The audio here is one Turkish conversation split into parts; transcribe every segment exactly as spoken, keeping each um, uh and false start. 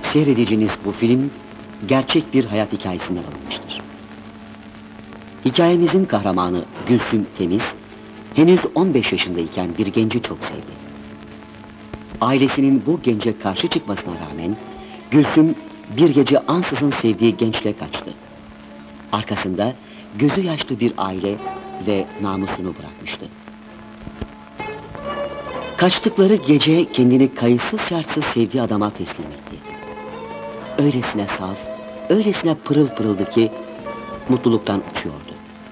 Seyredeceğiniz bu film, gerçek bir hayat hikayesinden alınmıştır. Hikayemizin kahramanı Gülsüm Temiz, henüz on beş yaşındayken bir genci çok sevdi. Ailesinin bu gence karşı çıkmasına rağmen, Gülsüm bir gece ansızın sevdiği gençle kaçtı. Arkasında gözü yaşlı bir aile ve namusunu bırakmıştı. Kaçtıkları gece kendini kayıtsız şartsız sevdiği adama teslim etti. Öylesine saf, öylesine pırıl pırıldı ki mutluluktan uçuyordu.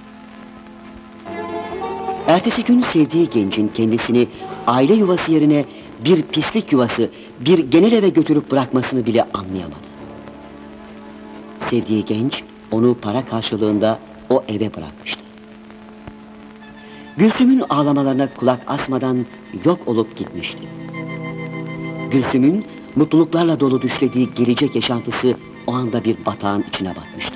Ertesi gün sevdiği gencin kendisini aile yuvası yerine bir pislik yuvası, bir genel eve götürüp bırakmasını bile anlayamadı. Sevdiği genç onu para karşılığında o eve bırakmıştı. Gülsüm'ün ağlamalarına kulak asmadan yok olup gitmişti. Gülsüm'ün mutluluklarla dolu düşlediği gelecek yaşantısı o anda bir batağın içine batmıştı.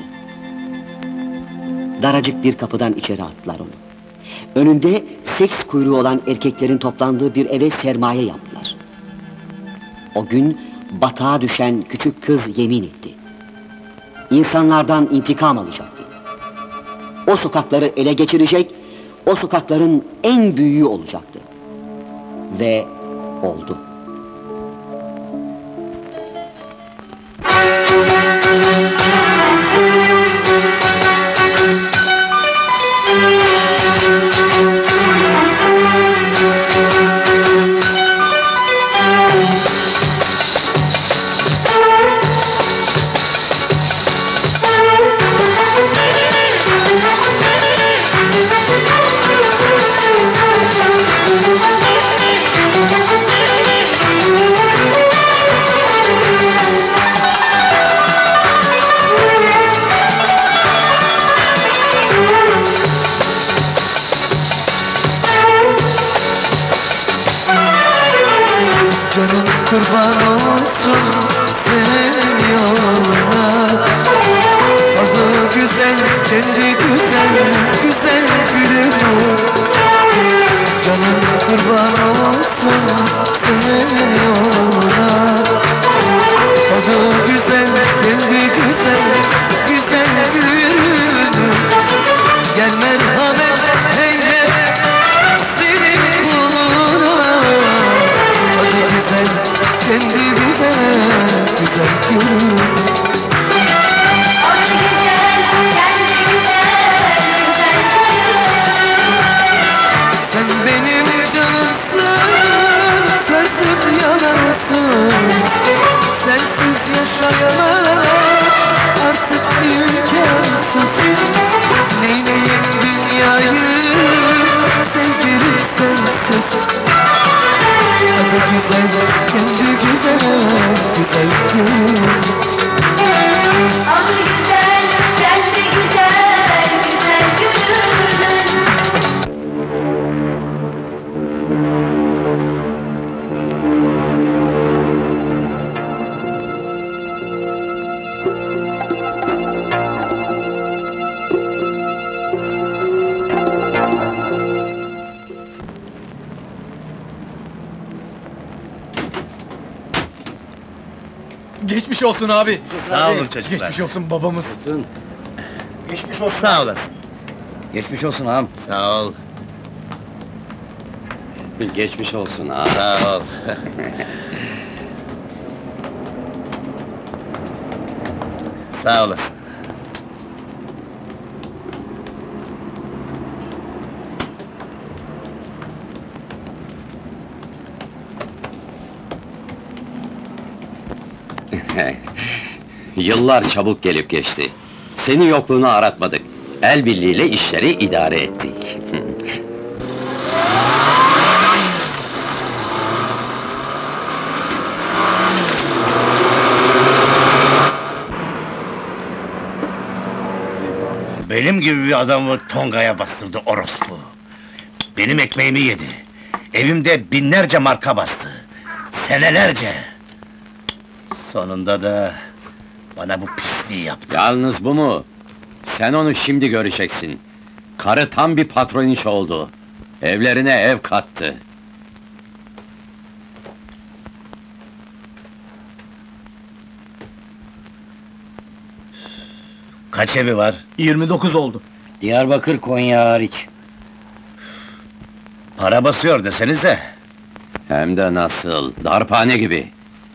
Daracık bir kapıdan içeri attılar onu. Önünde seks kuyruğu olan erkeklerin toplandığı bir eve sermaye yaptılar. O gün batağa düşen küçük kız yemin etti. İnsanlardan intikam alacaktı. O sokakları ele geçirecek, o sokakların en büyüğü olacaktı. Ve oldu. Canım kurban olsun senin yoluna. Adı güzel, kendi güzel, güzel gülüm. Canım kurban olsun senin yoluna. Adı güzel, kendi güzel, güzel gülüm. Gel merhamet eyle senin kuluna. Adı güzel, kendi güzel, güzel gülüm. Adı güzel, kendi güzel, güzel gülüm. Sen benim canımsın, sözüm yanarsın. Sensiz yaşayamam, artık imkansız. Neyleyim dünyayı, sevgilim sensiz. Adı güzel, kendi güzel, güzel gülüm. Adı güzel, kendi güzel, güzel gülüm. Geçmiş olsun abi. Sağ olun çocuklar. Geçmiş olsun babamız. Geçmiş olsun. Sağ olasın. Geçmiş olsun ağam. Sağ ol. Geçmiş olsun ağam. Sağ ol. Sağ olasın. Yıllar çabuk gelip geçti. Seni yokluğunu aratmadık. El birliğiyle işleri idare ettik. Benim gibi bir adamı Tonga'ya bastırdı orospu. Benim ekmeğimi yedi. Evimde binlerce marka bastı. Senelerce. Sonunda da bana bu pisliği yaptı. Yalnız bu mu? Sen onu şimdi göreceksin. Karı tam bir patron iş oldu. Evlerine ev kattı. Kaç evi var? yirmi dokuz oldu. Diyarbakır, Konya hariç. Para basıyor desenize. Hem de nasıl, darphane gibi.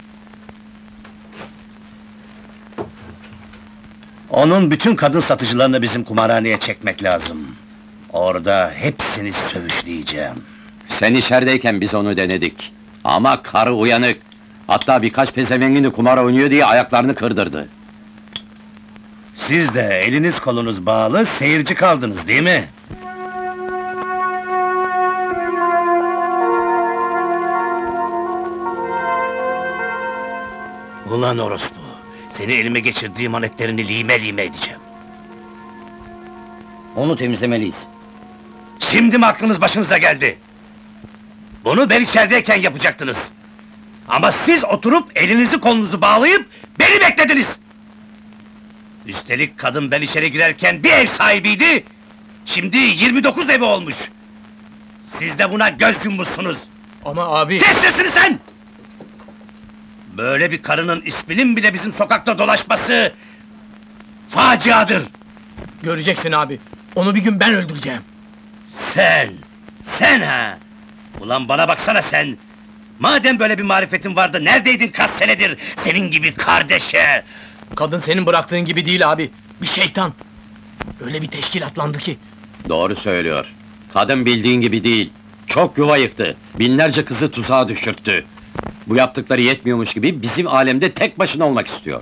Onun bütün kadın satıcılarını bizim kumarhaneye çekmek lazım. Orada hepsini sövüşleyeceğim. Sen içerideyken biz onu denedik. Ama karı uyanık. Hatta birkaç pezevengini kumar oynuyor diye ayaklarını kırdırdı. Siz de eliniz kolunuz bağlı, seyirci kaldınız değil mi? Ulan orospu! Seni elime geçirdiğim anetlerini lime lime edeceğim. Onu temizlemeliyiz. Şimdi mi aklınız başınıza geldi? Bunu ben içerideyken yapacaktınız. Ama siz oturup elinizi kolunuzu bağlayıp beni beklediniz! Üstelik kadın ben içeri girerken bir ev sahibiydi, şimdi yirmi dokuz evi olmuş! Siz de buna göz yummuşsunuz! Ama abi... Kes sesini sen! Böyle bir karının isminin bile bizim sokakta dolaşması... faciadır! Göreceksin abi. Onu bir gün ben öldüreceğim. Sen! Sen ha! Ulan bana baksana sen! Madem böyle bir marifetin vardı, neredeydin kaç senedir senin gibi kardeşe? Kadın senin bıraktığın gibi değil abi. Bir şeytan. Öyle bir teşkilatlandı ki. Doğru söylüyor. Kadın bildiğin gibi değil. Çok yuva yıktı. Binlerce kızı tuzağa düşürttü. Bu yaptıkları yetmiyormuş gibi bizim alemde tek başına olmak istiyor.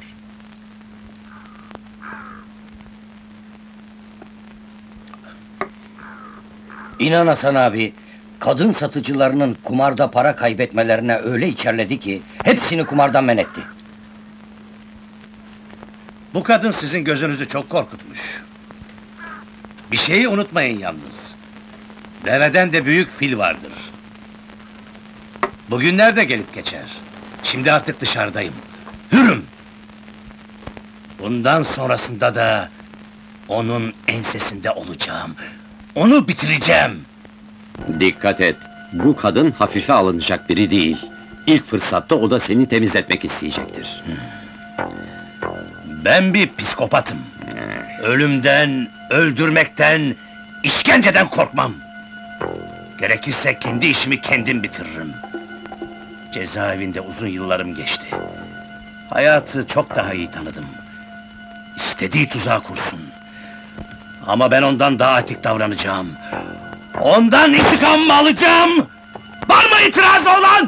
İnan Hasan abi, kadın satıcılarının kumarda para kaybetmelerine öyle içerledi ki... ...hepsini kumardan men etti. Bu kadın sizin gözünüzü çok korkutmuş. Bir şeyi unutmayın yalnız. Deveden de büyük fil vardır. Bugünler de gelip geçer. Şimdi artık dışarıdayım. Hürüm! Bundan sonrasında da... onun ensesinde olacağım. Onu bitireceğim! Dikkat et. Bu kadın hafife alınacak biri değil. İlk fırsatta o da seni temizletmek isteyecektir. Ben bir psikopatım. Ölümden, öldürmekten, işkenceden korkmam. Gerekirse kendi işimi kendim bitiririm. Cezaevinde uzun yıllarım geçti. Hayatı çok daha iyi tanıdım. İstediği tuzağı kursun. Ama ben ondan daha atik davranacağım. Ondan intikamımı alacağım! Var mı itirazı olan?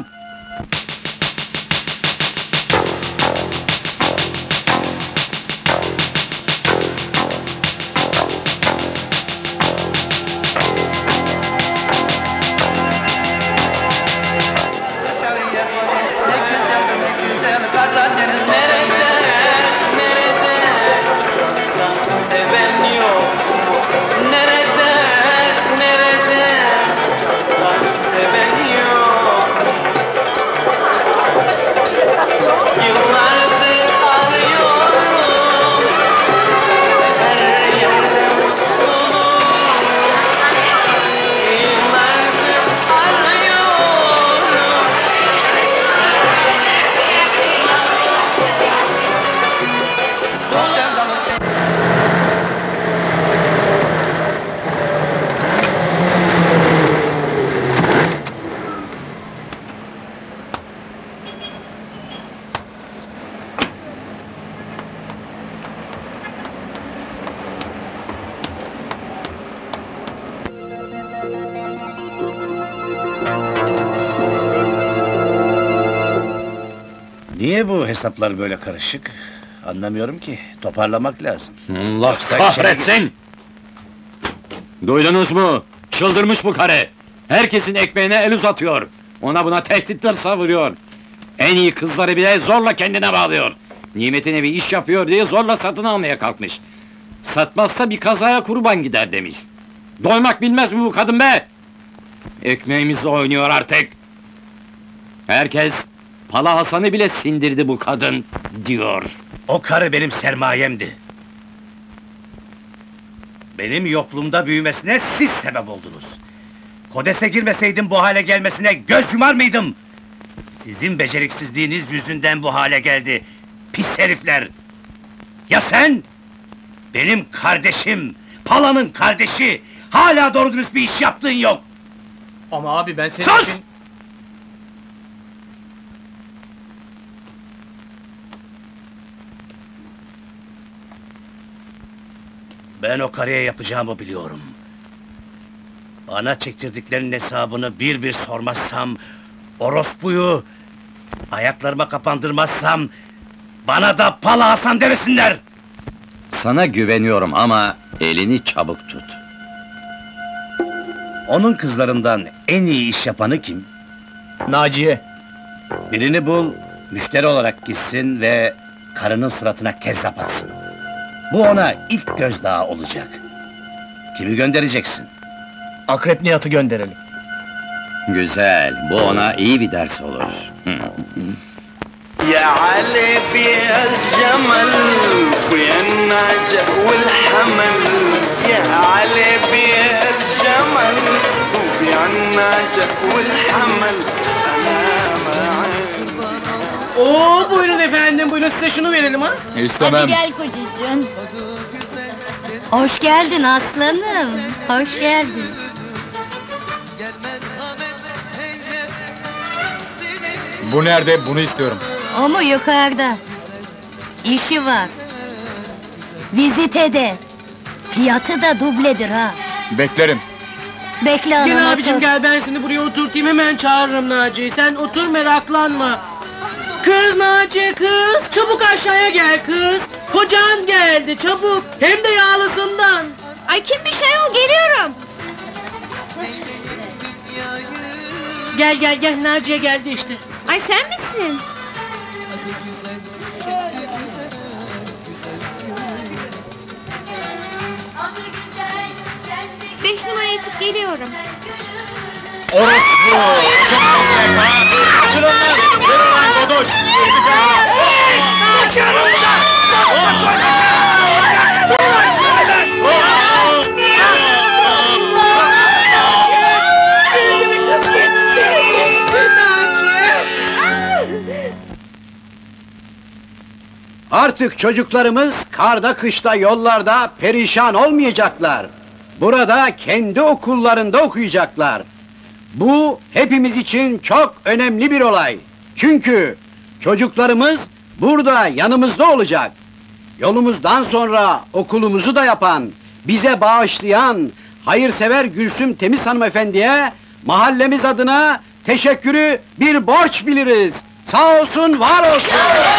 Niye bu hesaplar böyle karışık? Anlamıyorum ki, toparlamak lazım. Allah Yoksa kahretsin! Duydunuz mu? Çıldırmış bu karı! Herkesin ekmeğine el uzatıyor! Ona buna tehditler savuruyor! En iyi kızları bile zorla kendine bağlıyor! Nimetine bir iş yapıyor diye zorla satın almaya kalkmış! Satmazsa bir kazaya kurban gider demiş! Doymak bilmez mi bu kadın be? Ekmeğimizle oynuyor artık! Herkes, Pala Hasan'ı bile sindirdi bu kadın, diyor! O karı benim sermayemdi. Benim yokluğumda büyümesine siz sebep oldunuz. Kodese girmeseydim bu hale gelmesine göz yumar mıydım? Sizin beceriksizliğiniz yüzünden bu hale geldi. Pis herifler! Ya sen? Benim kardeşim, Pala'nın kardeşi! Hala doğru dürüst bir iş yaptığın yok! Ama abi ben senin Sus! için... Ben o karıya yapacağımı biliyorum. Bana çektirdiklerinin hesabını bir bir sormazsam... ...orospuyu... ...ayaklarıma kapandırmazsam... ...bana da Pala Hasan demesinler! Sana güveniyorum ama elini çabuk tut. Onun kızlarından en iyi iş yapanı kim? Naciye. Birini bul, müşteri olarak gitsin ve... ...karının suratına kezzap atsın. Bu ona ilk gözdağı olacak. Kimi göndereceksin? Akrep Nihat'ı gönderelim. Güzel, bu ona iyi bir ders olur. يا علي بيا الجمل ويا النجا والحمل يا علي بيا الجمل ويا النجا والحمل انا معاك. Oo buyurun efendim, buyurun size şunu verelim ha. Hadi gel kocacığım. Hoş geldin aslanım. Hoş geldin. Bu nerede? Bunu istiyorum. O mu yukarıda? İşi var. Vizitede. Fiyatı da dubledir ha. Beklerim. Bekle anam. Gel abicim otur. gel, ben seni buraya oturtayım, hemen çağırırım Naciye'yi. Sen otur, meraklanma. Kız Naciye kız, çabuk aşağıya gel kız. Kocan geldi çabuk, hem de yağlısından. Ay kim bir şey o, geliyorum. Gel gel gel, Naciye geldi işte. Ay sen misin? Beş numaraya çık, geliyorum. Orospu! Çok yüksek ha! Açın onlar! Ver ulan Godoş! Artık çocuklarımız karda kışta yollarda perişan olmayacaklar. Burada kendi okullarında okuyacaklar. Bu hepimiz için çok önemli bir olay. Çünkü çocuklarımız burada yanımızda olacak. Yolumuzdan sonra okulumuzu da yapan, bize bağışlayan hayırsever Gülsüm Temiz hanımefendiye mahallemiz adına teşekkürü bir borç biliriz. Sağ olsun, var olsun.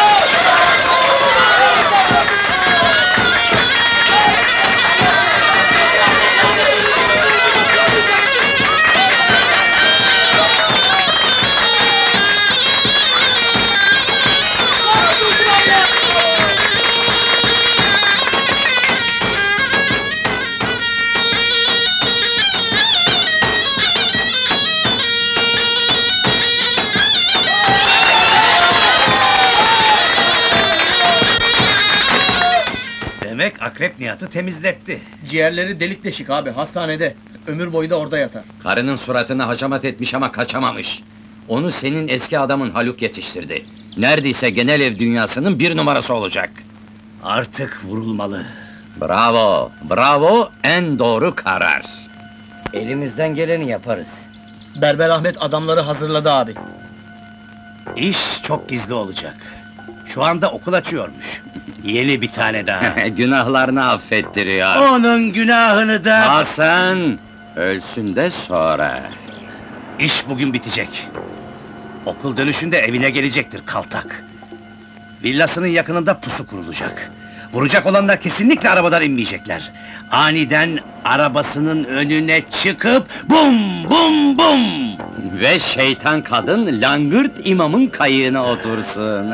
Demek Akrep Nihat'ı temizletti. Ciğerleri delik deşik abi, hastanede. Ömür boyu da orada yatar. Karının suratını hacamat etmiş ama kaçamamış. Onu senin eski adamın Haluk yetiştirdi. Neredeyse genel ev dünyasının bir numarası olacak. Artık vurulmalı. Bravo, bravo, en doğru karar. Elimizden geleni yaparız. Berber Ahmet adamları hazırladı abi. İş çok gizli olacak. Şu anda okul açıyormuş. Yeni bir tane daha. Günahlarını affettiriyor. Onun günahını da... Hasan, ölsün de sonra. İş bugün bitecek. Okul dönüşünde evine gelecektir kaltak. Villasının yakınında pusu kurulacak. Vuracak olanlar kesinlikle arabadan inmeyecekler. Aniden arabasının önüne çıkıp bum bum bum! Ve şeytan kadın langırt imamın kayığına otursun.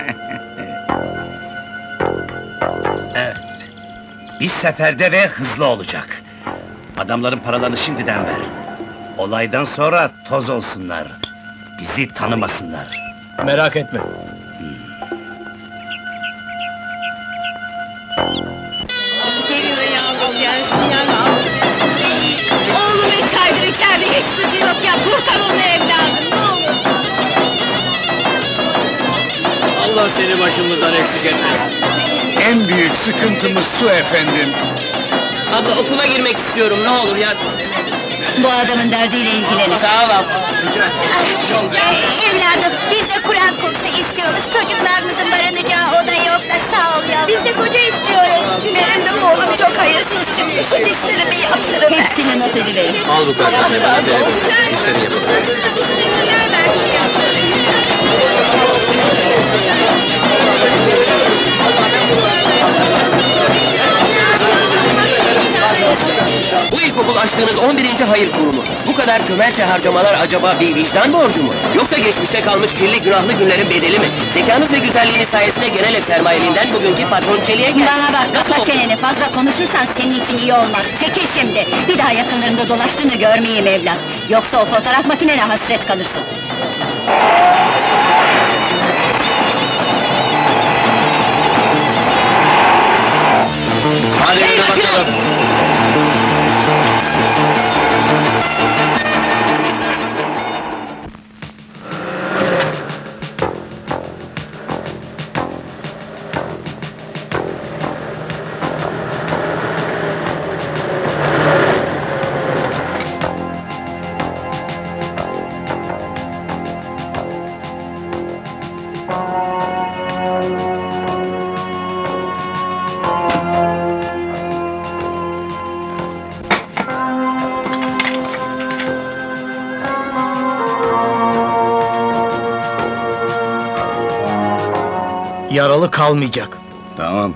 Evet. Bir seferde ve hızlı olacak. Adamların paralarını şimdiden ver. Olaydan sonra toz olsunlar. Bizi tanımasınlar. Merak etme. Geliyor yavrum, gelsin yavrum. Oğlum içeride, içeride hiç suçu yok ya, kurtar onu evladım, ne olur. Allah seni başımızdan eksik etmesin. En büyük sıkıntımız su efendim. Abla okula girmek istiyorum, ne olur ya. Bu adamın derdiyle ilgilenin. Sağ ol abla. Evladım, biz de Kur'an kursu istiyoruz. Çocuklarımızın barınacağı oda yok da sağ ol ya. Biz de koca istiyoruz. Benim de oğlum çok hayırsız çıktı. Şu dişlerimi yaptırın. Hepsini not ediverin. Al bu kartları, bana verelim. İşleri yapalım. Bu ilkokul açtığınız on birinci hayır kurumu. Bu kadar cömertçe harcamalar acaba bir vicdan borcu mu? Yoksa geçmişte kalmış kirli günahlı günlerin bedeli mi? Zekanız ve güzelliğiniz sayesinde genel ev sermayeliğinden bugünkü patronçeliğe geldi. Bana bak, kapa çeneni. Fazla konuşursan senin için iyi olmaz. Çekil şimdi. Bir daha yakınlarında dolaştığını görmeyeyim evlat. Yoksa o fotoğraf makinene hasret kalırsın. Hadi yürü bakalım. Yaralı kalmayacak. Tamam.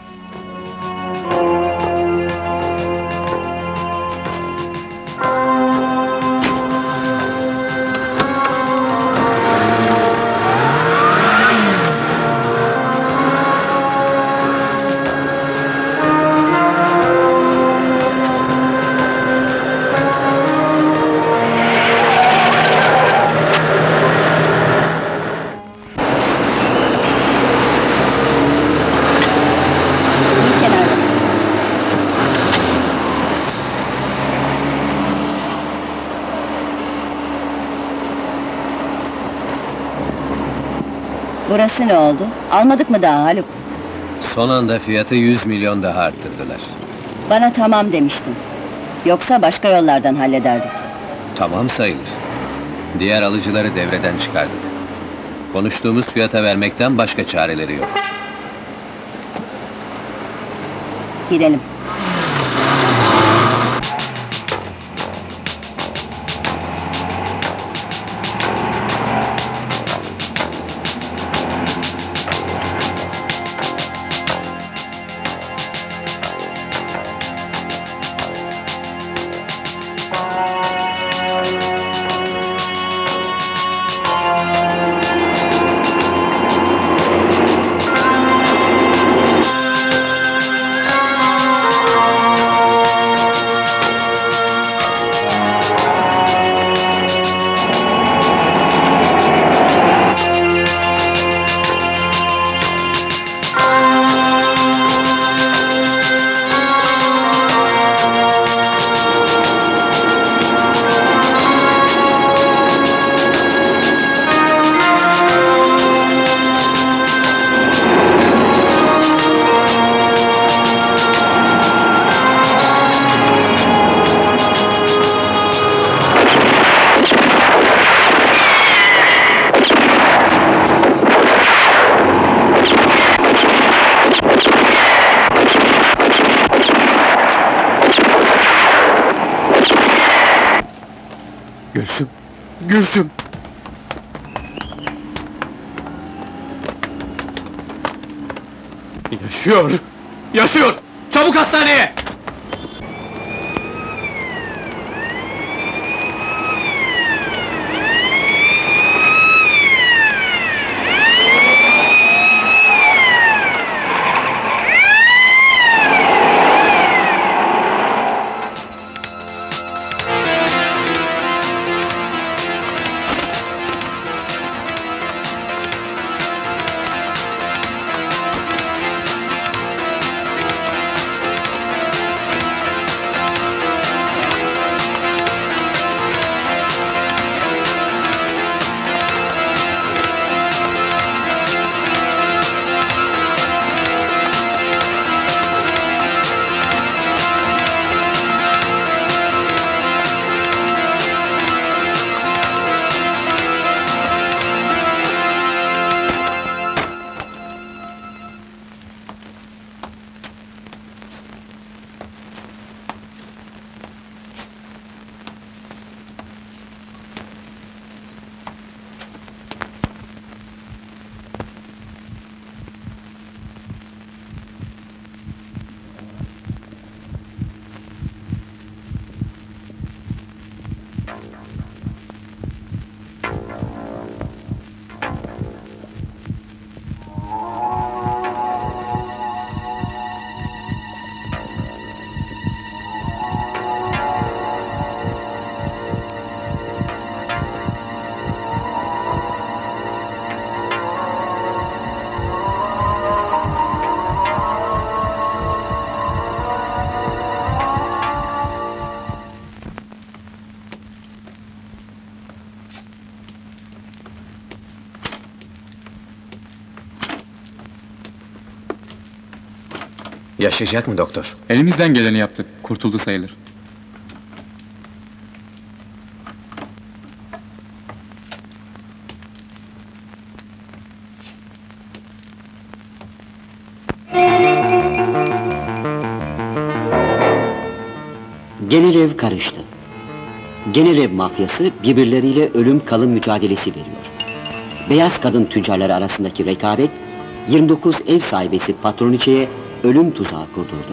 Burası ne oldu? Almadık mı daha Haluk? Son anda fiyatı yüz milyon daha arttırdılar. Bana tamam demiştin. Yoksa başka yollardan hallederdik. Tamam sayılır. Diğer alıcıları devreden çıkardık. Konuştuğumuz fiyata vermekten başka çareleri yok. Gidelim. Gülsüm, Gülsüm! Yaşıyor! Yaşıyor! Çabuk hastaneye! Yaşayacak mı doktor? Elimizden geleni yaptık, kurtuldu sayılır. Genel ev karıştı. Genel ev mafyası birbirleriyle ölüm kalım mücadelesi veriyor. Beyaz kadın tüccarları arasındaki rekabet, yirmi dokuz ev sahibesi Patroniçe'ye ölüm tuzağı kurdurdu.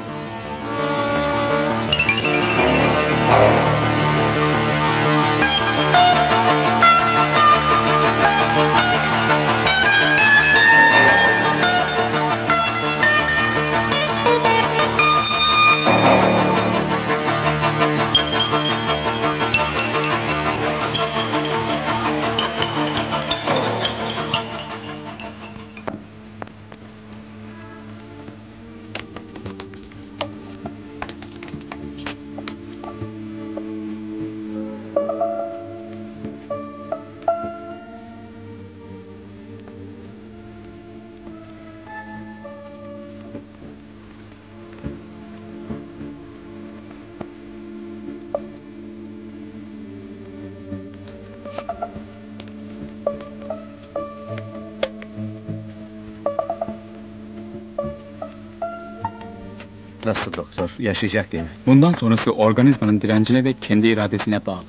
Nasıl doktor? Yaşayacak değil mi? Bundan sonrası organizmanın direncine ve kendi iradesine bağlı.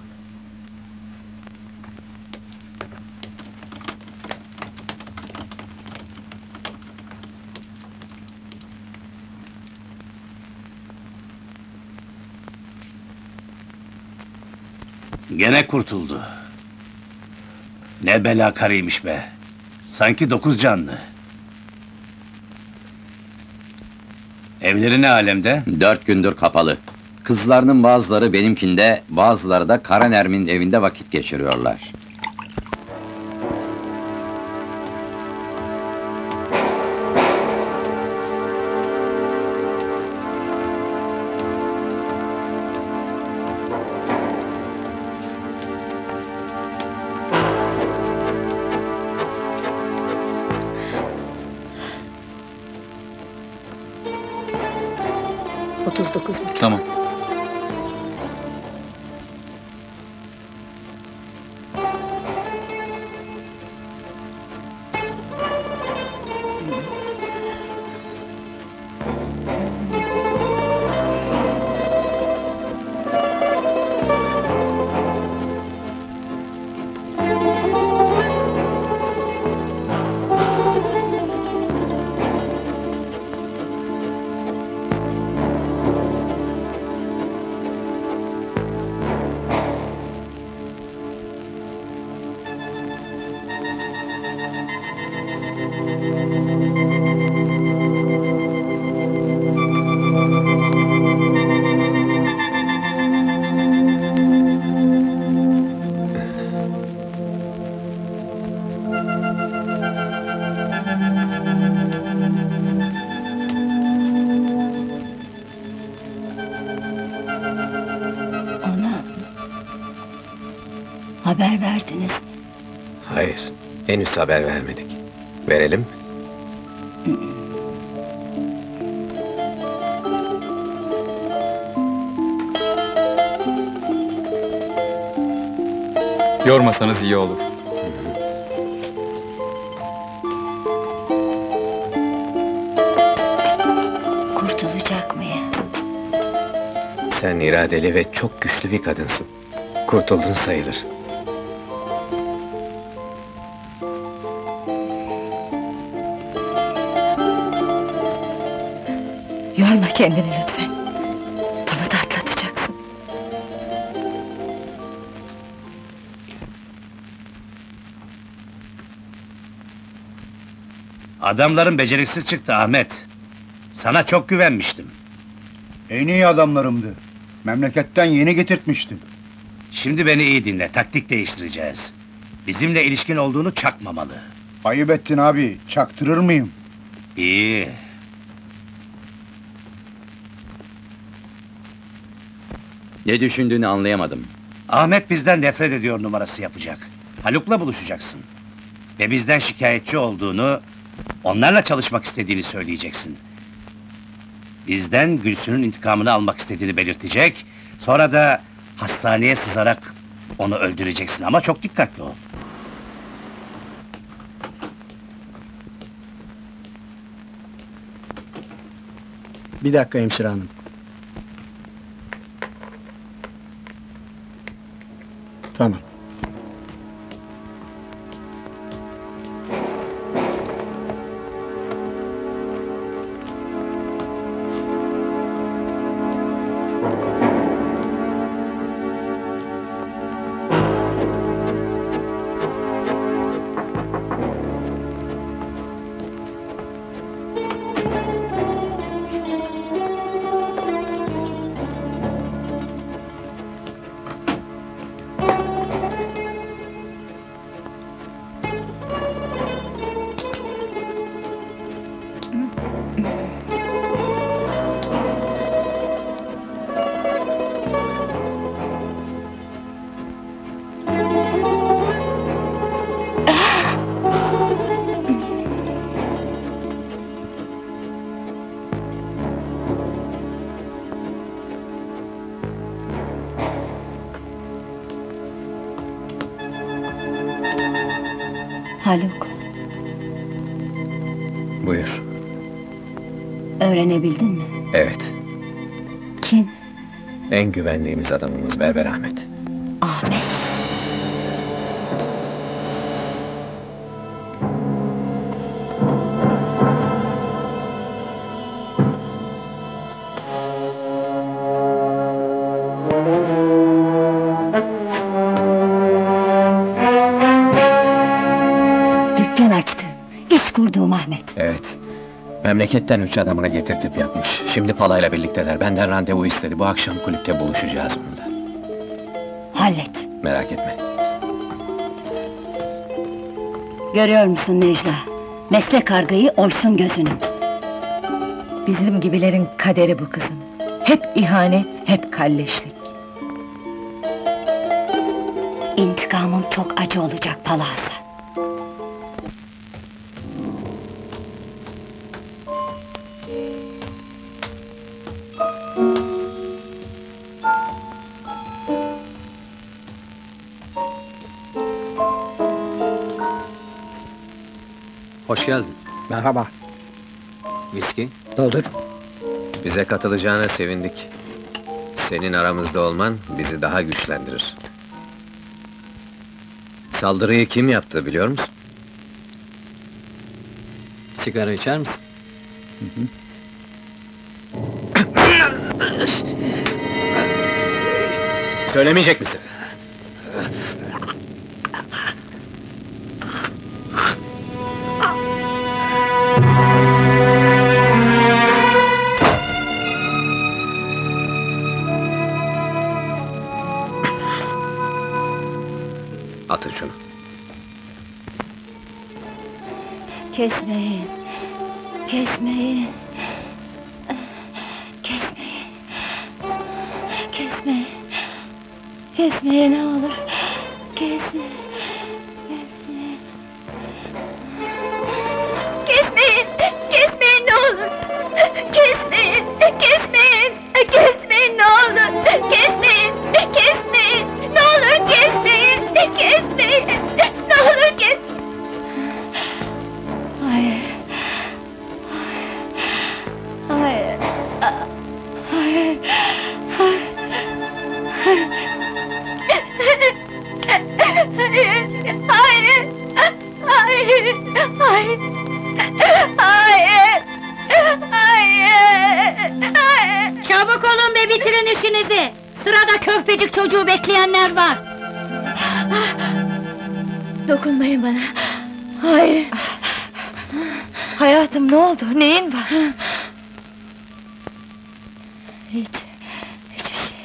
Gene kurtuldu. Ne bela karıymış be! Sanki dokuz canlı. Evleri ne alemde? Dört gündür kapalı. Kızlarının bazıları benimkinde, bazıları da Kara Nermin'in evinde vakit geçiriyorlar. Otuz dokuz buçuk. Tamam. Haber verdiniz. Hayır, henüz haber vermedik. Verelim mi? Yormasanız iyi olur. Kurtulacak mı ya? Sen iradeli ve çok güçlü bir kadınsın. Kurtuldun sayılır. Yorma kendini lütfen. Bunu da atlatacaksın. Adamların beceriksiz çıktı Ahmet. Sana çok güvenmiştim. En iyi adamlarımdı. Memleketten yeni getirtmiştim. Şimdi beni iyi dinle, taktik değiştireceğiz. Bizimle ilişkin olduğunu çakmamalı. Ayıp ettin abi, çaktırır mıyım? İyi. Ne düşündüğünü anlayamadım. Ahmet bizden nefret ediyor numarası yapacak. Haluk'la buluşacaksın. Ve bizden şikayetçi olduğunu, onlarla çalışmak istediğini söyleyeceksin. Bizden Gülsün'ün intikamını almak istediğini belirtecek, sonra da hastaneye sızarak onu öldüreceksin ama çok dikkatli ol. Bir dakika hemşire hanım. Tamam. Haluk, Buyur. öğrenebildin mi? Evet. Kim? En güvendiğimiz adamımız Berber Ahmet. Ahmet. Dükkan açtı. İş kurduğum Ahmet. Evet. Memleketten üç adamını getirtip yapmış. Şimdi palayla birlikteler. Benden randevu istedi. Bu akşam kulüpte buluşacağız bunda. Hallet. Merak etme. Görüyor musun Necla? Meslek kargayı oysun gözünü. Bizim gibilerin kaderi bu kızım. Hep ihanet, hep kalleşlik. İntikamım çok acı olacak Pala Hasan. Hoş geldin. Merhaba. Viski? Doldur. Bize katılacağına sevindik. Senin aramızda olman bizi daha güçlendirir. Saldırıyı kim yaptı biliyor musun? Sigara içer misin? Hı hı. Söylemeyecek misin? Atın şunu. Kesmeyin. Kesmeyin. Kesmeyin. Kesmeyin. Kesmeyin ne olur. Kesmeyin. Kesmeyin. Kesmeyin. Kesmeyin ne olur. Kesmeyin. Kesmeyin. Kesmeyin ne olur. Kesmeyin. Kesmeyin. Ne olur kesmeyin. Kesmeyin. Ne olur kes. Hayır. Hayır. Hayır. Hayır. Hayır. Hayır. Hayır. Hayır. Hayır. Hayır. Çabuk olun ve bitirin işinizi! Sırada köftecik çocuğu bekleyenler var! Dokunmayın bana. Hayır. Hayatım ne oldu? Neyin var? Hiç. Hiçbir şey.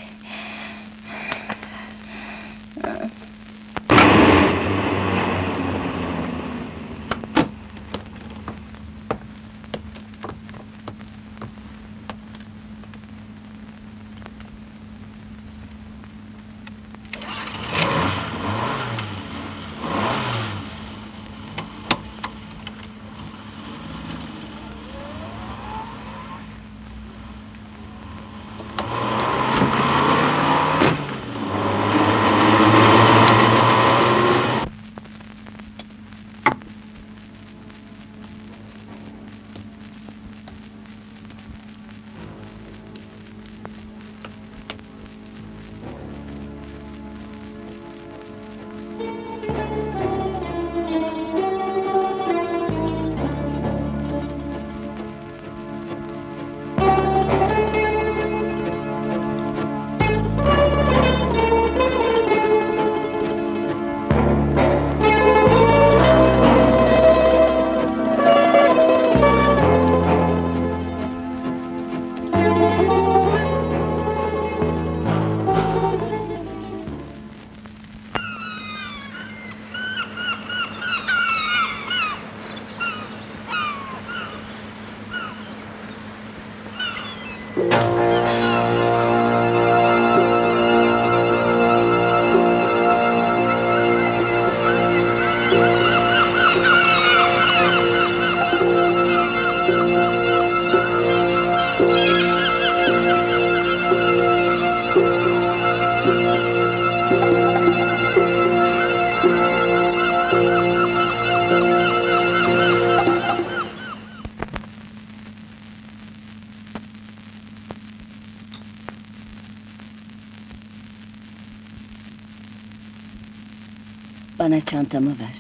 Bana çantamı ver.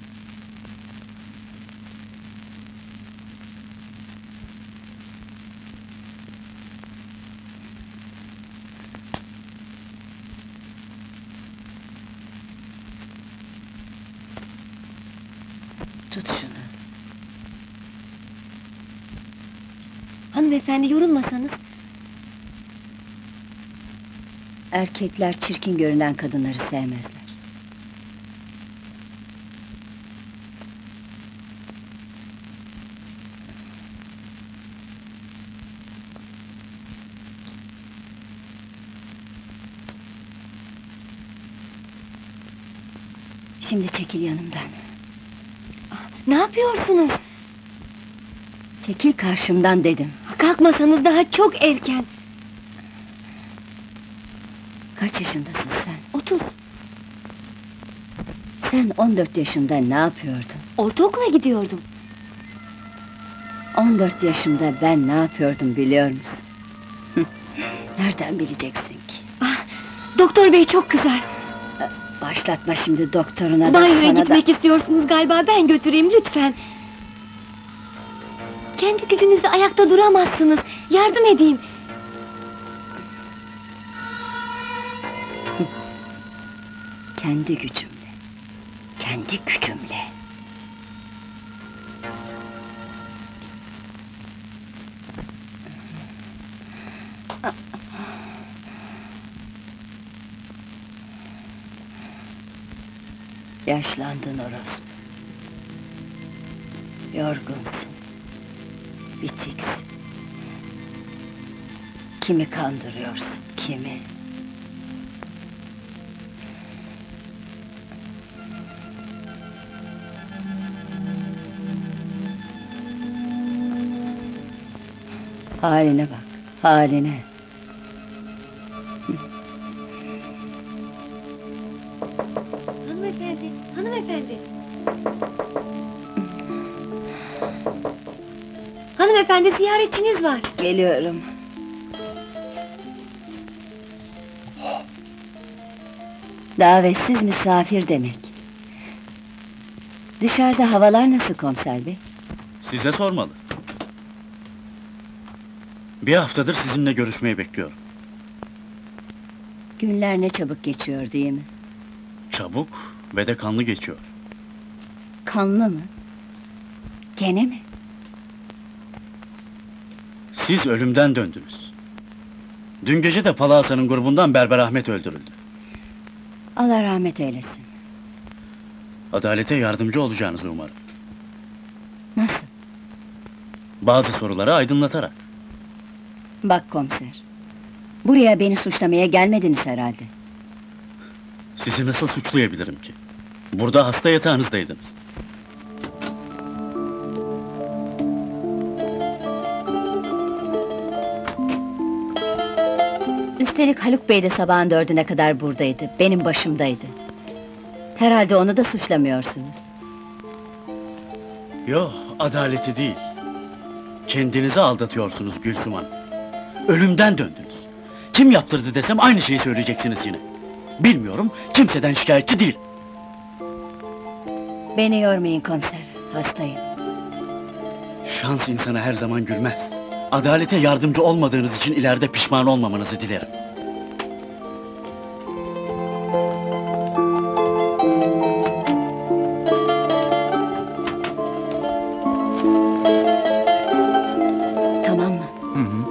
Tut şunu. Hanımefendi yorulmasanız. Erkekler çirkin görünen kadınları sevmezler. Şimdi çekil yanımdan. Ne yapıyorsunuz? Çekil karşımdan dedim. Kalkmasanız daha çok erken. Kaç yaşındasın sen? Otuz. Sen on dört yaşında ne yapıyordun? Ortaokula gidiyordum. On dört yaşımda ben ne yapıyordum biliyor musun? Nereden bileceksin ki? Ah, doktor bey çok kızar. Başlatma şimdi doktoruna da Banyoya sana gitmek da... istiyorsunuz galiba, ben götüreyim lütfen. Kendi gücünüzle ayakta duramazsınız. Yardım edeyim. Kendi gücümle. Kendi gücümle. Yaşlandın orospu. Yorgunsun. Bitiksin. Kimi kandırıyorsun, kimi? Haline bak, haline. Hanımefendi, hanımefendi. Hanımefendi, ziyaretçiniz var. Geliyorum. Davetsiz misafir demek. Dışarıda havalar nasıl komiser bey? Size sormalı. Bir haftadır sizinle görüşmeyi bekliyorum. Günler ne çabuk geçiyor değil mi? Çabuk ve de kanlı geçiyor. Kanlı mı? Gene mi? Siz ölümden döndünüz. Dün gece de Palasa'nın grubundan Berber Ahmet öldürüldü. Allah rahmet eylesin. Adalete yardımcı olacağınızı umarım. Nasıl? Bazı soruları aydınlatarak. Bak komiser, buraya beni suçlamaya gelmediniz herhalde. Sizi nasıl suçlayabilirim ki? Burada hasta yatağınızdaydınız. Üstelik Haluk Bey de sabahın dördüne kadar buradaydı, benim başımdaydı. Herhalde onu da suçlamıyorsunuz. Yok, adaleti değil. Kendinizi aldatıyorsunuz Gülsüm Hanım. Ölümden döndünüz. Kim yaptırdı desem aynı şeyi söyleyeceksiniz yine. Bilmiyorum, kimseden şikayetçi değil. Beni yormayın komiser, hastayım. Şans insana her zaman gülmez. Adalete yardımcı olmadığınız için ileride pişman olmamanızı dilerim. Tamam mı? Hı hı.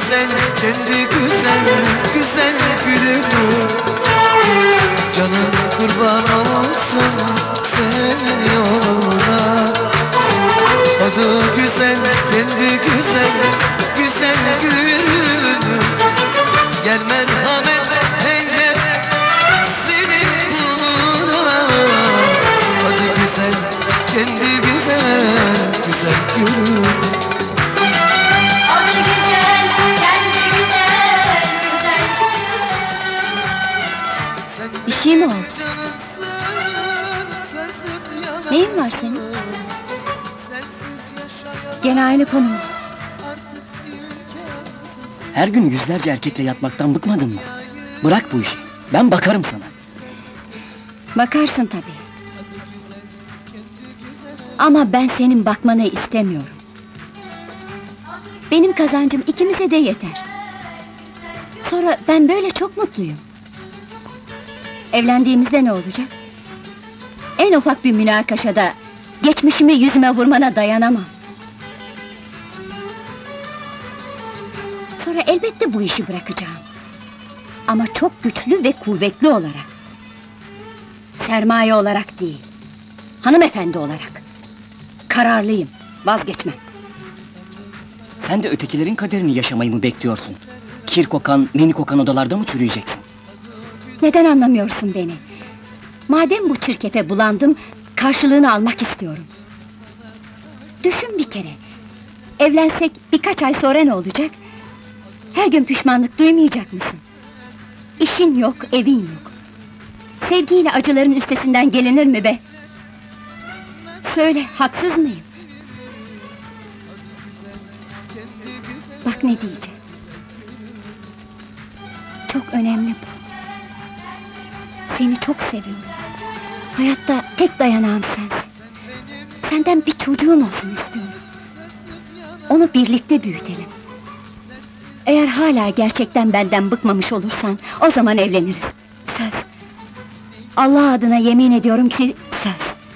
güzel, kendi güzel, güzel gülümü. Canım kurban olsun senin yoluna. Adı güzel, kendi güzel, güzel gülümü. Gel merhamet eyle senin kuluna. Adı güzel, kendi güzel, güzel gülümü. Adı güzel, kendi güzel, güzel. Bir şey mi oldu? Neyin var senin? Gene aynı konu mu? Her gün yüzlerce erkekle yatmaktan bıkmadın mı? Bırak bu işi, ben bakarım sana. Bakarsın tabii. Ama ben senin bakmanı istemiyorum. Benim kazancım ikimize de yeter. Sonra ben böyle çok mutluyum. Evlendiğimizde ne olacak? En ufak bir münakaşada geçmişimi yüzüme vurmana dayanamam. Sonra elbette bu işi bırakacağım. Ama çok güçlü ve kuvvetli olarak. Sermaye olarak değil. Hanımefendi olarak. Kararlıyım, vazgeçmem. Sen de ötekilerin kaderini yaşamayı mı bekliyorsun? Kir kokan, meni kokan odalarda mı çürüyeceksin? Neden anlamıyorsun beni? Madem bu çirkefe bulandım, karşılığını almak istiyorum. Düşün bir kere. Evlensek birkaç ay sonra ne olacak? Her gün pişmanlık duymayacak mısın? İşin yok, evin yok. Sevgiyle acıların üstesinden gelinir mi be? Söyle, haksız mıyım? Bak ne diyeceğim. Çok önemli bu. Seni çok seviyorum. Hayatta tek dayanağım sensin. Senden bir çocuğum olsun istiyorum. Onu birlikte büyütelim. Eğer hala gerçekten benden bıkmamış olursan, o zaman evleniriz. Söz. Allah adına yemin ediyorum ki söz.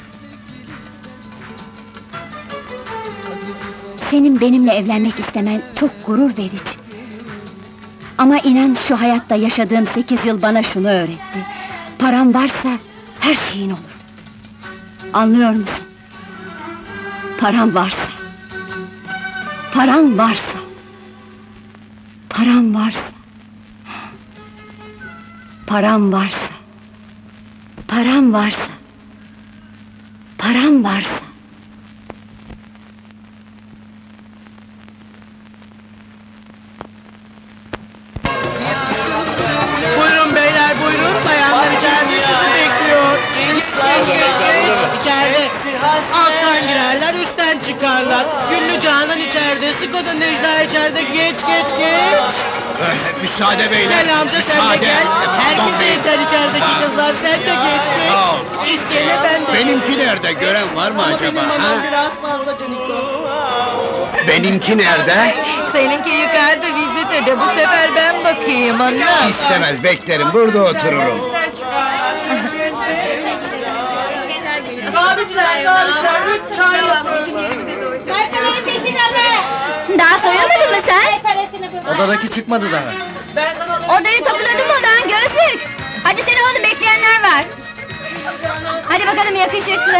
Senin benimle evlenmek istemen çok gurur verici. Ama inan şu hayatta yaşadığım sekiz yıl bana şunu öğretti. Param varsa her şeyin olur. Anlıyor musun? Param varsa. Param varsa. Param varsa. Param varsa. Param varsa. Param varsa. Buyurun beyler, buyurun. Bayanlar içeride sizi bekliyor. Geç, geç, geç. İçeride. Alttan girerler, üstten çıkarlar. Güllü Canan içeride, Skoda Necla içeride. Geç, geç, geç. Müsaade beyler. Gel amca sen de gel. Herkese yeter içerideki kızlar, sen de geç, geç. İsteyene ben de. Benimki nerede? Gören var mı Ama acaba? senin maman ha? biraz fazla Cüneyt. Benimki nerede? Seninki yukarıda vizitede, bu sefer ben bakayım anne. İstemez, beklerim, burada otururum. Abiciler, abiciler, üç çay yapın. Daha soyulmadın mı sen? Odadaki çıkmadı daha. Ben sana... Odayı topladım mı lan gözlük? Hadi seni oğlum, bekleyenler var. Hadi bakalım yakışıklı.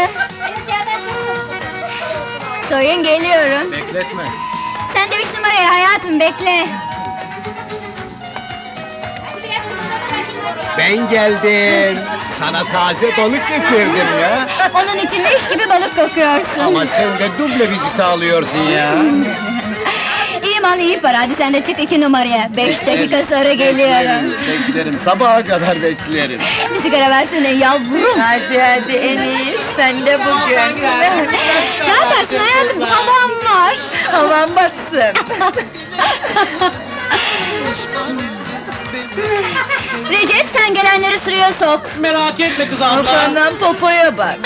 Soyun, geliyorum. Bekletme. Sen de üç numaraya hayatım, bekle. Ben geldim. Sana taze balık getirdim ya. Onun için leş gibi balık kokuyorsun. Ama sen de duble vizit alıyorsun ya. İyi mal iyi para, hadi sen de çık iki numaraya. Beş dakika sonra geliyorum. Beklerim, beklerim. Sabaha kadar beklerim. Bir sigara versene yavrum. Hadi hadi en iyi sen de bugün. Ne yaparsın hayatım, havam var. Havan bassın. Recep, sen gelenleri sıraya sok. Merak etme kız abla. Kafandan popoya bak.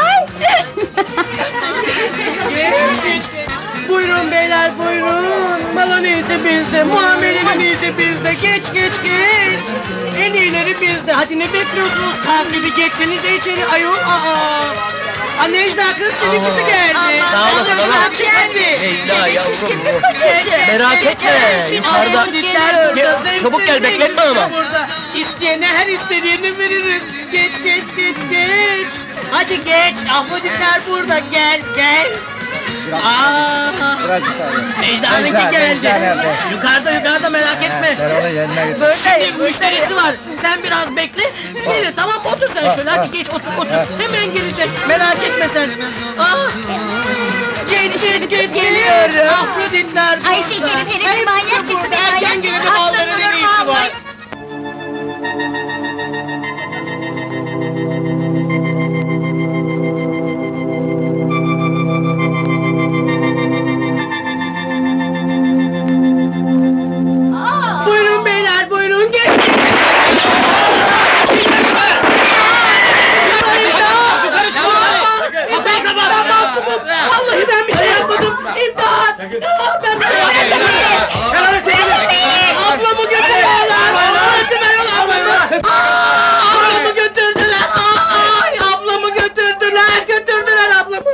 Geç, geç, geç. Buyurun beyler, buyurun. Malın iyisi bizde, muamelenin iyisi bizde. Geç, geç, geç. En iyileri bizde. Hadi ne bekliyorsunuz? Kaz gibi geçsenize içeri ayol. Aa! Aa, Necla kız seninkisi geldi. Sağ olasın Alın, ana. geldi. Necla yavrum. şişkinli kocacığım. Merak etme, yukarıda. Gel, çabuk gel, bekletme ama. Burada isteyene her istediğini veririz. Geç geç geç geç. Hadi geç. Afroditler burada. Gel gel. Aa, Necda'nınki geldi. Yukarıda yukarıda merak etme. Şimdi müşterisi var. Sen biraz bekle. Gelir tamam otur sen şöyle. Hadi geç otur otur. Hemen girecek. Merak etme sen. Aa, geç geç geç geliyorum. Afroditler burada. Ay şekerim herif manyak çıktı be Erken manyak. geleni Aklın balların en durur iyisi var. vallahi. Buyurun beyler buyurun geç. Ben masumum. Vallahi ben bir şey yapmadım. İmdat. Ben bir şey yapmadım. Ablamı götürüyorlar. Götürüyorlar ablamı. Aa, ablamı götürdüler. Ay, ablamı götürdüler. Götürdüler ablamı.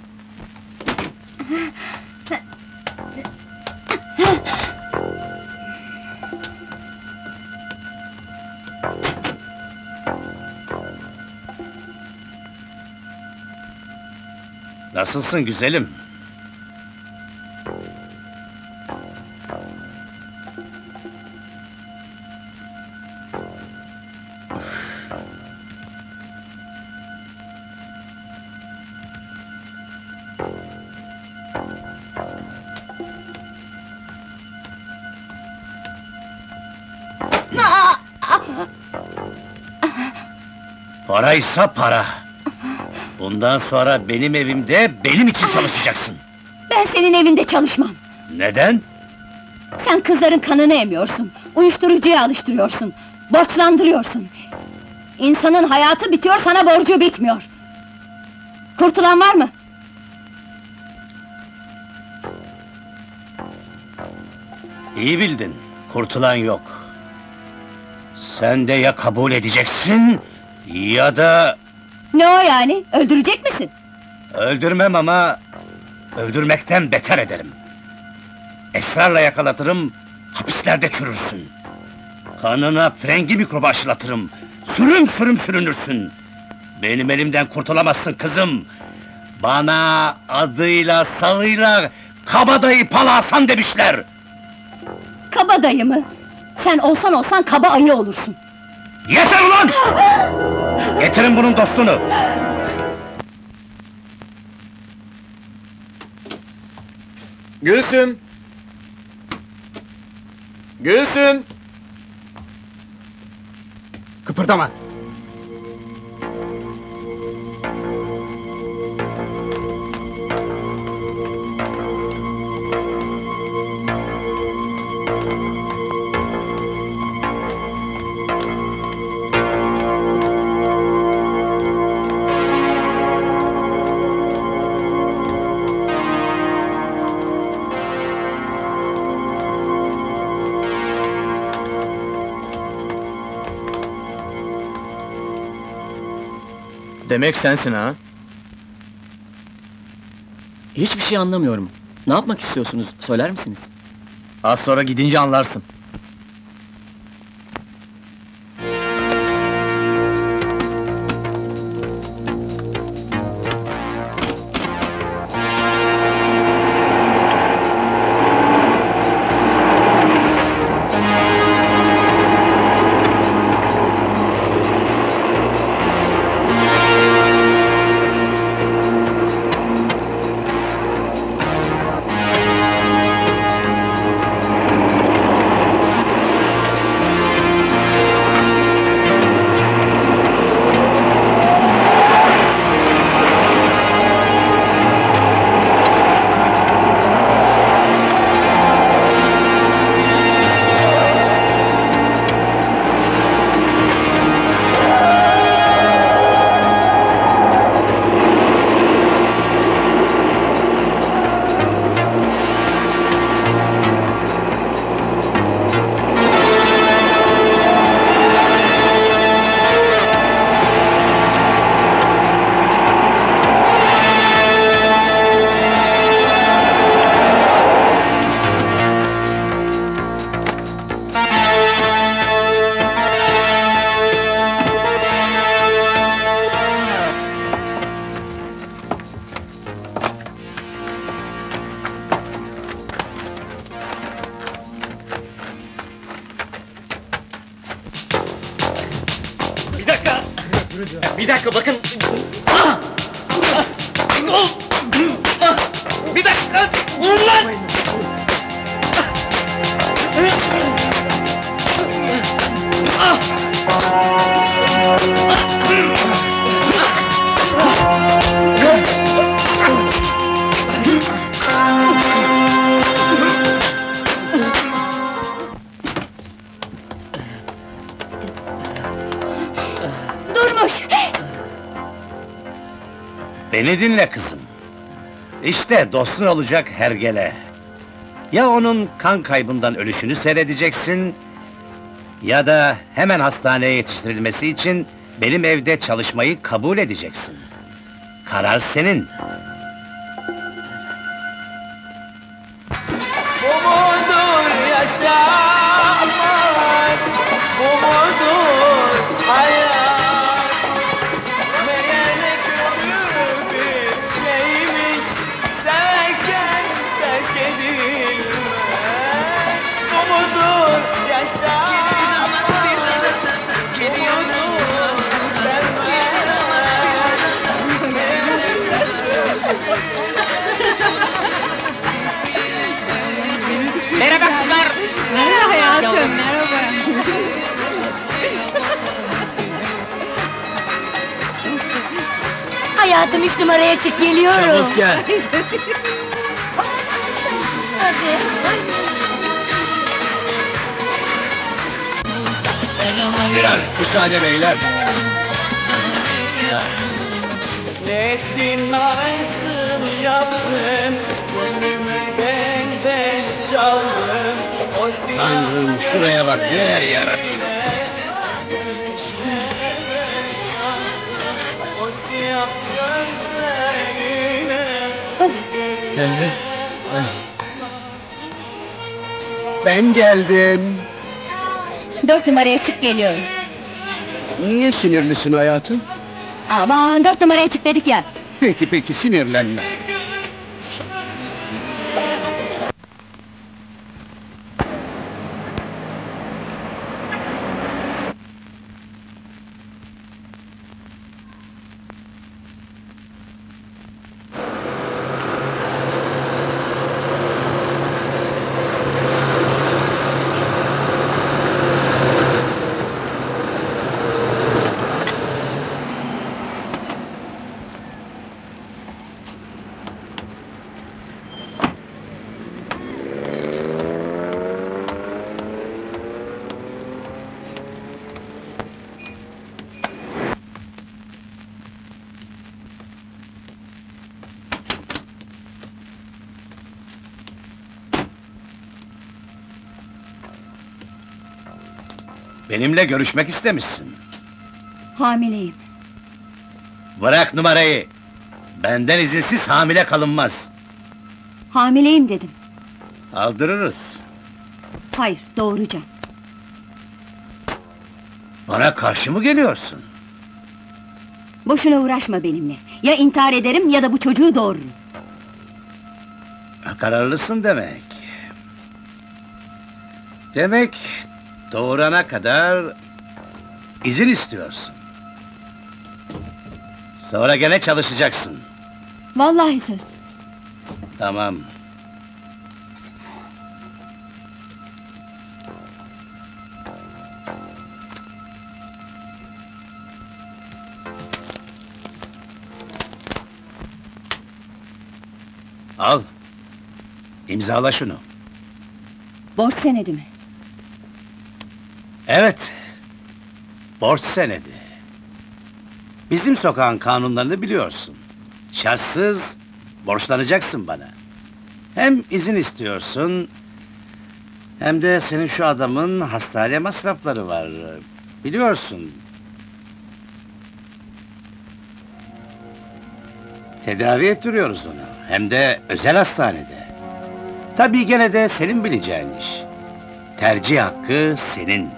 Nasılsın güzelim? Paraysa para. Bundan sonra benim evimde benim için çalışacaksın. Ben senin evinde çalışmam. Neden? Sen kızların kanını emiyorsun. Uyuşturucuya alıştırıyorsun. Borçlandırıyorsun. İnsanın hayatı bitiyor, sana borcu bitmiyor. Kurtulan var mı? İyi bildin, kurtulan yok. Sen de ya kabul edeceksin, ya da... Ne o yani? Öldürecek misin? Öldürmem ama... öldürmekten beter ederim. Esrarla yakalatırım, hapislerde çürürsün. Kanına frengi mikrobu aşılatırım, sürüm sürüm sürünürsün. Benim elimden kurtulamazsın kızım. Bana adıyla sanıyla kabadayı Palasan demişler. Kabadayı mı? Sen olsan olsan kaba ayı olursun. Yeter ulan! Getirin bunun dostunu! Gülsüm! Gülsüm! Kıpırdama! Demek sensin ha? Hiçbir şey anlamıyorum. Ne yapmak istiyorsunuz, söyler misiniz? Az sonra gidince anlarsın. Bir dakika bakın. Ah! Bir dakika! Vurun lan! Durmuş! Beni dinle kızım. İşte dostun olacak hergele. Ya onun kan kaybından ölüşünü seyredeceksin... ...ya da hemen hastaneye yetiştirilmesi için... ...benim evde çalışmayı kabul edeceksin. Karar senin. Bu mudur yaşamak? Bu mudur hayat? Meğer ne kötü bir şeymiş, severken terk edilmez. Bu mudur yaşamak? Merhaba kızlar. Merhaba hayatım. Merhaba. Hayatım üç numaraya çık, geliyorum. Çabuk gel. Hadi. Biraz müsaade beyler. Nesin arzım yaptım, gönlümü benzer çaldım. Tanrım şuraya bak, neler yaratıyor. O siyah gözlerine Ben geldim. Dört numaraya çık, geliyorum. Niye sinirlisin hayatım? Aman, dört numaraya çık dedik ya. Peki peki, sinirlenme. Benimle görüşmek istemişsin. Hamileyim. Bırak numarayı! Benden izinsiz hamile kalınmaz. Hamileyim dedim. Aldırırız. Hayır, doğuracağım. Bana karşı mı geliyorsun? Boşuna uğraşma benimle. Ya intihar ederim ya da bu çocuğu doğururum. Kararlısın demek. Demek... doğurana kadar... izin istiyorsun. Sonra gene çalışacaksın. Vallahi söz. Tamam. Al. İmzala şunu. Borç senedi mi? Evet. Borç senedi. Bizim sokağın kanunlarını biliyorsun. Şartsız borçlanacaksın bana. Hem izin istiyorsun... hem de senin şu adamın hastane masrafları var. Biliyorsun. Tedavi ettiriyoruz onu. Hem de özel hastanede. Tabii gene de senin bileceğin iş. Tercih hakkı senin.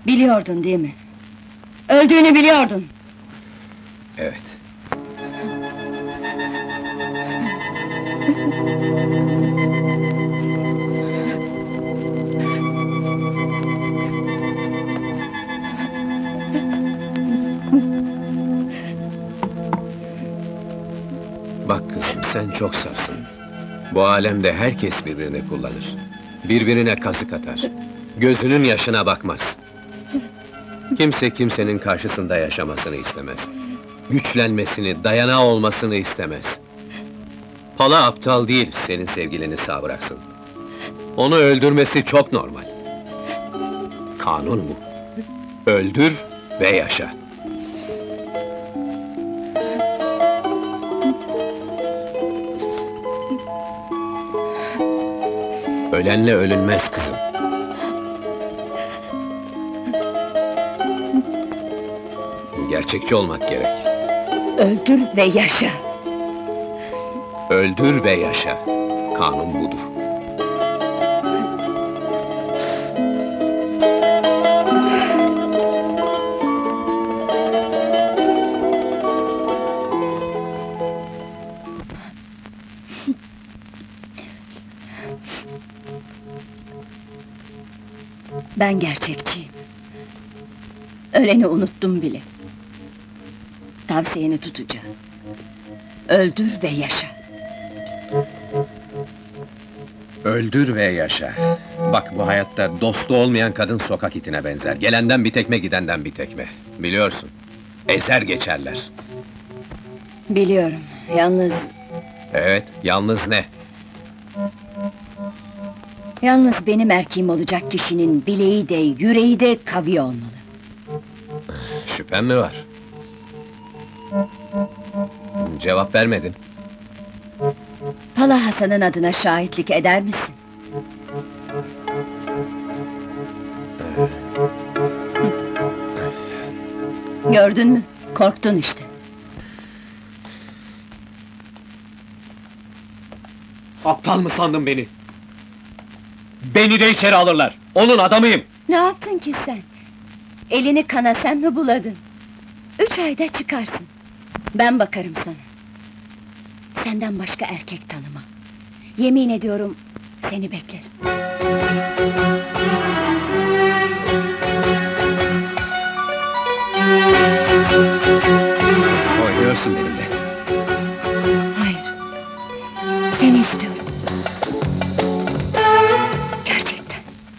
Biliyordun değil mi? Öldüğünü biliyordun. Evet. Bak kızım, sen çok safsın. Bu alemde herkes birbirini kullanır. Birbirine kazık atar. Gözünün yaşına bakmaz. Kimse kimsenin karşısında yaşamasını istemez. Güçlenmesini, dayanağı olmasını istemez. Pala aptal değil, senin sevgilini sağ bıraksın. Onu öldürmesi çok normal. Kanun bu. Öldür ve yaşa. Ölenle ölünmez kızım. Gerçekçi olmak gerek. Öldür ve yaşa. Öldür ve yaşa. Kanun budur. Ben gerçekçiyim. Öleni unuttum bile. Tavsiyeni tutacağım. Öldür ve yaşa. Öldür ve yaşa. Bak, bu hayatta dostu olmayan kadın sokak itine benzer. Gelenden bir tekme, gidenden bir tekme. Biliyorsun. Ezer geçerler. Biliyorum, yalnız... Evet, yalnız ne? Yalnız benim erkeğim olacak kişinin bileği de, yüreği de kavi olmalı. Şüphen mi var? Cevap vermedin. Pala Hasan'ın adına şahitlik eder misin? Gördün mü? Korktun işte. Aptal mı sandın beni? Beni de içeri alırlar! Onun adamıyım! Ne yaptın ki sen? Elini kana sen mi buladın? Üç ayda çıkarsın. Ben bakarım sana. Senden başka erkek tanımam. Yemin ediyorum, seni beklerim. Oynuyorsun benimle. Hayır. Seni istiyorum. Gerçekten.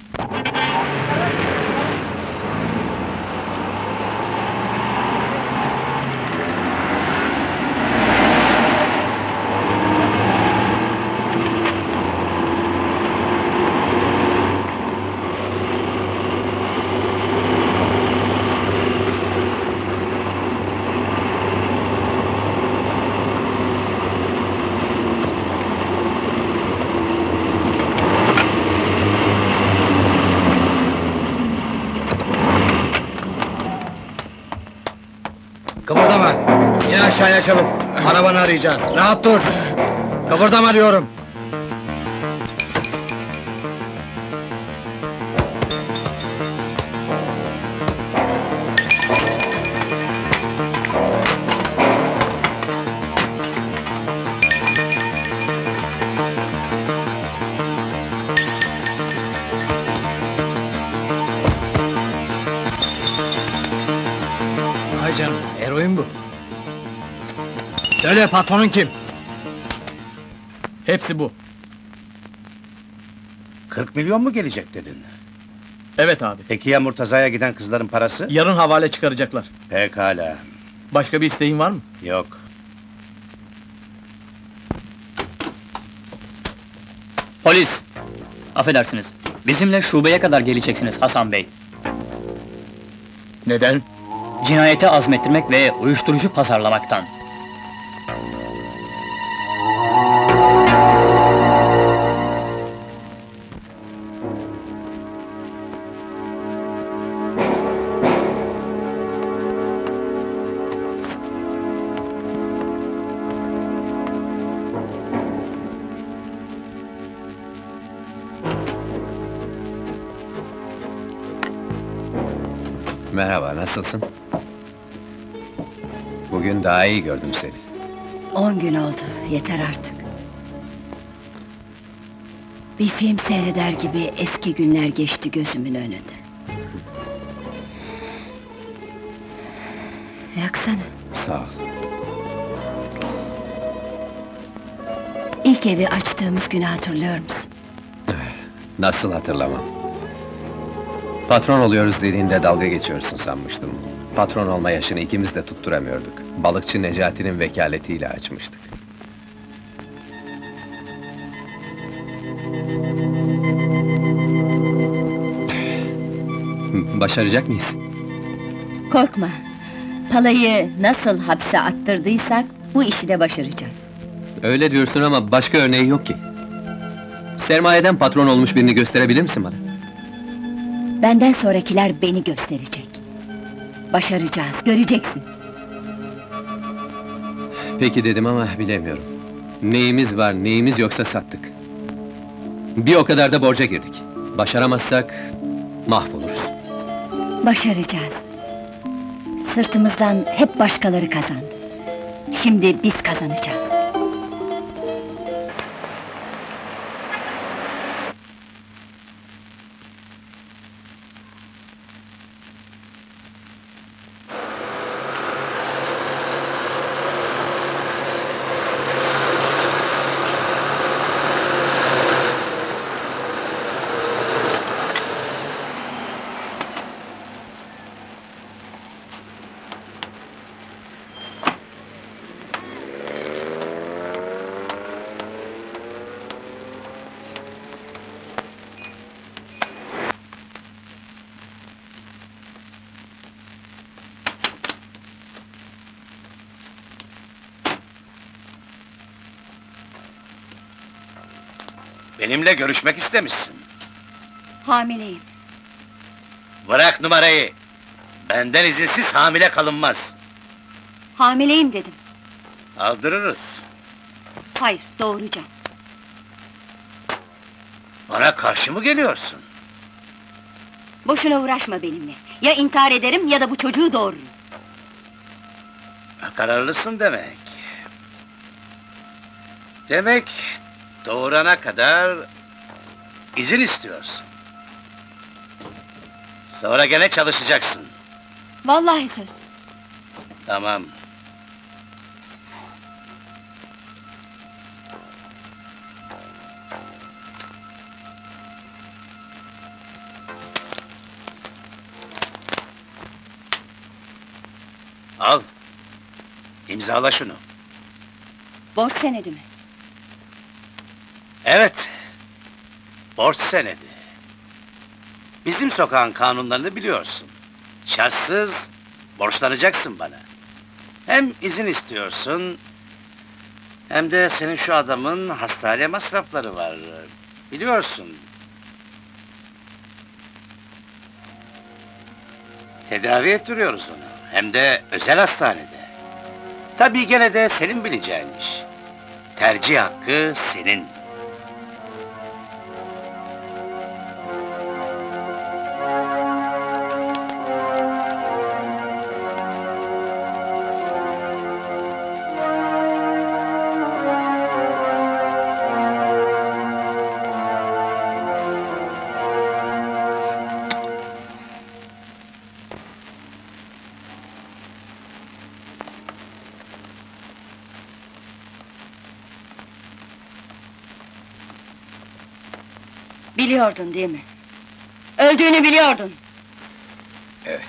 Kıpırdama! İn aşağıya çabuk! Arabanı arayacağız! Rahat dur! Kıpırdama diyorum! Ay canım, eroin bu! Söyle, patronun kim? Hepsi bu! Kırk milyon mu gelecek dedin? Evet abi. Peki ya Murtaza'ya giden kızların parası? Yarın havale çıkaracaklar. Pekala. Başka bir isteğin var mı? Yok. Polis! Affedersiniz, bizimle şubeye kadar geleceksiniz Hasan Bey. Neden? Cinayeti azmettirmek ve uyuşturucu pazarlamaktan. Merhaba, nasılsın? Bugün daha iyi gördüm seni. On gün oldu, yeter artık. Bir film seyreder gibi eski günler geçti gözümün önünde. Yaksana. Sağ ol. İlk evi açtığımız günü hatırlıyor musun? Nasıl hatırlamam? Patron oluyoruz dediğinde dalga geçiyorsun sanmıştım. Patron olma yaşını ikimiz de tutturamıyorduk. Balıkçı Necati'nin vekaletiyle açmıştık. Başaracak mıyız? Korkma. Palayı nasıl hapse attırdıysak bu işi de başaracağız. Öyle diyorsun ama başka örneği yok ki. Sermayeden patron olmuş birini gösterebilir misin bana? Benden sonrakiler beni gösterecek. Başaracağız, göreceksin. Peki dedim ama bilemiyorum. Neyimiz var, neyimiz yoksa sattık. Bir o kadar da borca girdik. Başaramazsak mahvoluruz. Başaracağız. Sırtımızdan hep başkaları kazandı. Şimdi biz kazanacağız. Benimle görüşmek istemişsin. Hamileyim. Bırak numarayı! Benden izinsiz hamile kalınmaz. Hamileyim dedim. Aldırırız. Hayır, doğuracağım. Bana karşı mı geliyorsun? Boşuna uğraşma benimle. Ya intihar ederim ya da bu çocuğu doğururum. Kararlısın demek. Demek doğurana kadar izin istiyorsun. Sonra gene çalışacaksın. Vallahi söz. Tamam. Al. İmzala şunu. Borç senedi mi? Evet. Borç senedi. Bizim sokağın kanunlarını biliyorsun. Şartsız borçlanacaksın bana. Hem izin istiyorsun, hem de senin şu adamın hastane masrafları var. Biliyorsun. Tedavi ettiriyoruz onu. Hem de özel hastanede. Tabii gene de senin bileceğin iş. Tercih hakkı senin. Biliyordun değil mi? Öldüğünü biliyordun. Evet.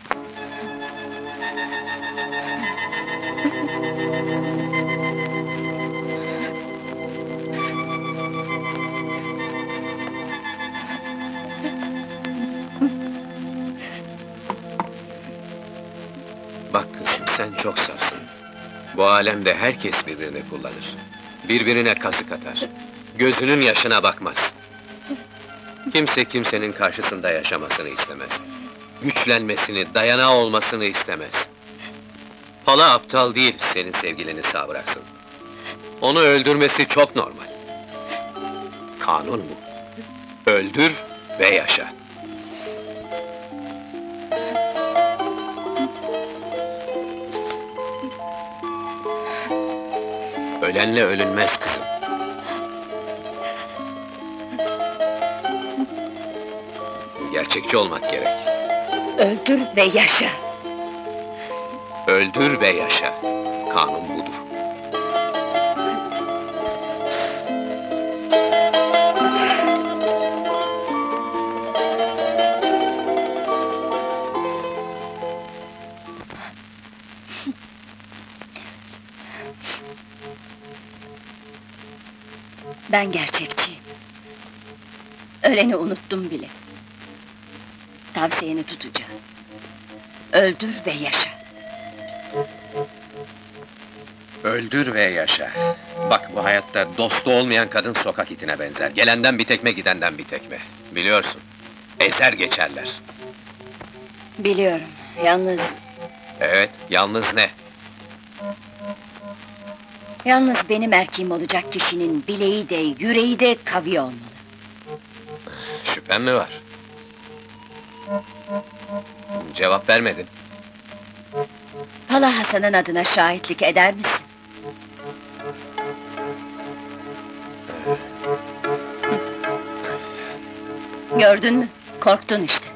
Bak kızım, sen çok safsın. Bu alemde herkes birbirini kullanır. Birbirine kazık atar. Gözünün yaşına bakmaz. Kimse kimsenin karşısında yaşamasını istemez. Güçlenmesini, dayanağı olmasını istemez. Pala aptal değil, senin sevgilini sağ bıraksın. Onu öldürmesi çok normal. Kanun bu. Öldür ve yaşa. Ölenle ölünmez kızım. Gerçekçi olmak gerek. Öldür ve yaşa. Öldür ve yaşa. Kanun budur. Ben gerçekçiyim. Öleni unuttum bile. Tavsiyeni tutacağım. Öldür ve yaşa. Öldür ve yaşa. Bak, bu hayatta dostu olmayan kadın sokak itine benzer. Gelenden bir tekme, gidenden bir tekme. Biliyorsun, ezer geçerler. Biliyorum, yalnız... Evet, yalnız ne? Yalnız benim erkeğim olacak kişinin bileği de, yüreği de kavi olmalı. Şüphen mi var? Cevap vermedin. Pala Hasan'ın adına şahitlik eder misin? Gördün mü? Korktun işte.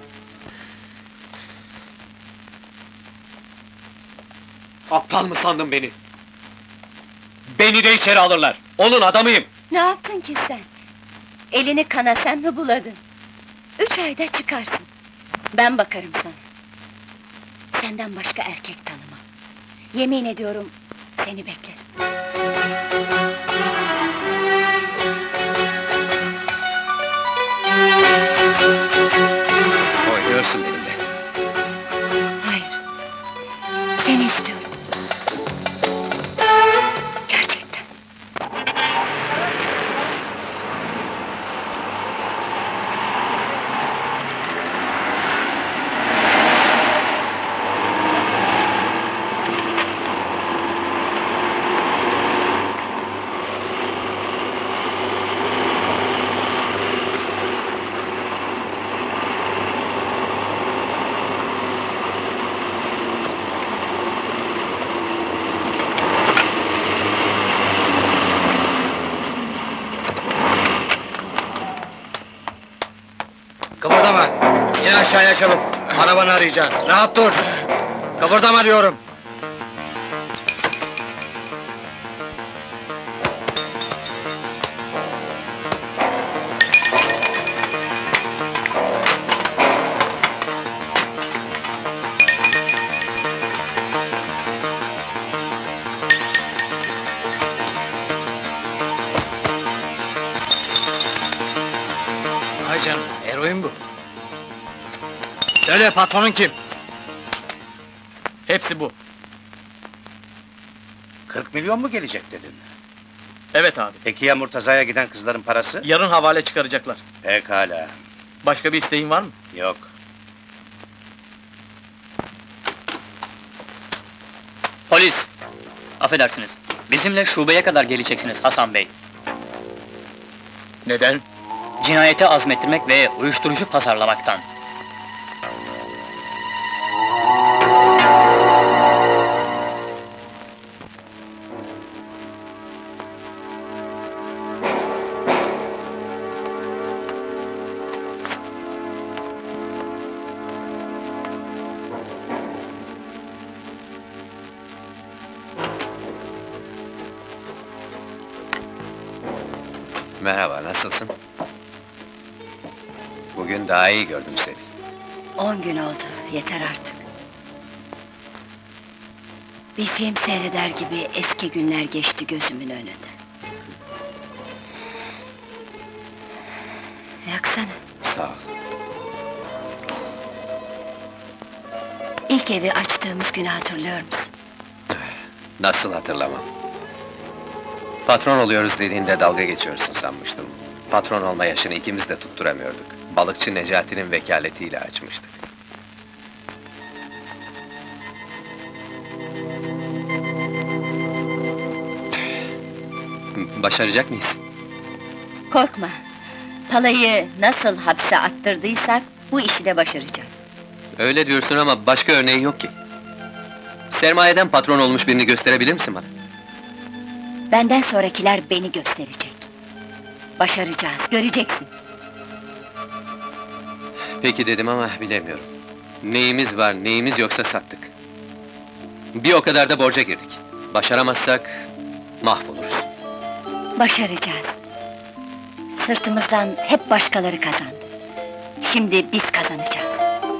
Aptal mı sandın beni? Beni de içeri alırlar. Onun adamıyım. Ne yaptın ki sen? Elini kana sen mi buladın? Üç ayda çıkarsın. Ben bakarım sana. Senden başka erkek tanımam. Yemin ediyorum, seni beklerim. Oynuyorsun benimle. Hayır. Seni istiyorum. Gerçekten. Kıpırdama! İn aşağıya çabuk! Arabanı arayacağız! Rahat dur! Kıpırdama diyorum! Ay canım, eroin bu! Söyle, patronun kim? Hepsi bu. Kırk milyon mu gelecek dedin? Evet abi. Peki ya Murtaza'ya giden kızların parası? Yarın havale çıkaracaklar. Pekala. Başka bir isteğin var mı? Yok. Polis! Affedersiniz, bizimle şubeye kadar geleceksiniz Hasan Bey. Neden? Cinayeti azmettirmek ve uyuşturucu pazarlamaktan. Merhaba, nasılsın? Bugün daha iyi gördüm seni. On gün oldu, yeter artık. Bir film seyreder gibi eski günler geçti gözümün önünde. Yaksana. Sağ ol. İlk evi açtığımız günü hatırlıyor musun? Nasıl hatırlamam? Patron oluyoruz dediğinde dalga geçiyorsun sanmıştım. Patron olma yaşını ikimiz de tutturamıyorduk. Balıkçı Necati'nin vekaletiyle açmıştık. Başaracak mıyız? Korkma. Palayı nasıl hapse attırdıysak bu işi de başaracağız. Öyle diyorsun ama başka örneği yok ki. Sermayeden patron olmuş birini gösterebilir misin bana? Benden sonrakiler beni gösterecek. Başaracağız, göreceksin. Peki dedim ama bilemiyorum. Neyimiz var, neyimiz yoksa sattık. Bir o kadar da borca girdik. Başaramazsak mahvoluruz. Başaracağız. Sırtımızdan hep başkaları kazandı. Şimdi biz kazanacağız.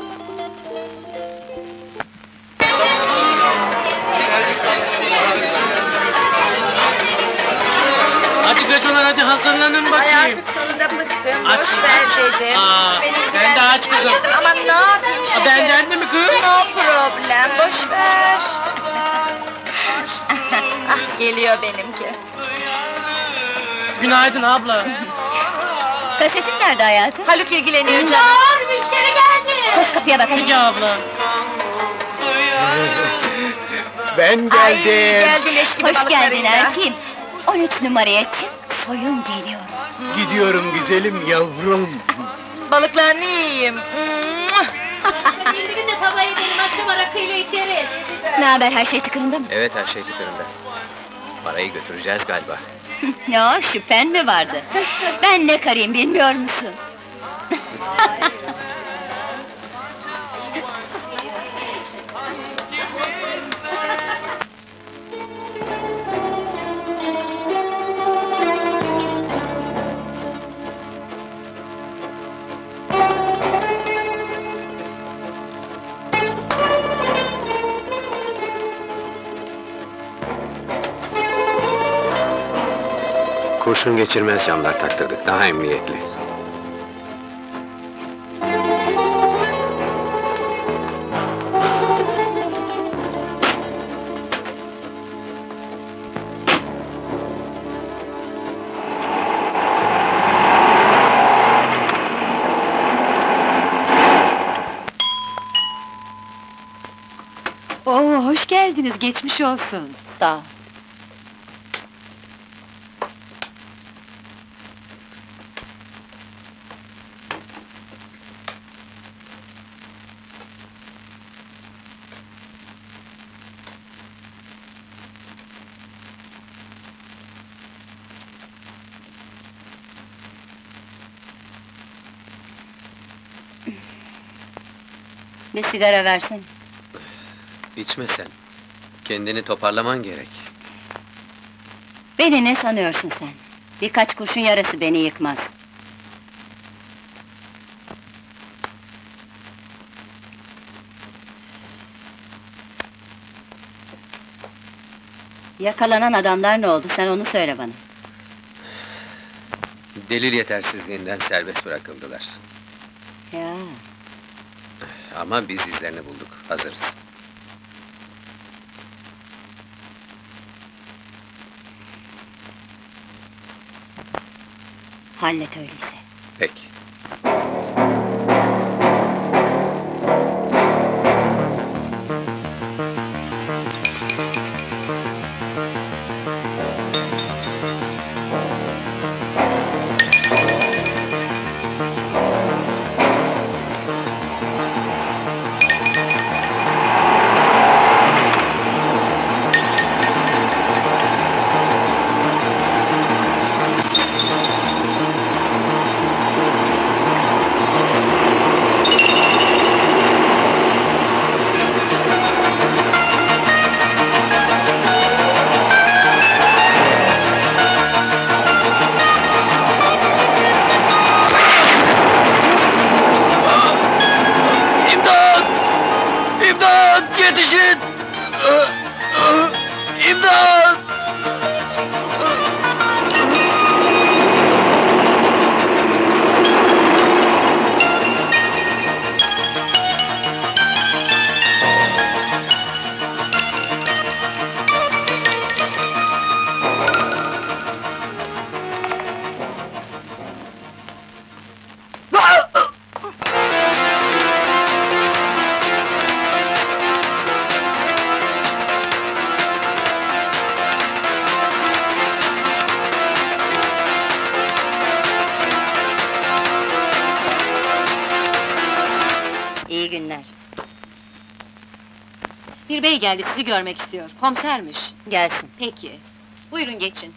Hadi becolar, hadi hazırlanın bakayım. Ay artık sonunda bıktım, Aç, boş ver aç. dedim. Aa, sen de aç kızım. Ama ne yapayım şekerim? Benden de mi kız? No problem, boş ver. Ah, geliyor benimki. Günaydın abla. Kasetin nerede hayatım? Haluk ilgileniyor canım. Dur, müşteri geldi! Koş kapıya bak. Peki abla. Ben Ay, geldim. geldi leş gibi Hoş geldin balıklarıyla. erkeğim. on üç numaraya çık, soyun geliyor. Gidiyorum güzelim yavrum. Balıklarını yiyeyim. Bir gün de tavayı benim akşam rakıyla içeriz. Ne haber, her şey tıkırında mı? Evet, her şey tıkırında. Parayı götüreceğiz galiba. Ya, şüphen mi vardı? Ben ne karıyım bilmiyor musun? Kurşun geçirmez camlar taktırdık, daha emniyetli. Oo, hoş geldiniz, geçmiş olsun. Sağ ol. Bir sigara versin. İçme sen. Kendini toparlaman gerek. Beni ne sanıyorsun sen? Birkaç kurşun yarası beni yıkmaz. Yakalanan adamlar ne oldu? Sen onu söyle bana. Delil yetersizliğinden serbest bırakıldılar. Ya. Ama biz izlerini bulduk, hazırız. Hallet öyleyse. Peki. İyi günler. Bir bey geldi, sizi görmek istiyor. Komisermiş. Gelsin. Peki. Buyurun geçin.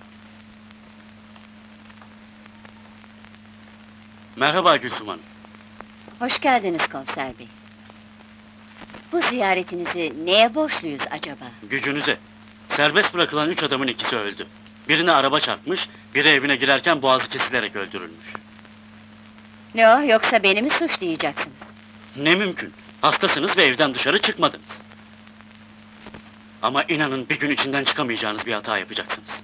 Merhaba Gülsüm Hanım. Hoş geldiniz komiser bey. Bu ziyaretinizi neye borçluyuz acaba? Gücünüze. Serbest bırakılan üç adamın ikisi öldü. Birine araba çarpmış, biri evine girerken boğazı kesilerek öldürülmüş. Ne o, yoksa beni mi suçlayacaksınız? Ne mümkün. Hastasınız ve evden dışarı çıkmadınız. Ama inanın bir gün içinden çıkamayacağınız bir hata yapacaksınız.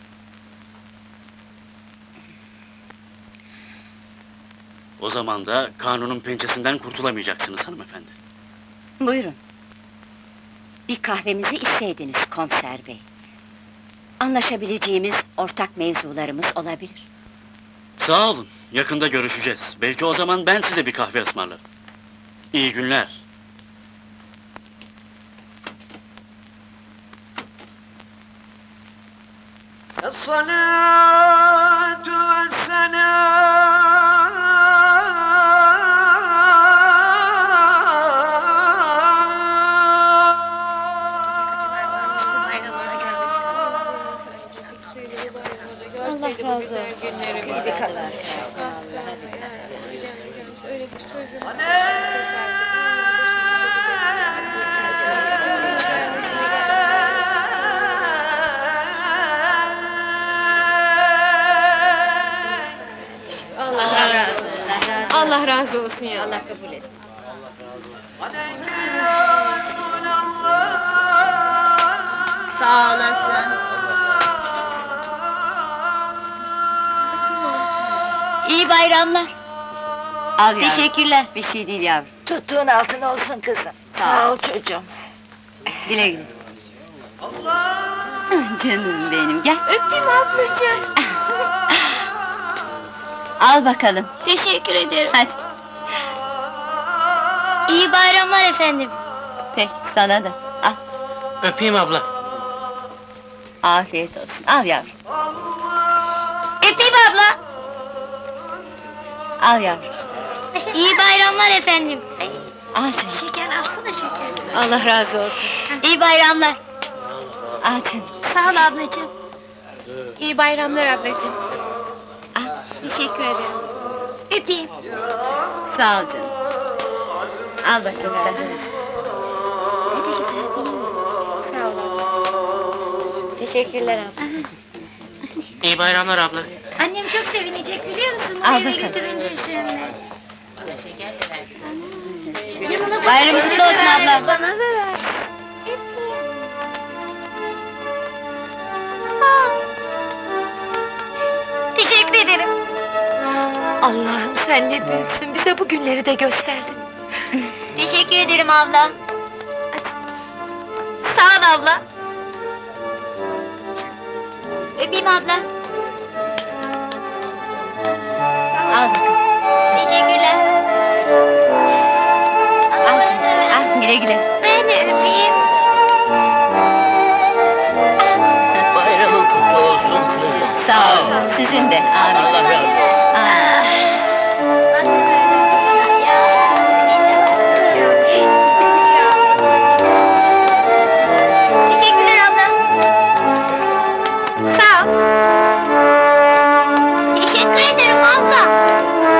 O zaman da kanunun pençesinden kurtulamayacaksınız hanımefendi. Buyurun. Bir kahvemizi içseydiniz komiser bey. Anlaşabileceğimiz ortak mevzularımız olabilir. Sağ olun, yakında görüşeceğiz. Belki o zaman ben size bir kahve ısmarlarım. İyi günler. الصلاة Allah razı olsun. Bizi kadar. Allah razı olsun. Allah razı olsun ya. Allah kabul etsin. Sağ olasın. İyi bayramlar. Al yavrum. Teşekkürler. Bir şey değil yavrum. Tuttuğun altın olsun kızım. Sağ ol çocuğum. Güle güle. Canım benim, gel. Öpeyim ablacığım. Al bakalım. Teşekkür ederim. Hadi. İyi bayramlar efendim. Peki, sana da. Al. Öpeyim abla. Afiyet olsun. Al yavrum. Öpeyim abla. Al yavrum. İyi bayramlar efendim. Al canım. Şeker alsana şeker. Allah razı olsun. İyi bayramlar. Al canım. Sağ ol ablacığım. İyi bayramlar ablacığım. Teşekkür ederim. Öpeyim. Sağ ol canım. Al bakalım sen. Sağ ol. Teşekkürler abla. İyi bayramlar abla. Annem çok sevinecek biliyor musun? Al Bu eve bakalım. getirince şimdi. Bayramınız kutlu olsun abla. Bana da ver. Teşekkür ederim. Allah'ım sen ne büyüksün, bize bu günleri de gösterdin. Teşekkür ederim abla. Sağ ol abla. Öpeyim abla. Al bakalım. Teşekkürler. Al canım. Al, güle güle. Ben de öpeyim. Bayramın kutlu olsun kızım. Sağ ol. Sizin de. Amin. Allah razı olsun. Amin. Teşekkürler abla. Sağ ol. Teşekkür ederim abla.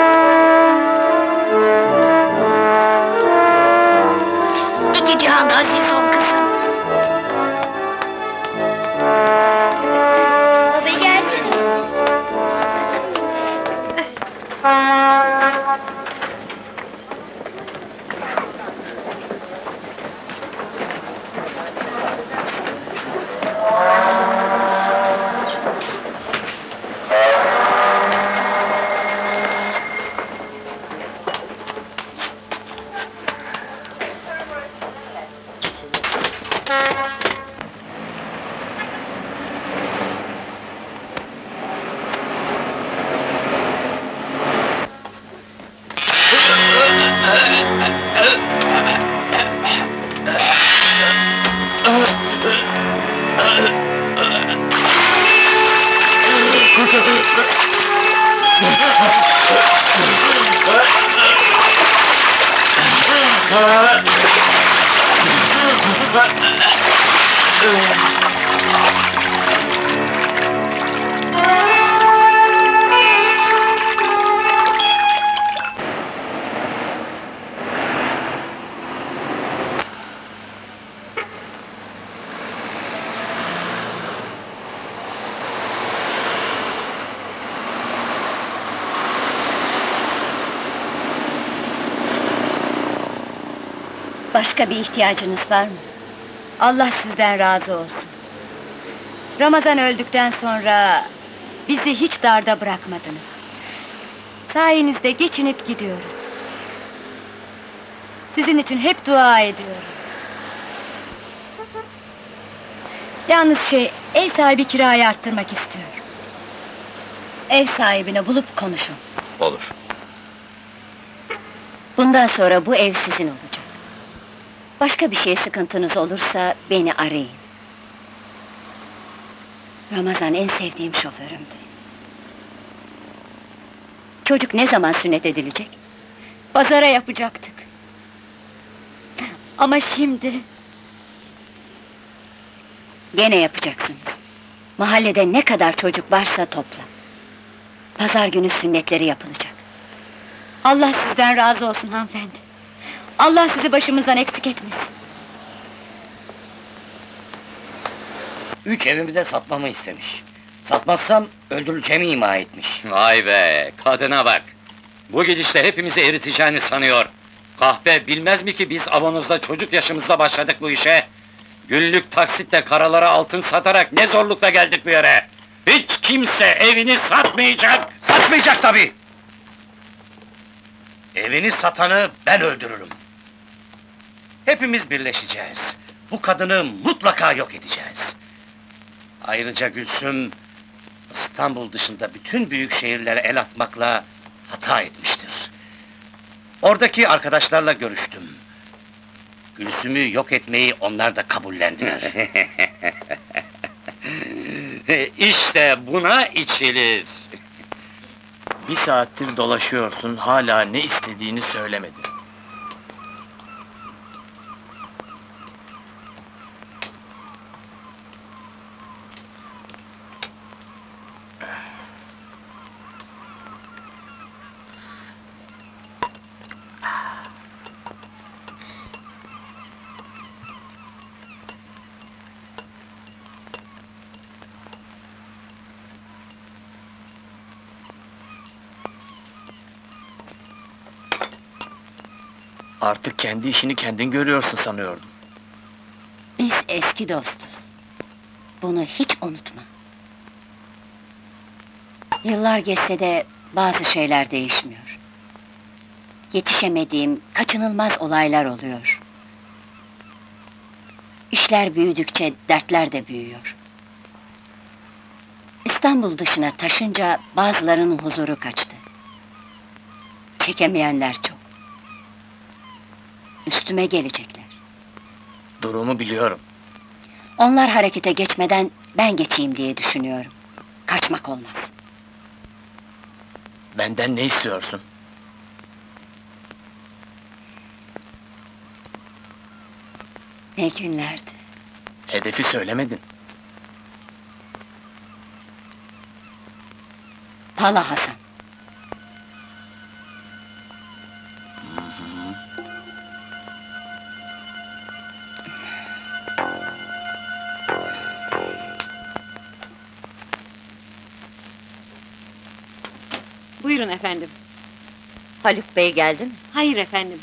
İki cihanda aziz ol kızım. Baba gelsene. Başka bir ihtiyacınız var mı? Allah sizden razı olsun. Ramazan öldükten sonra bizi hiç darda bırakmadınız. Sayenizde geçinip gidiyoruz. Sizin için hep dua ediyorum. Yalnız şey, ev sahibi kirayı arttırmak istiyor. Ev sahibini bulup konuşun. Olur. Bundan sonra bu ev sizin olacak. Başka bir şey sıkıntınız olursa beni arayın. Ramazan en sevdiğim şoförümdü. Çocuk ne zaman sünnet edilecek? Pazara yapacaktık. Ama şimdi... Gene yapacaksınız. Mahallede ne kadar çocuk varsa topla. Pazar günü sünnetleri yapılacak. Allah sizden razı olsun hanımefendi. Allah sizi başımızdan eksik etmesin. Üç evimi de satmamı istemiş. Satmazsam öldürüleceğimi ima etmiş. Vay be, kadına bak! Bu gidişle hepimizi eriteceğini sanıyor. Kahpe bilmez mi ki biz Avanoz'da çocuk yaşımızda başladık bu işe? Günlük taksitle karalara altın satarak ne zorlukla geldik bu yere! Hiç kimse evini satmayacak! Satmayacak tabii! Evini satanı ben öldürürüm. Hepimiz birleşeceğiz. Bu kadını mutlaka yok edeceğiz. Ayrıca Gülsüm, İstanbul dışında bütün büyük şehirlere el atmakla hata etmiştir. Oradaki arkadaşlarla görüştüm. Gülsüm'ü yok etmeyi onlar da kabullendiler. İşte buna içilir! Bir saattir dolaşıyorsun, hala ne istediğini söylemedin. Artık kendi işini kendin görüyorsun sanıyordum. Biz eski dostuz. Bunu hiç unutma. Yıllar geçse de bazı şeyler değişmiyor. Yetişemediğim kaçınılmaz olaylar oluyor. İşler büyüdükçe dertler de büyüyor. İstanbul dışına taşınca bazılarının huzuru kaçtı. Çekemeyenler çok. Üstüme gelecekler. Durumu biliyorum. Onlar harekete geçmeden ben geçeyim diye düşünüyorum. Kaçmak olmaz. Benden ne istiyorsun? Ne günlerdi. Hedefi söylemedin. Pala Hasan. Buyurun efendim. Haluk Bey geldi mi? Hayır efendim.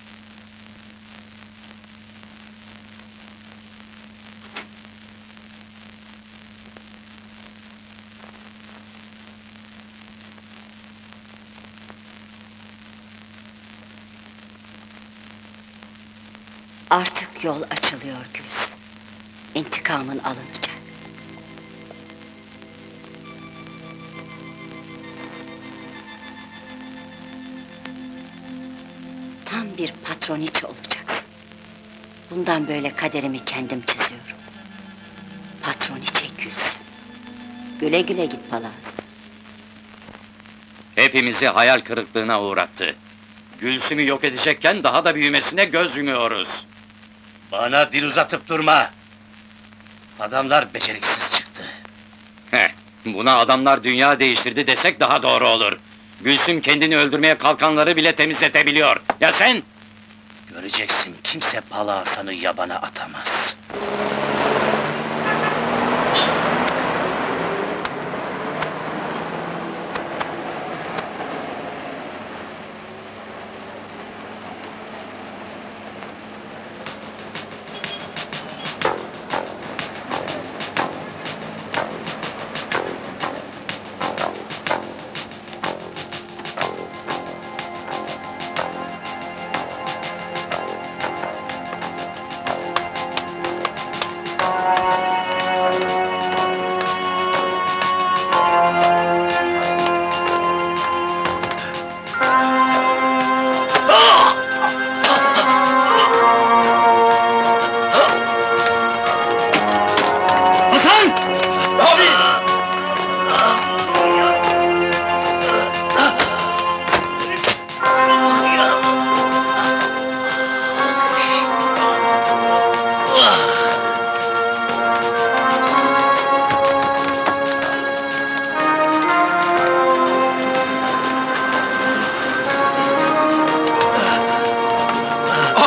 Artık yol açılıyor Gülsüm. İntikamın alınacak. Tam bir patroniçe olacaksın. Bundan böyle kaderimi kendim çiziyorum. Patroniçe Gülsüm. Güle güle git Palaz. Hepimizi hayal kırıklığına uğrattı. Gülsüm'ü yok edecekken daha da büyümesine göz yumuyoruz. Bana dil uzatıp durma! Adamlar beceriksiz çıktı. Heh, buna adamlar dünya değiştirdi desek daha doğru olur. Gülsüm kendini öldürmeye kalkanları bile temizletebiliyor. Ya sen? Göreceksin, kimse Pala Hasan'ı yabana atamaz.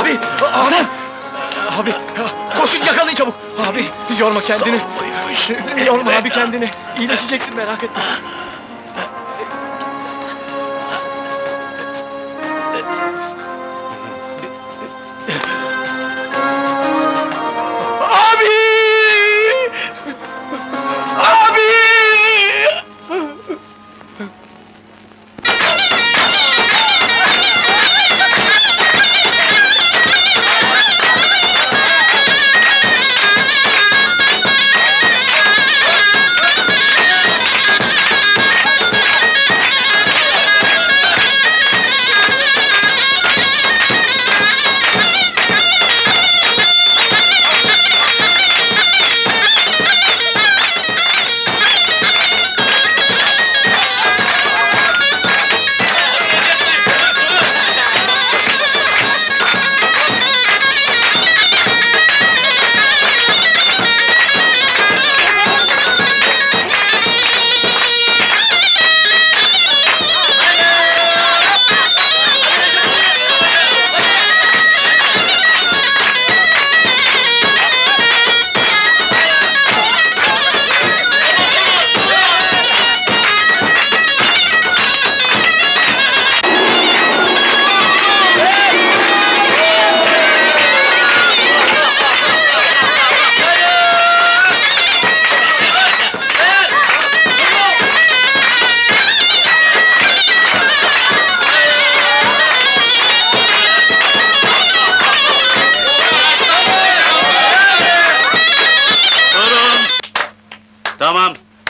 Abi! Hasan! Abi! Koşun yakalayın çabuk! Abi! Yorma kendini! Yorma abi kendini! İyileşeceksin merak etme! Abi! Abi! Tamam.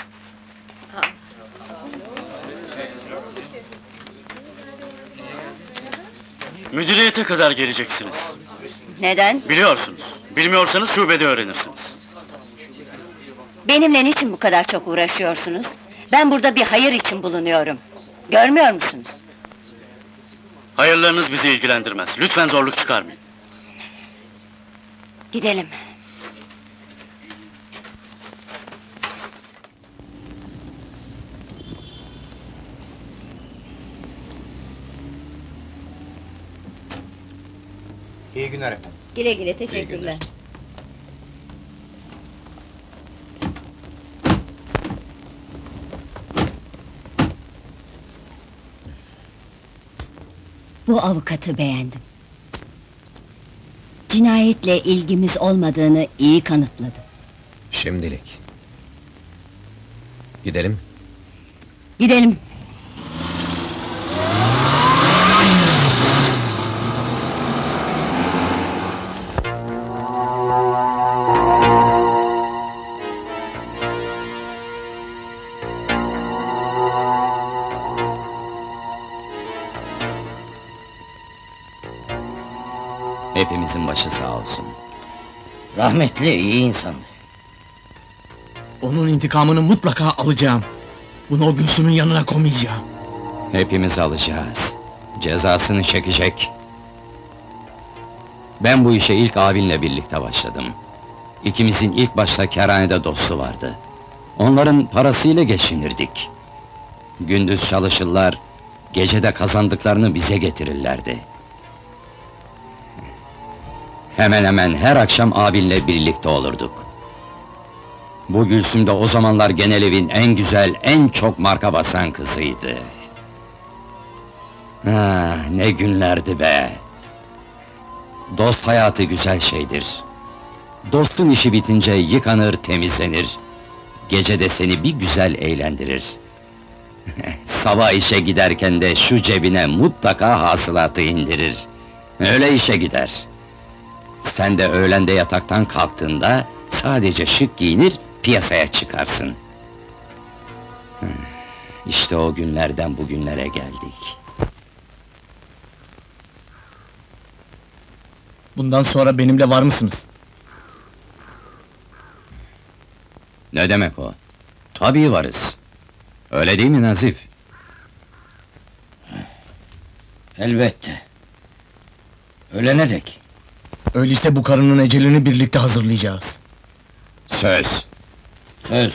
Müdüriyete kadar geleceksiniz. Neden? Biliyorsunuz. Bilmiyorsanız şubede öğrenirsiniz. Benimle niçin bu kadar çok uğraşıyorsunuz? Ben burada bir hayır için bulunuyorum. Görmüyor musunuz? Hayırlarınız bizi ilgilendirmez. Lütfen zorluk çıkarmayın. Gidelim. İyi günler efendim. Güle güle, teşekkürler. Bu avukatı beğendim. Cinayetle ilgimiz olmadığını iyi kanıtladı. Şimdilik. Gidelim. Gidelim. Hepimizin başı sağ olsun. Rahmetli iyi insandı. Onun intikamını mutlaka alacağım. Bunu o Gülsüm'ün yanına koymayacağım. Hepimiz alacağız. Cezasını çekecek. Ben bu işe ilk abinle birlikte başladım. İkimizin ilk başta kerhanede dostu vardı. Onların parasıyla geçinirdik. Gündüz çalışırlar, gecede kazandıklarını bize getirirlerdi. Hemen hemen her akşam abinle birlikte olurduk. Bu Gülsüm de o zamanlar genel evin en güzel, en çok marka basan kızıydı. Ah, ne günlerdi be! Dost hayatı güzel şeydir. Dostun işi bitince yıkanır, temizlenir. Gece de seni bir güzel eğlendirir. Sabah işe giderken de şu cebine mutlaka hasılatı indirir. Öyle işe gider. Sen de öğlende yataktan kalktığında sadece şık giyinir, piyasaya çıkarsın. İşte o günlerden bugünlere geldik. Bundan sonra benimle var mısınız? Ne demek o? Tabii varız. Öyle değil mi Nazif? Elbette. Ölene dek. Öyleyse bu karının ecelini birlikte hazırlayacağız. Söz. Söz.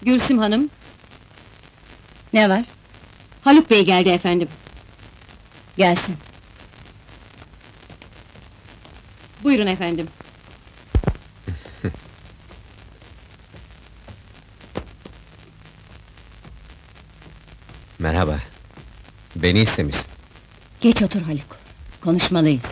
Gülsüm Hanım. Ne var? Haluk Bey geldi efendim. Gelsin. Buyurun efendim. Merhaba. Beni istemişsin. Geç otur Haluk. Konuşmalıyız.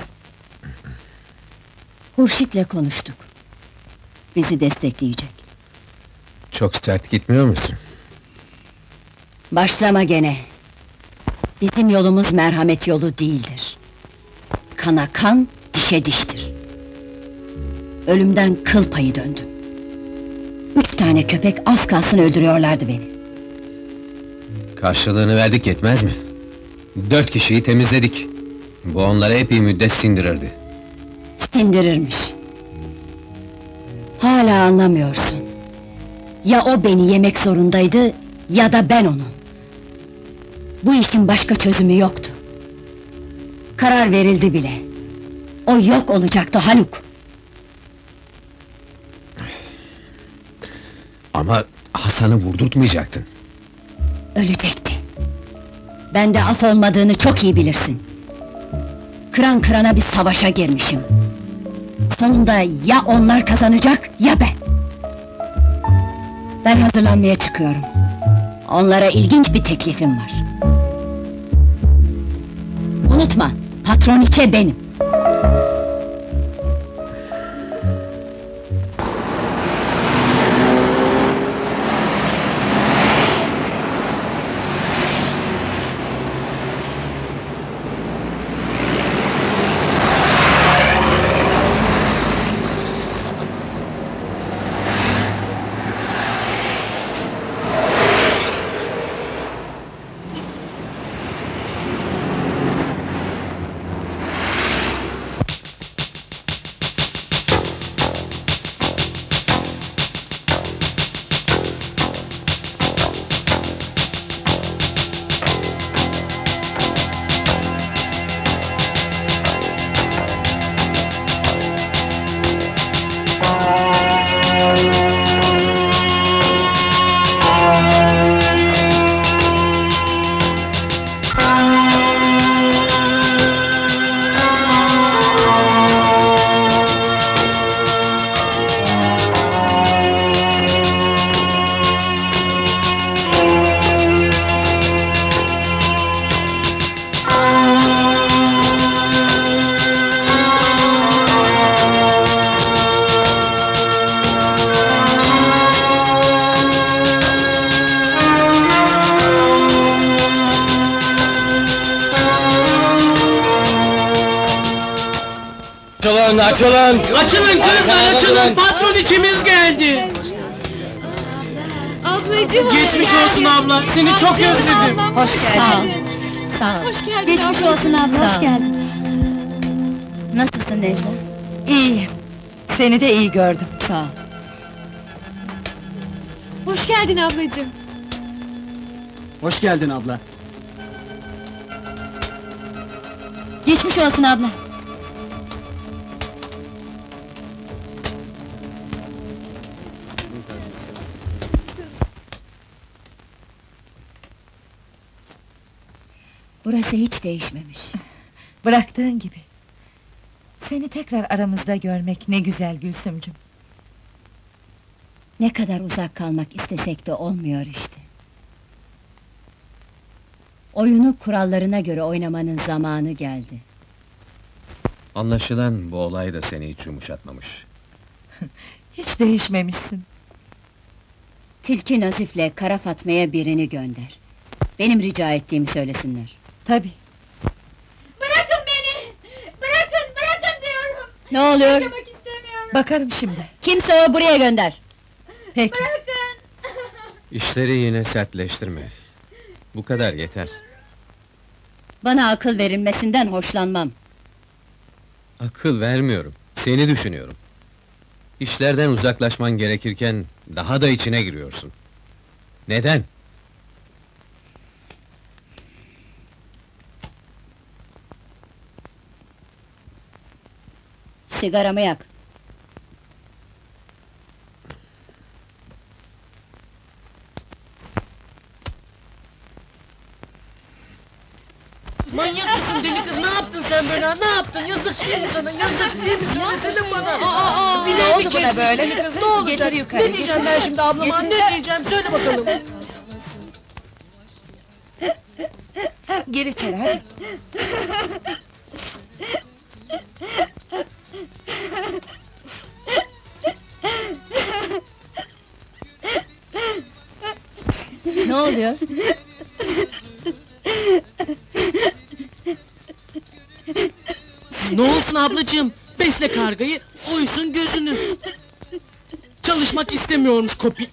Hurşit'le konuştuk. Bizi destekleyecek. Çok sert gitmiyor musun? Başlama gene. Bizim yolumuz merhamet yolu değildir. Kana kan, dişe diştir. Ölümden kıl payı döndüm. Üç tane köpek az kalsın öldürüyorlardı beni. Karşılığını verdik yetmez mi? Dört kişiyi temizledik. Bu onlara epey müddet sindirirdi. Sindirirmiş. Hala anlamıyorsun. Ya o beni yemek zorundaydı, ya da ben onu. Bu işin başka çözümü yoktu. Karar verildi bile. O yok olacaktı Haluk. Ama Hasan'ı vurdurtmayacaktın. Ölecekti. Bende af olmadığını çok iyi bilirsin. Kıran kırana bir savaşa girmişim. Sonunda ya onlar kazanacak, ya ben! Ben hazırlanmaya çıkıyorum. Onlara ilginç bir teklifim var. Unutma, patroniçe benim! Açılın, açılın! Açılın kızlar, açılın! Patron içimiz geldi! Ablacığım! Geçmiş olsun abla, seni çok özledim! Hoş geldin! Sağ ol! Hoş geldin Geçmiş ablacığım. olsun abla, Sağ hoş ol. geldin! Nasılsın Necla? İyiyim. Seni de iyi gördüm. Sağ ol! Hoş geldin ablacığım. Hoş geldin abla. Geçmiş olsun abla! Burası hiç değişmemiş. Bıraktığın gibi. Seni tekrar aramızda görmek ne güzel Gülsümcüm. Ne kadar uzak kalmak istesek de olmuyor işte. Oyunu kurallarına göre oynamanın zamanı geldi. Anlaşılan bu olay da seni hiç yumuşatmamış. Hiç değişmemişsin. Tilki Nazif'le Kara Fatma'ya birini gönder. Benim rica ettiğimi söylesinler. Tabii. Bırakın beni! Bırakın, bırakın diyorum! Ne oluyor? Yaşamak istemiyorum! Bakarım şimdi. Kimse o buraya gönder! Peki. Bırakın! İşleri yine sertleştirme. Bu kadar yeter. Bana akıl verilmesinden hoşlanmam. Akıl vermiyorum, seni düşünüyorum. İşlerden uzaklaşman gerekirken daha da içine giriyorsun. Neden? Sigaramı yak! Manyak mısın deli kız? Ne yaptın sen böyle? Ne yaptın? Yazık değil mi sana? Yazık değil mi? Söylesene bana. Aa, Ne oldu buna böyle? Ne olacak? Getir yukarı, Ne diyeceğim ben şimdi ablama? Ne diyeceğim? Söyle bakalım. Gir içeri hadi. Ne oluyor? Ne olsun ablacığım? Besle kargayı, oysun gözünü. Çalışmak istemiyormuş Kopil.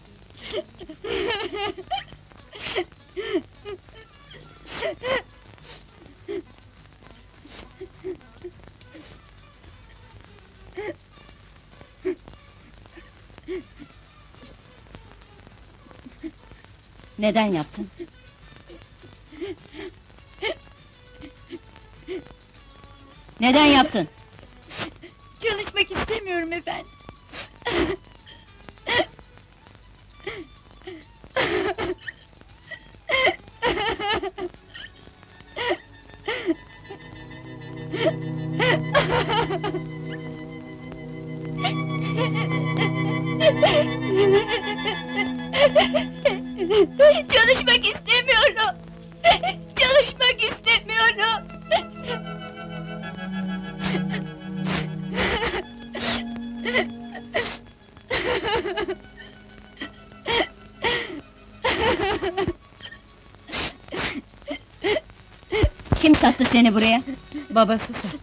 Neden yaptın? Neden yaptın? Çalışmak istemiyorum efendim. Çalışmak istemiyorum. Çalışmak istemiyorum. Kim sattı seni buraya? Babası sattı.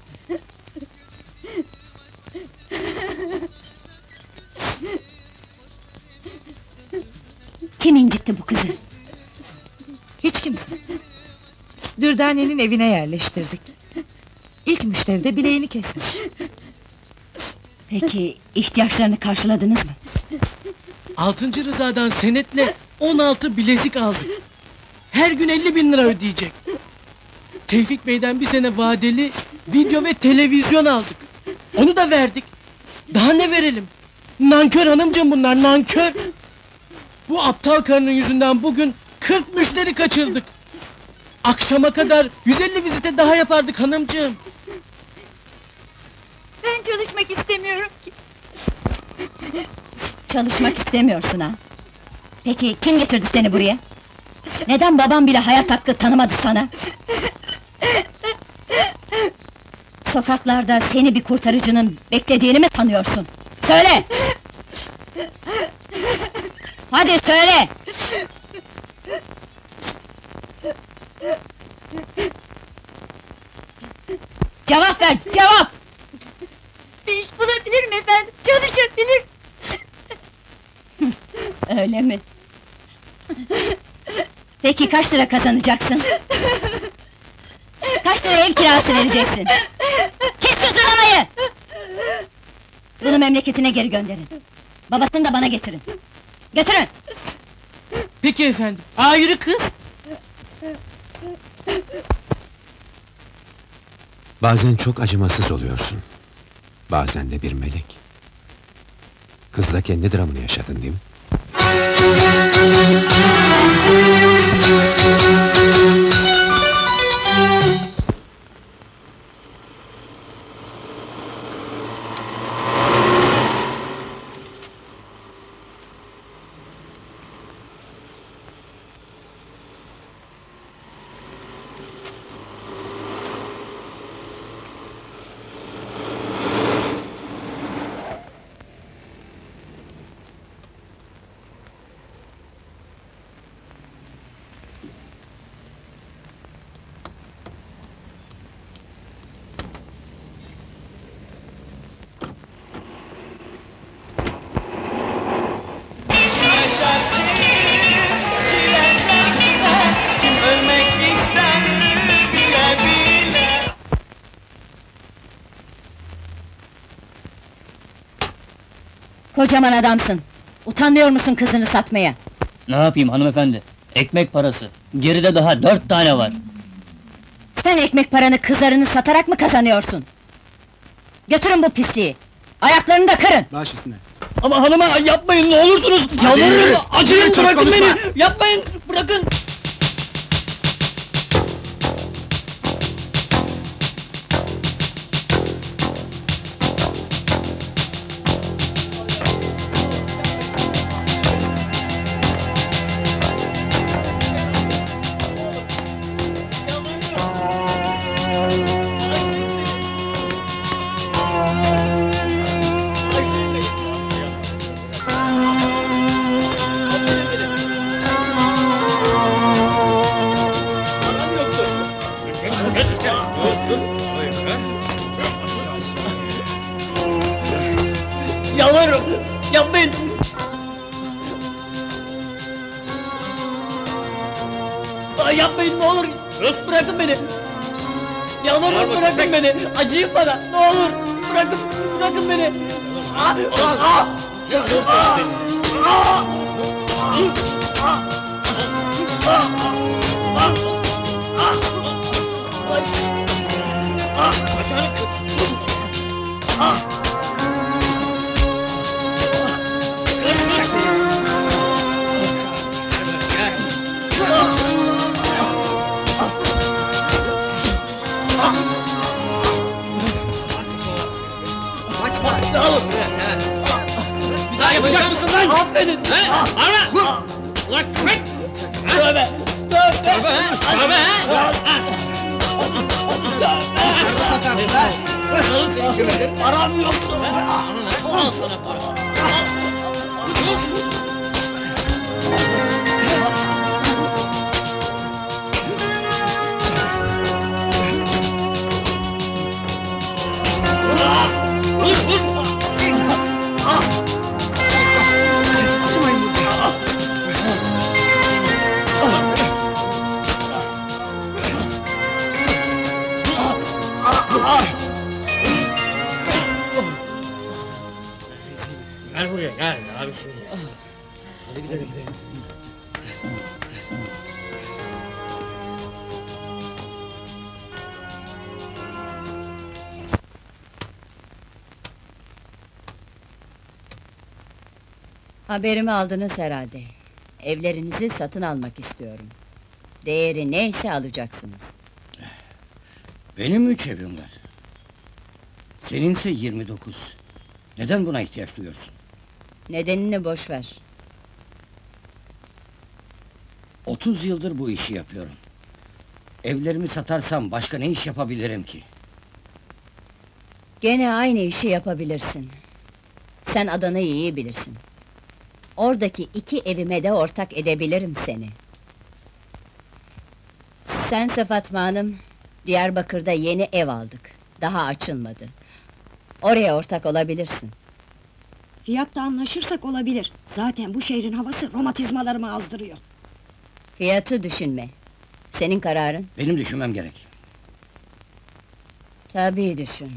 Kim incitti bu kızı? Hiç kimse. Dürdane'nin evine yerleştirdik. İlk müşteri de bileğini kesmiş. Peki ihtiyaçlarını karşıladınız mı? Altıncı Rıza'dan senetle on altı bilezik aldık. Her gün elli bin lira ödeyecek. Tevfik Bey'den bir sene vadeli video ve televizyon aldık. Onu da verdik. Daha ne verelim? Nankör hanımcığım bunlar, nankör! Bu aptal karının yüzünden bugün kırk müşteri kaçırdık. Akşama kadar yüz elli vizite daha yapardık hanımcığım. Ben çalışmak istemiyorum ki. Çalışmak istemiyorsun ha? Peki kim getirdi seni buraya? Neden babam bile hayat hakkı tanımadı sana? Sokaklarda seni bir kurtarıcının beklediğini mi sanıyorsun? Söyle! Hadi söyle! Cevap ver, cevap! Bir iş bulabilirim efendim, çalışabilirim. Öyle mi? Peki kaç lira kazanacaksın? Kaç lira ev kirası vereceksin? Kes kızılamayı! Bunu memleketine geri gönderin. Babasını da bana getirin. Götürün! Peki efendim, ayrı kız! Bazen çok acımasız oluyorsun. Bazen de bir melek. Kızla kendi dramını yaşadın değil mi? Kocaman adamsın! Utanmıyor musun kızını satmaya? Ne yapayım hanımefendi? Ekmek parası. Geride daha dört tane var. Sen ekmek paranı kızlarını satarak mı kazanıyorsun? Götürün bu pisliği! Ayaklarını da kırın! Baş üstüne. Ama hanıma yapmayın ne olursunuz! Hadi yürü! Yalvarırım! Acıyın Çok bırakın konuşma! beni! Yapmayın! Bırakın! Ay yapmayın ne olur. Sus bırakın beni. Yalvarırım bırakın beni. Acıyın bana. Ne olur. Bırakın bırakın beni. Ah, ah, ah. Ah, ah. Bir daha yapacak mısın lan? Affedin! Bağırma! Ulan köpek! Tövbe! Tövbe! Tövbe ha! Satarsın ha! Alın senin köpeklerini! Param yok! Al sana para! Vur vur! Gel buraya gel abi şimdi. Hadi gidelim. gidelim. Haberimi aldınız herhalde. Evlerinizi satın almak istiyorum. Değeri neyse alacaksınız. Benim üç evim var. Seninse yirmi dokuz. Neden buna ihtiyaç duyuyorsun? Nedenini boş ver. Otuz yıldır bu işi yapıyorum. Evlerimi satarsam başka ne iş yapabilirim ki? Gene aynı işi yapabilirsin. Sen Adana'yı iyi bilirsin. Oradaki iki evime de ortak edebilirim seni. Sense Fatma Hanım, Diyarbakır'da yeni ev aldık. Daha açılmadı. Oraya ortak olabilirsin. Fiyatta anlaşırsak olabilir. Zaten bu şehrin havası romatizmalarımı azdırıyor. Fiyatı düşünme. Senin kararın. Benim düşünmem gerek. Tabii düşün.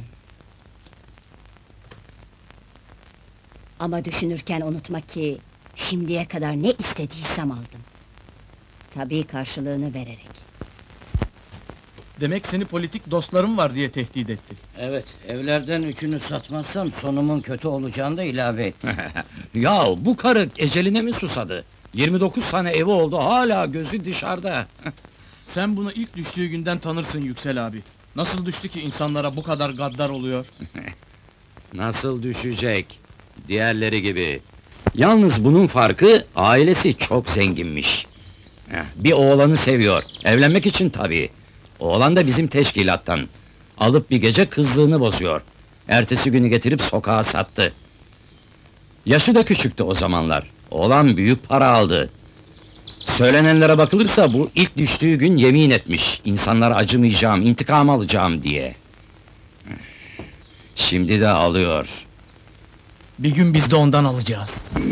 Ama düşünürken unutma ki... ...şimdiye kadar ne istediysem aldım. Tabii karşılığını vererek. Demek seni politik dostlarım var diye tehdit etti. Evet, evlerden üçünü satmazsam sonumun kötü olacağını da ilave etti. Ya bu karı eceline mi susadı? yirmi dokuz tane evi oldu, hala gözü dışarıda. Sen bunu ilk düştüğü günden tanırsın Yüksel abi. Nasıl düştü ki insanlara bu kadar gaddar oluyor? Nasıl düşecek? Diğerleri gibi. Yalnız bunun farkı, ailesi çok zenginmiş. Heh, bir oğlanı seviyor, evlenmek için tabii. Oğlan da bizim teşkilattan. Alıp bir gece kızlığını bozuyor. Ertesi günü getirip sokağa sattı. Yaşı da küçüktü o zamanlar. Oğlan büyük para aldı. Söylenenlere bakılırsa bu ilk düştüğü gün yemin etmiş. İnsanlara acımayacağım, intikam alacağım diye. Şimdi de alıyor. Bir gün biz de ondan alacağız.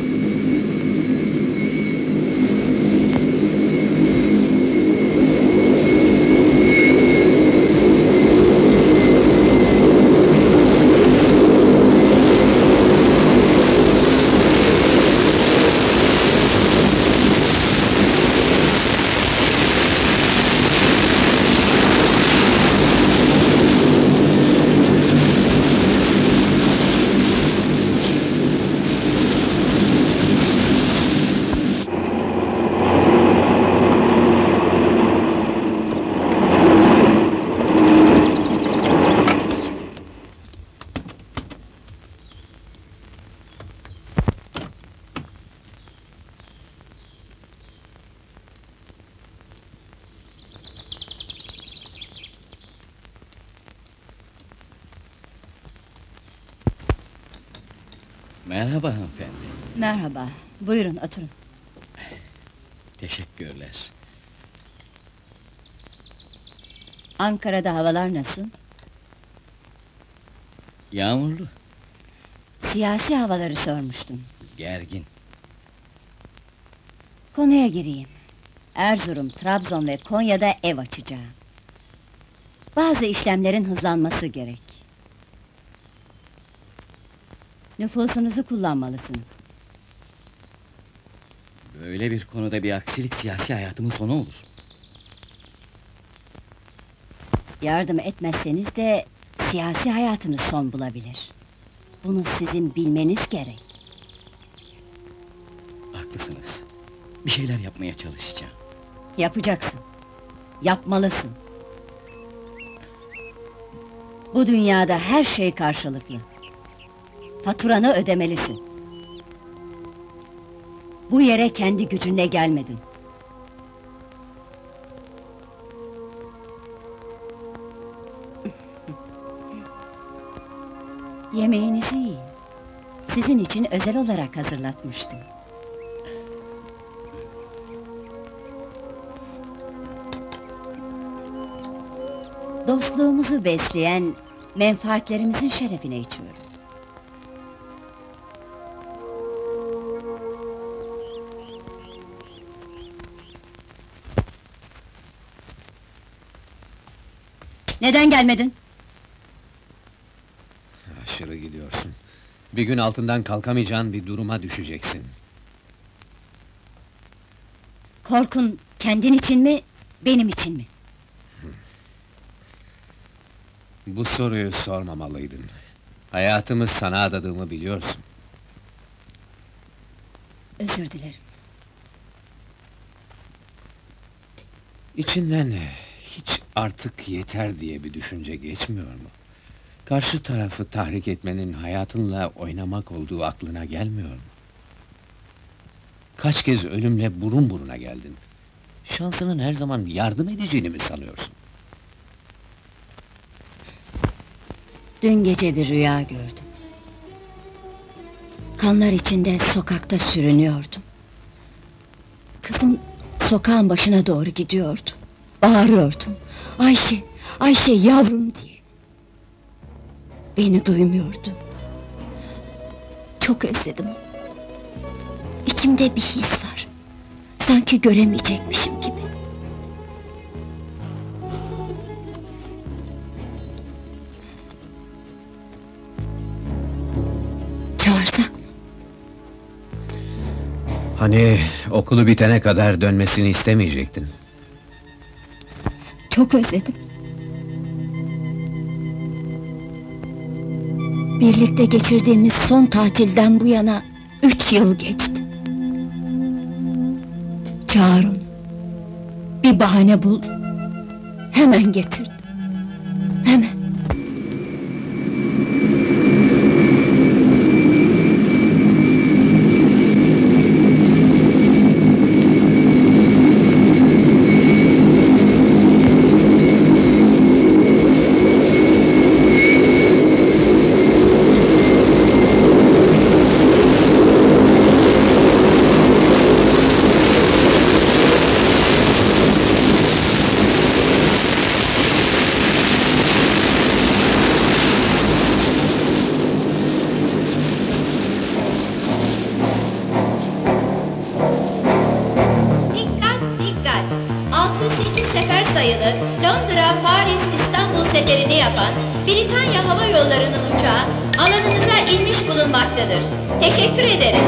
Merhaba hanımefendi. Merhaba, buyurun oturun. Teşekkürler. Ankara'da havalar nasıl? Yağmurlu. Siyasi havaları sormuştum. Gergin. Konuya gireyim. Erzurum, Trabzon ve Konya'da ev açacağım. Bazı işlemlerin hızlanması gerek. Nüfusunuzu kullanmalısınız. Böyle bir konuda bir aksilik siyasi hayatımın sonu olur. Yardım etmezseniz de siyasi hayatınız son bulabilir. Bunu sizin bilmeniz gerek. Haklısınız. Bir şeyler yapmaya çalışacağım. Yapacaksın. Yapmalısın. Bu dünyada her şey karşılıklı. Faturanı ödemelisin. Bu yere kendi gücünle gelmedin. Yemeğinizi yiyin. Sizin için özel olarak hazırlatmıştım. Dostluğumuzu besleyen, menfaatlerimizin şerefine içiyorum. Neden gelmedin? Aşırı gidiyorsun. Bir gün altından kalkamayacağın bir duruma düşeceksin. Korkun kendin için mi, benim için mi? Bu soruyu sormamalıydın. Hayatımı sana adadığımı biliyorsun. Özür dilerim. İçinden hiç artık yeter diye bir düşünce geçmiyor mu? Karşı tarafı tahrik etmenin hayatınla oynamak olduğu aklına gelmiyor mu? Kaç kez ölümle burun buruna geldin? Şansının her zaman yardım edeceğini mi sanıyorsun? Dün gece bir rüya gördüm. Kanlar içinde sokakta sürünüyordum. Kızım sokağın başına doğru gidiyordu. Bağırıyordum. Ayşe, Ayşe yavrum diye. Beni duymuyordu. Çok özledim. İçimde bir his var. Sanki göremeyecekmişim gibi. Çağırsak mı? Hani okulu bitene kadar dönmesini istemeyecektin. Çok özledim. Birlikte geçirdiğimiz son tatilden bu yana üç yıl geçti. Çağır onu. Bir bahane bul. Hemen getir. Hemen. altı yüz sekiz sefer sayılı Londra, Paris, İstanbul seferini yapan Britanya Hava Yolları'nın uçağı alanınıza inmiş bulunmaktadır. Teşekkür ederim.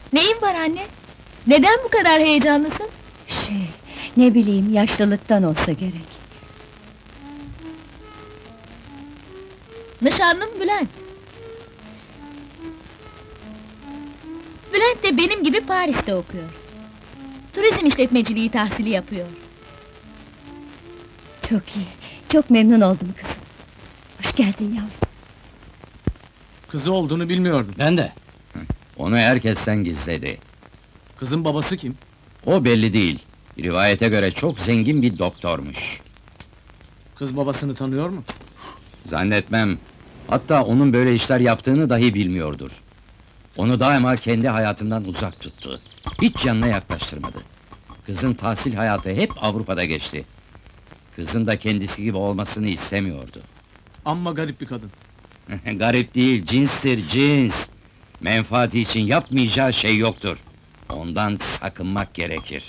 Neyin var anne? Neden bu kadar heyecanlısın? Şey, ne bileyim, yaşlılıktan olsa gerek. Nişanlım Bülent. Bülent de benim gibi Paris'te okuyor. Turizm işletmeciliği tahsili yapıyor. Çok iyi, çok memnun oldum kızım. Hoş geldin yavrum. Kızı olduğunu bilmiyordum. Ben de. Onu herkesten gizledi. Kızın babası kim? O belli değil. Rivayete göre çok zengin bir doktormuş. Kız babasını tanıyor mu? Zannetmem. Hatta onun böyle işler yaptığını dahi bilmiyordur. Onu daima kendi hayatından uzak tuttu. Hiç yanına yaklaştırmadı. Kızın tahsil hayatı hep Avrupa'da geçti. Kızın da kendisi gibi olmasını istemiyordu. Amma garip bir kadın. Garip değil, cinstir, cins! Menfaati için yapmayacağı şey yoktur. Ondan sakınmak gerekir.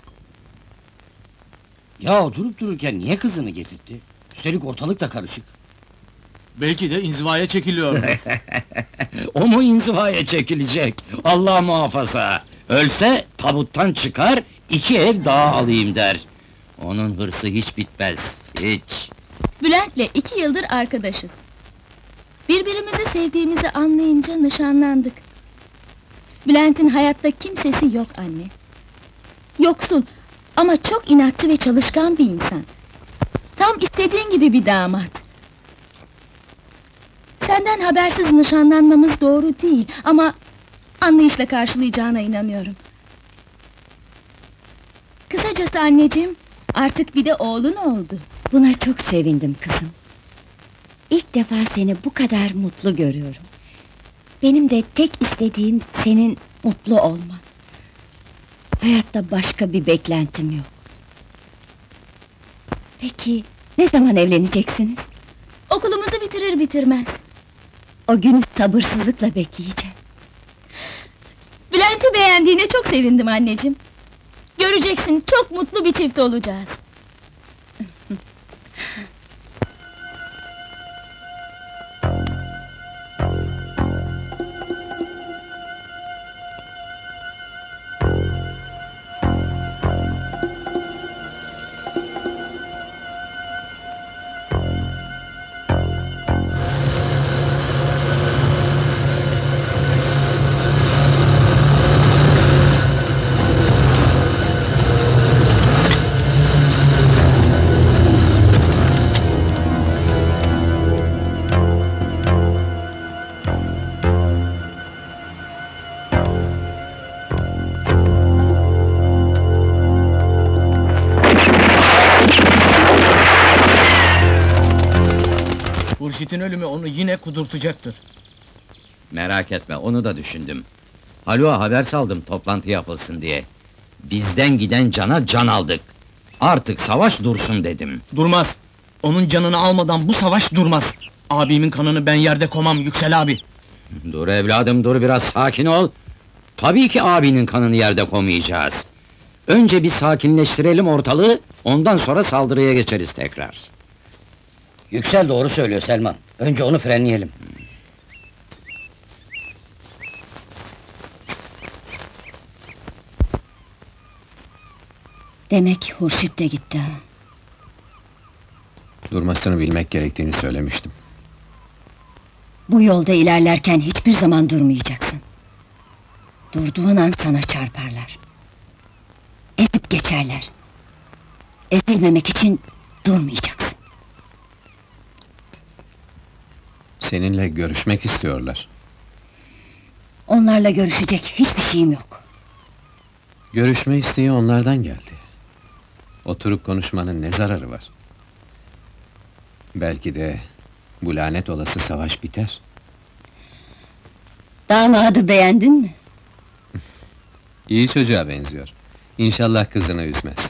Ya durup dururken niye kızını getirtti? Üstelik ortalık da karışık. Belki de inzivaya çekiliyor. O mu inzivaya çekilecek? Allah muhafaza! Ölse tabuttan çıkar, iki ev daha alayım der. Onun hırsı hiç bitmez, hiç! Bülent'le iki yıldır arkadaşız. Birbirimizi sevdiğimizi anlayınca nişanlandık. Bülent'in hayatta kimsesi yok anne. Yoksul ama çok inatçı ve çalışkan bir insan. Tam istediğin gibi bir damat. Senden habersiz nişanlanmamız doğru değil ama anlayışla karşılayacağına inanıyorum. Kısacası anneciğim, artık bir de oğlun oldu. Buna çok sevindim kızım. İlk defa seni bu kadar mutlu görüyorum. Benim de tek istediğim senin mutlu olman. Hayatta başka bir beklentim yok. Peki, ne zaman evleneceksiniz? Okulumuzu bitirir bitirmez. O günü sabırsızlıkla bekleyeceğim. Bülent'i beğendiğine çok sevindim anneciğim. Göreceksin, çok mutlu bir çift olacağız. Hurşit'in ölümü onu yine kudurtacaktır. Merak etme, onu da düşündüm. Haluk'a haber saldım toplantı yapılsın diye. Bizden giden cana can aldık. Artık savaş dursun dedim. Durmaz! Onun canını almadan bu savaş durmaz! Abimin kanını ben yerde komam Yüksel abi! Dur evladım, dur biraz sakin ol. Tabii ki abinin kanını yerde koymayacağız. Önce bir sakinleştirelim ortalığı, ondan sonra saldırıya geçeriz tekrar. Yüksel doğru söylüyor Selman. Önce onu frenleyelim. Demek Hurşit de gitti ha. Durmasını bilmek gerektiğini söylemiştim. Bu yolda ilerlerken hiçbir zaman durmayacaksın. Durduğun an sana çarparlar. Ezip geçerler. Ezilmemek için durmayacaksın. Seninle görüşmek istiyorlar. Onlarla görüşecek hiçbir şeyim yok. Görüşme isteği onlardan geldi. Oturup konuşmanın ne zararı var? Belki de bu lanet olası savaş biter. Damadı beğendin mi? İyi çocuğa benziyor. İnşallah kızını üzmez.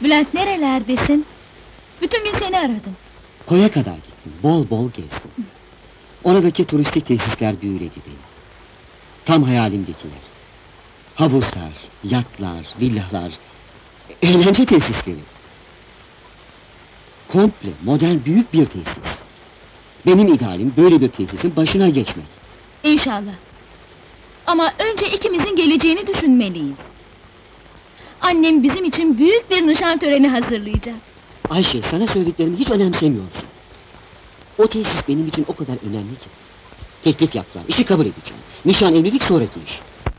Bülent nerelerdesin? Bütün gün seni aradım. Koya kadar gittim, bol bol gezdim. Oradaki turistik tesisler büyüledi beni. Tam hayalimdekiler. Havuzlar, yatlar, villalar, eğlence tesisleri. Komple, modern büyük bir tesis. Benim idealim böyle bir tesisin başına geçmek. İnşallah. Ama önce ikimizin geleceğini düşünmeliyiz. Annem bizim için büyük bir nişan töreni hazırlayacak. Ayşe, sana söylediklerimi hiç önemsemiyorsun. O tesis benim için o kadar önemli ki. Teklif yaptılar, işi kabul edeceğim. Nişan, evlilik sonraki iş.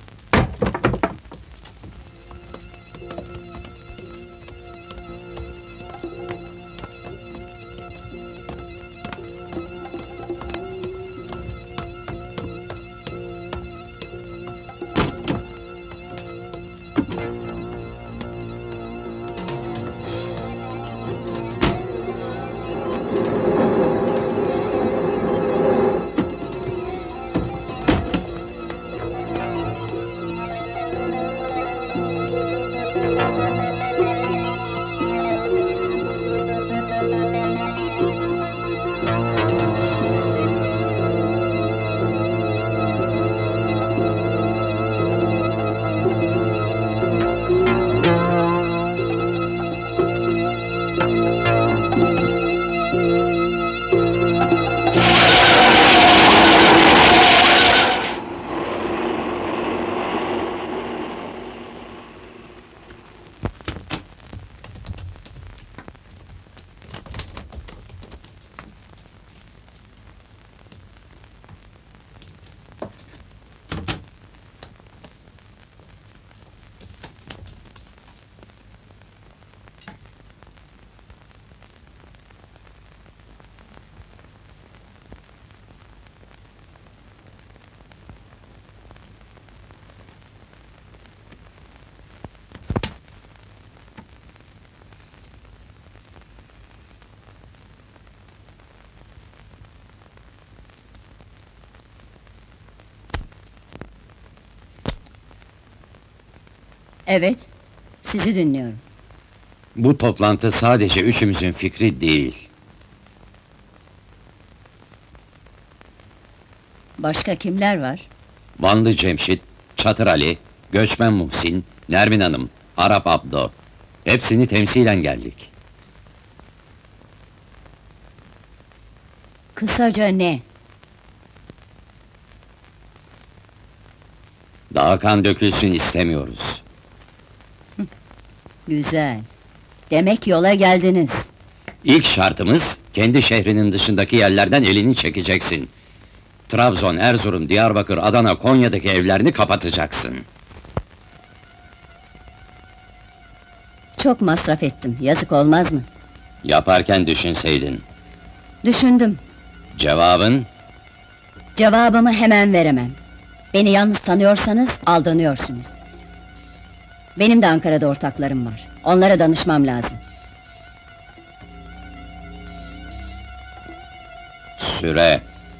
Evet, sizi dinliyorum. Bu toplantı sadece üçümüzün fikri değil. Başka kimler var? Vanlı Cemşit, Çatır Ali, Göçmen Muhsin, Nermin Hanım, Arap Abdo. Hepsini temsilen geldik. Kısaca ne? Daha kan dökülsün istemiyoruz. Güzel. Demek yola geldiniz. İlk şartımız, kendi şehrinin dışındaki yerlerden elini çekeceksin. Trabzon, Erzurum, Diyarbakır, Adana, Konya'daki evlerini kapatacaksın. Çok masraf ettim, yazık olmaz mı? Yaparken düşünseydin. Düşündüm. Cevabın? Cevabımı hemen veremem. Beni yalnız tanıyorsanız aldanıyorsunuz. Benim de Ankara'da ortaklarım var. Onlara danışmam lazım. Süre.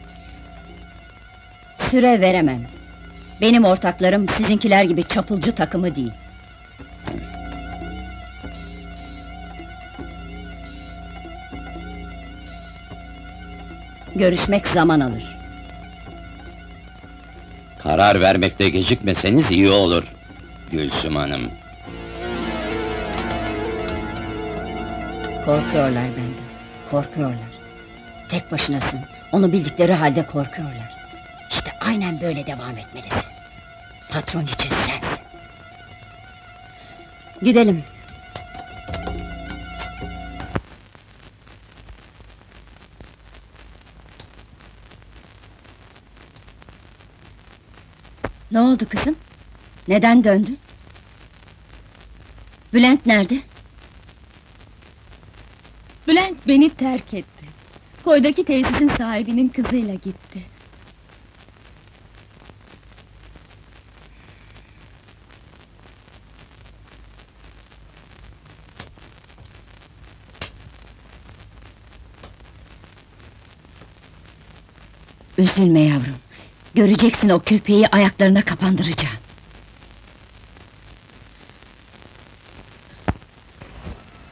Süre veremem. Benim ortaklarım sizinkiler gibi çapulcu takımı değil. Görüşmek zaman alır. Karar vermekte gecikmeseniz iyi olur, Gülsüm Hanım. Korkuyorlar benden, korkuyorlar. Tek başınasın, onu bildikleri halde korkuyorlar. İşte aynen böyle devam etmelisin. Patron için sensin. Gidelim. Ne oldu kızım? Neden döndün? Bülent nerede? Bülent beni terk etti. Koydaki tesisin sahibinin kızıyla gitti. Üzülme yavrum. Göreceksin o köpeği ayaklarına kapandıracağım.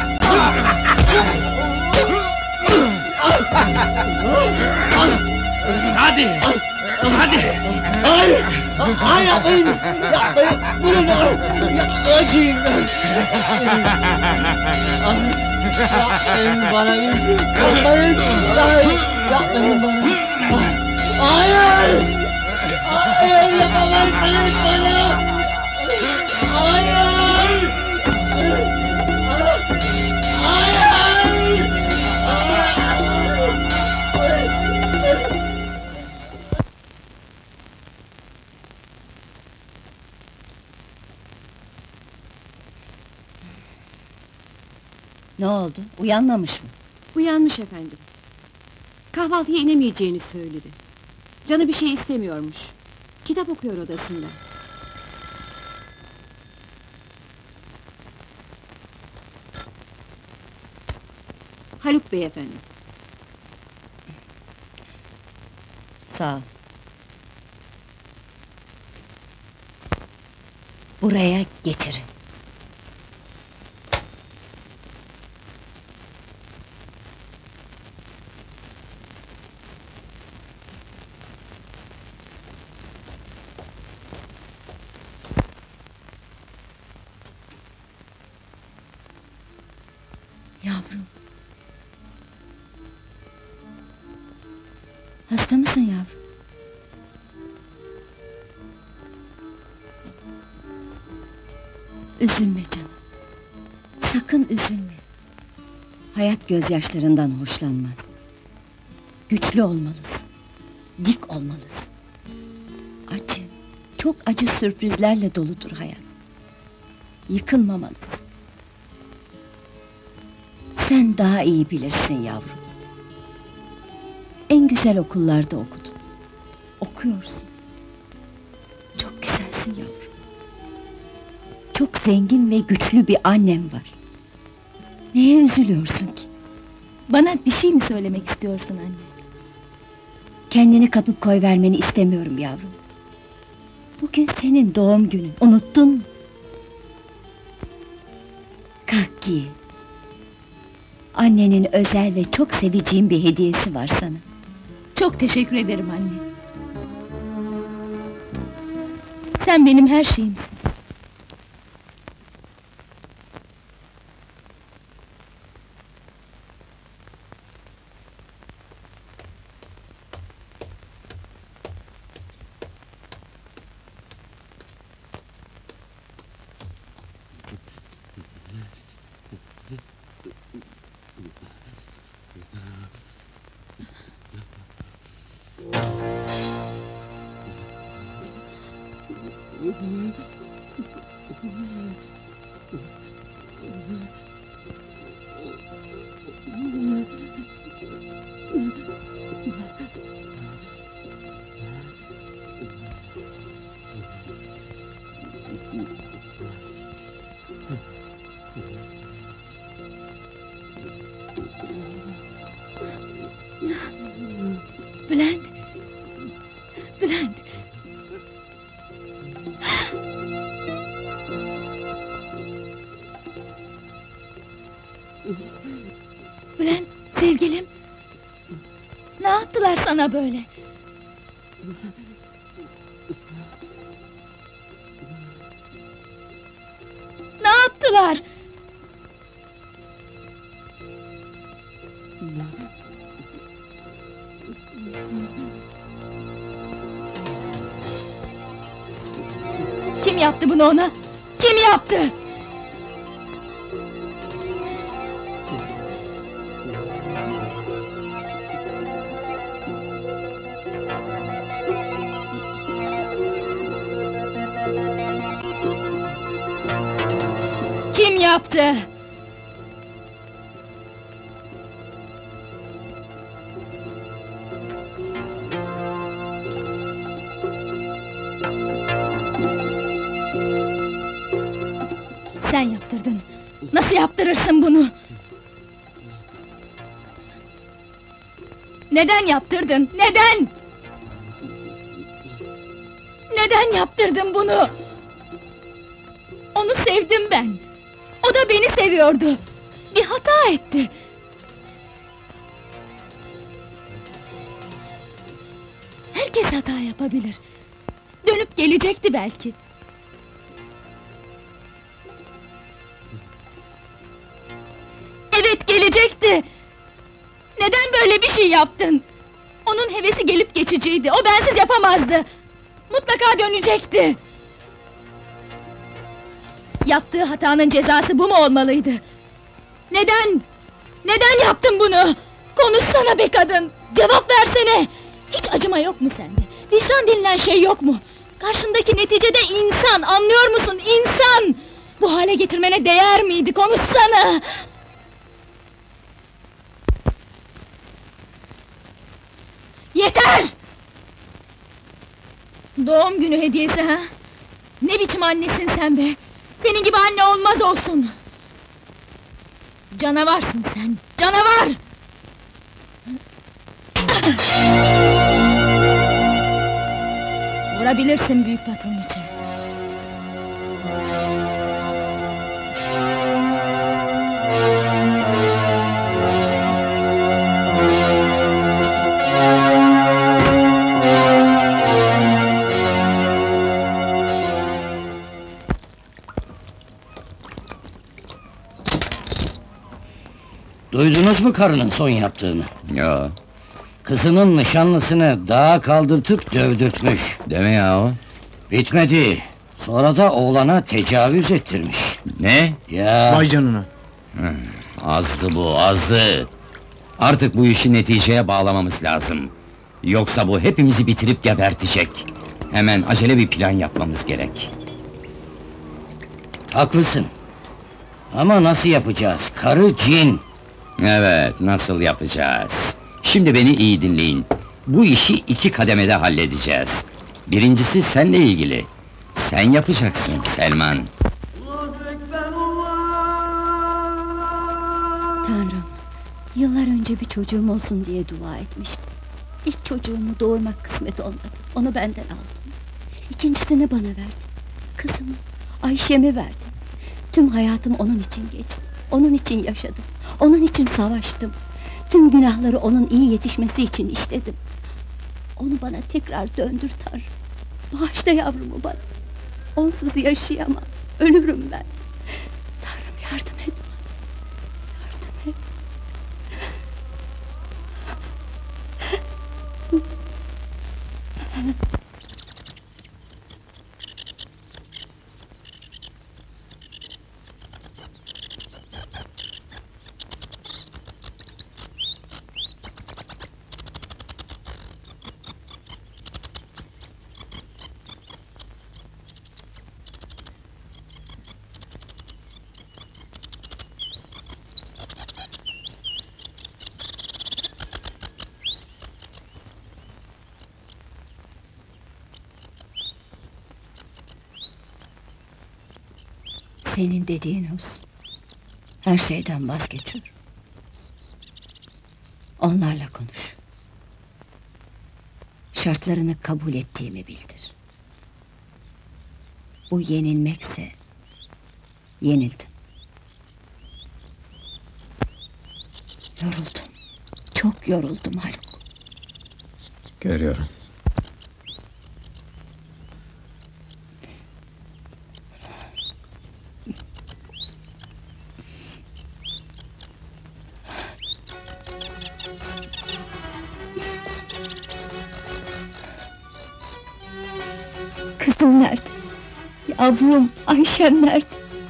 Hadi! Hadi! Hayır! Hayır yapmayın! Yapmayın! Durun! Acıyın! Yapmayın bana yüzüm! Yapmayın! Hayır! Yapmayın bana! Hayır! Hayır! Yapamazsınız bana! Hayır! Hayır! Ne oldu? Uyanmamış mı? Uyanmış efendim. Kahvaltıya inemeyeceğini söyledi. Canı bir şey istemiyormuş. Kitap okuyor odasında. Haluk Bey efendim. Sağ ol. Buraya getirin. Yavrum. Hasta mısın yavrum? Üzülme canım. Sakın üzülme. Hayat gözyaşlarından hoşlanmaz. Güçlü olmalısın. Dik olmalısın. Acı, çok acı sürprizlerle doludur hayat. Yıkılmamalısın. Sen daha iyi bilirsin yavrum. En güzel okullarda okudun. Okuyorsun. Çok güzelsin yavrum. Çok zengin ve güçlü bir annem var. Neye üzülüyorsun ki? Bana bir şey mi söylemek istiyorsun anne? Kendini kapıp koyvermeni istemiyorum yavrum. Bugün senin doğum günün, unuttun mu? Kalk giy. Annenin özel ve çok seveceğin bir hediyesi var sana. Çok teşekkür ederim anne. Sen benim her şeyimsin. Bülent! Bülent! Bülent, sevgilim! Ne yaptılar sana böyle? Ne yaptılar? Kim yaptı bunu ona? Kim yaptı? Kim yaptı? Sen yaptırdın. Nasıl yaptırırsın bunu? Neden yaptırdın? Neden? Neden yaptırdın bunu? Onu sevdim ben. O da beni seviyordu. Bir hata etti. Herkes hata yapabilir. Dönüp gelecekti belki. Evet, gelecekti. Neden böyle bir şey yaptın? Onun hevesi gelip geçiciydi. O bensiz yapamazdı. Mutlaka dönecekti. Yaptığı hatanın cezası bu mu olmalıydı? Neden? Neden yaptın bunu? Konuşsana be kadın! Cevap versene! Hiç acıma yok mu sende? Vicdan denilen şey yok mu? Karşındaki neticede insan, anlıyor musun? İnsan! Bu hale getirmene değer miydi? Konuşsana! Yeter! Doğum günü hediyesi ha? Ne biçim annesin sen be? Senin gibi anne olmaz olsun! Canavarsın sen, canavar! Vurabilirsin büyük patron için. Duydunuz mu karının son yaptığını? Ya. Kızının nişanlısını dağa kaldırtıp dövdürtmüş. Deme ya. Bitmedi. Sonra da oğlana tecavüz ettirmiş. Ne? Ya. Vay canına. Hı, azdı bu, azdı. Artık bu işi neticeye bağlamamız lazım. Yoksa bu hepimizi bitirip gebertecek. Hemen acele bir plan yapmamız gerek. Haklısın. Ama nasıl yapacağız? Karı cin. Evet, nasıl yapacağız? Şimdi beni iyi dinleyin. Bu işi iki kademede halledeceğiz. Birincisi seninle ilgili. Sen yapacaksın Selman. Tanrım, yıllar önce bir çocuğum olsun diye dua etmiştim. İlk çocuğumu doğurmak kısmet olmadı. Onu benden aldın. İkincisini bana verdin. Kızımı, Ayşe'mi verdin. Tüm hayatım onun için geçti. Onun için yaşadım. Onun için savaştım. Tüm günahları onun iyi yetişmesi için işledim. Onu bana tekrar döndür Tanrım. Bağışla yavrumu bana. Onsuz yaşayamam. Ölürüm ben. Tanrım yardım et bana. Yardım et. Senin dediğin olsun. Her şeyden vazgeçiyorum. Onlarla konuş. Şartlarını kabul ettiğimi bildir. Bu yenilmekse yenildim. Yoruldum. Çok yoruldum Haluk. Görüyorum. Kızım nerede? Yavrum, Ayşem nerede?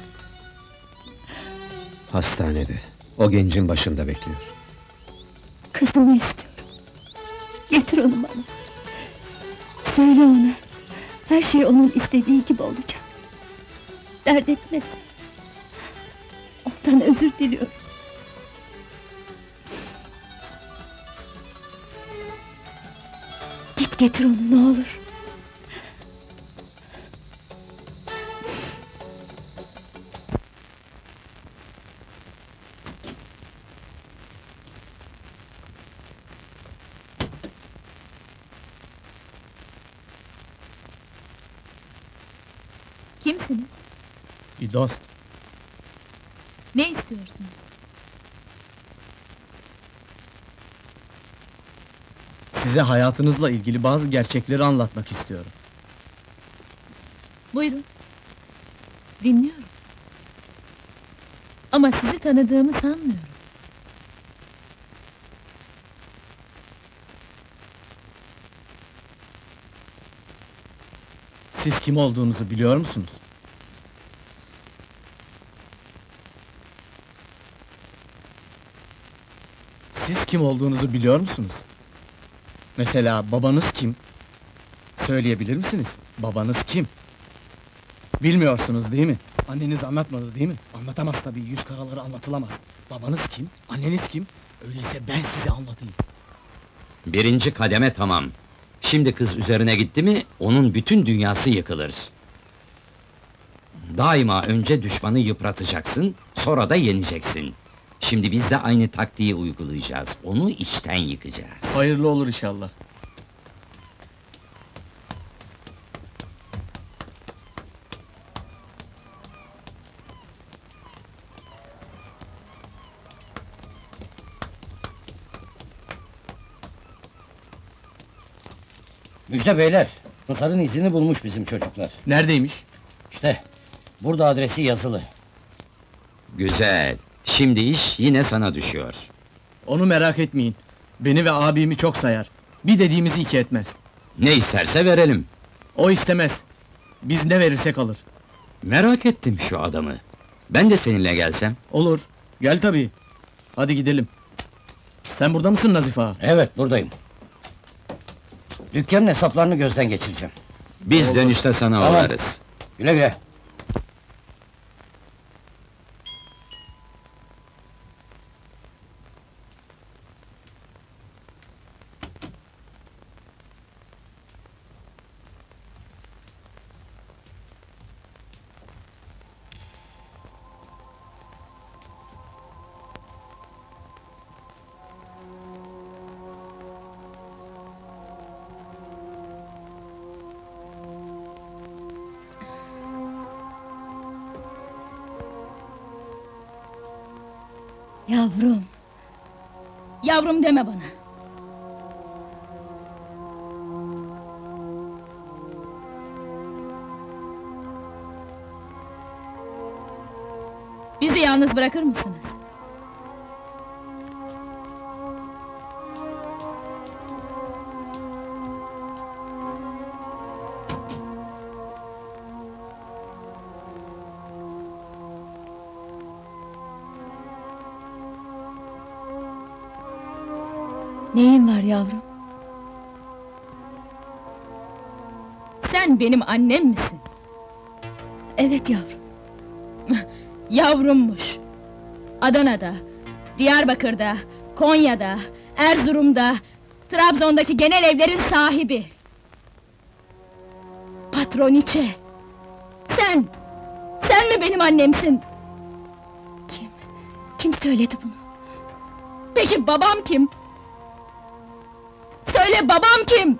Hastanede. O gencin başında bekliyor. Kızımı istiyorum. Getir onu bana. Söyle ona. Her şey onun istediği gibi olacak. Dert etmesin. Ondan özür diliyorum. Git getir onu ne olur. Kimsiniz? Bir dost. Ne istiyorsunuz? Size hayatınızla ilgili bazı gerçekleri anlatmak istiyorum. Buyurun. Dinliyorum. Ama sizi tanıdığımı sanmıyorum. Siz kim olduğunuzu biliyor musunuz? Siz kim olduğunuzu biliyor musunuz? Mesela babanız kim? Söyleyebilir misiniz? Babanız kim? Bilmiyorsunuz değil mi? Anneniz anlatmadı değil mi? Anlatamaz tabii, yüz karaları anlatılamaz. Babanız kim? Anneniz kim? Öyleyse ben size anlatayım. Birinci kademe tamam. Şimdi kız üzerine gitti mi, onun bütün dünyası yıkılır. Daima önce düşmanı yıpratacaksın, sonra da yeneceksin. Şimdi biz de aynı taktiği uygulayacağız, onu içten yıkacağız. Hayırlı olur inşallah. Müjde beyler, Sısar'ın izini bulmuş bizim çocuklar. Neredeymiş? İşte, burada adresi yazılı. Güzel, şimdi iş yine sana düşüyor. Onu merak etmeyin. Beni ve abimi çok sayar. Bir dediğimizi iki etmez. Ne isterse verelim. O istemez. Biz ne verirsek alır. Merak ettim şu adamı. Ben de seninle gelsem. Olur, gel tabii. Hadi gidelim. Sen burada mısın Nazif ağa? Evet, buradayım. Dükkanın hesaplarını gözden geçireceğim. Biz Olur. dönüşte sana Tamam. uğrarız. Güle güle. Yavrum. Yavrum deme bana. Bizi yalnız bırakır mısınız? Neyin var yavrum? Sen benim annem misin? Evet yavrum. Yavrummuş. Adana'da, Diyarbakır'da, Konya'da, Erzurum'da, Trabzon'daki genel evlerin sahibi. Patroniçe! Sen! Sen mi benim annemsin? Kim? Kim söyledi bunu? Peki babam kim? Söyle, babam kim?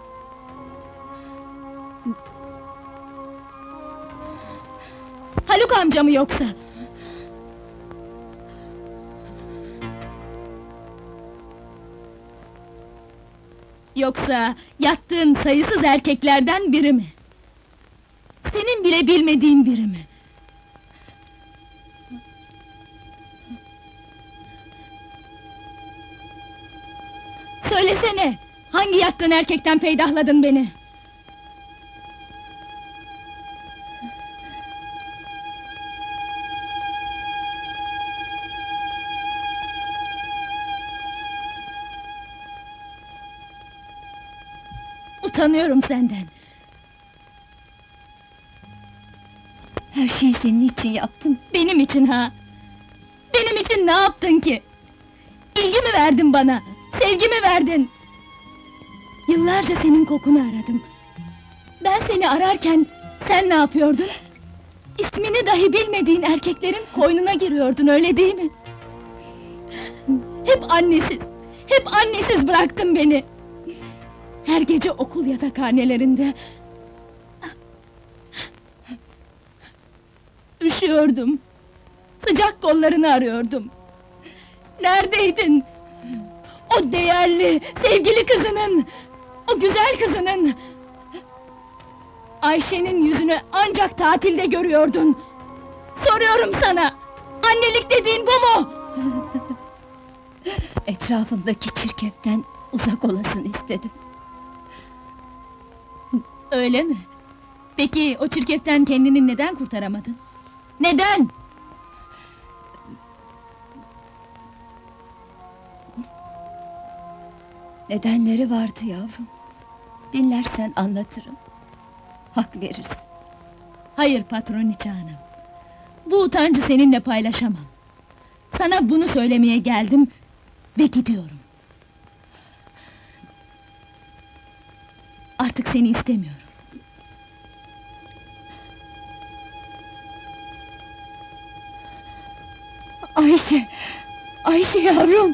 Haluk amca mı yoksa? Yoksa yattığın sayısız erkeklerden biri mi? Senin bile bilmediğin biri mi? Söylesene! Hangi yattığın erkekten peydahladın beni? Utanıyorum senden. Her şeyi senin için yaptım. Benim için ha? Benim için ne yaptın ki? İlgi mi verdin bana? Sevgi mi verdin? Yıllarca senin kokunu aradım. Ben seni ararken sen ne yapıyordun? İsmini dahi bilmediğin erkeklerin koynuna giriyordun, öyle değil mi? Hep annesiz, hep annesiz bıraktın beni. Her gece okul yatakhanelerinde üşüyordum. Sıcak kollarını arıyordum. Neredeydin? O değerli, sevgili kızının, O güzel kızının... Ayşe'nin yüzünü ancak tatilde görüyordun. Soruyorum sana, annelik dediğin bu mu? Etrafımdaki çirkeften uzak olasın istedim. Öyle mi? Peki o çirkeften kendini neden kurtaramadın? Neden? Nedenleri vardı yavrum. Dinlersen anlatırım. Hak verirsin. Hayır patroniçe hanım. Bu utancı seninle paylaşamam. Sana bunu söylemeye geldim ve gidiyorum. Artık seni istemiyorum. Ayşe! Ayşe yavrum!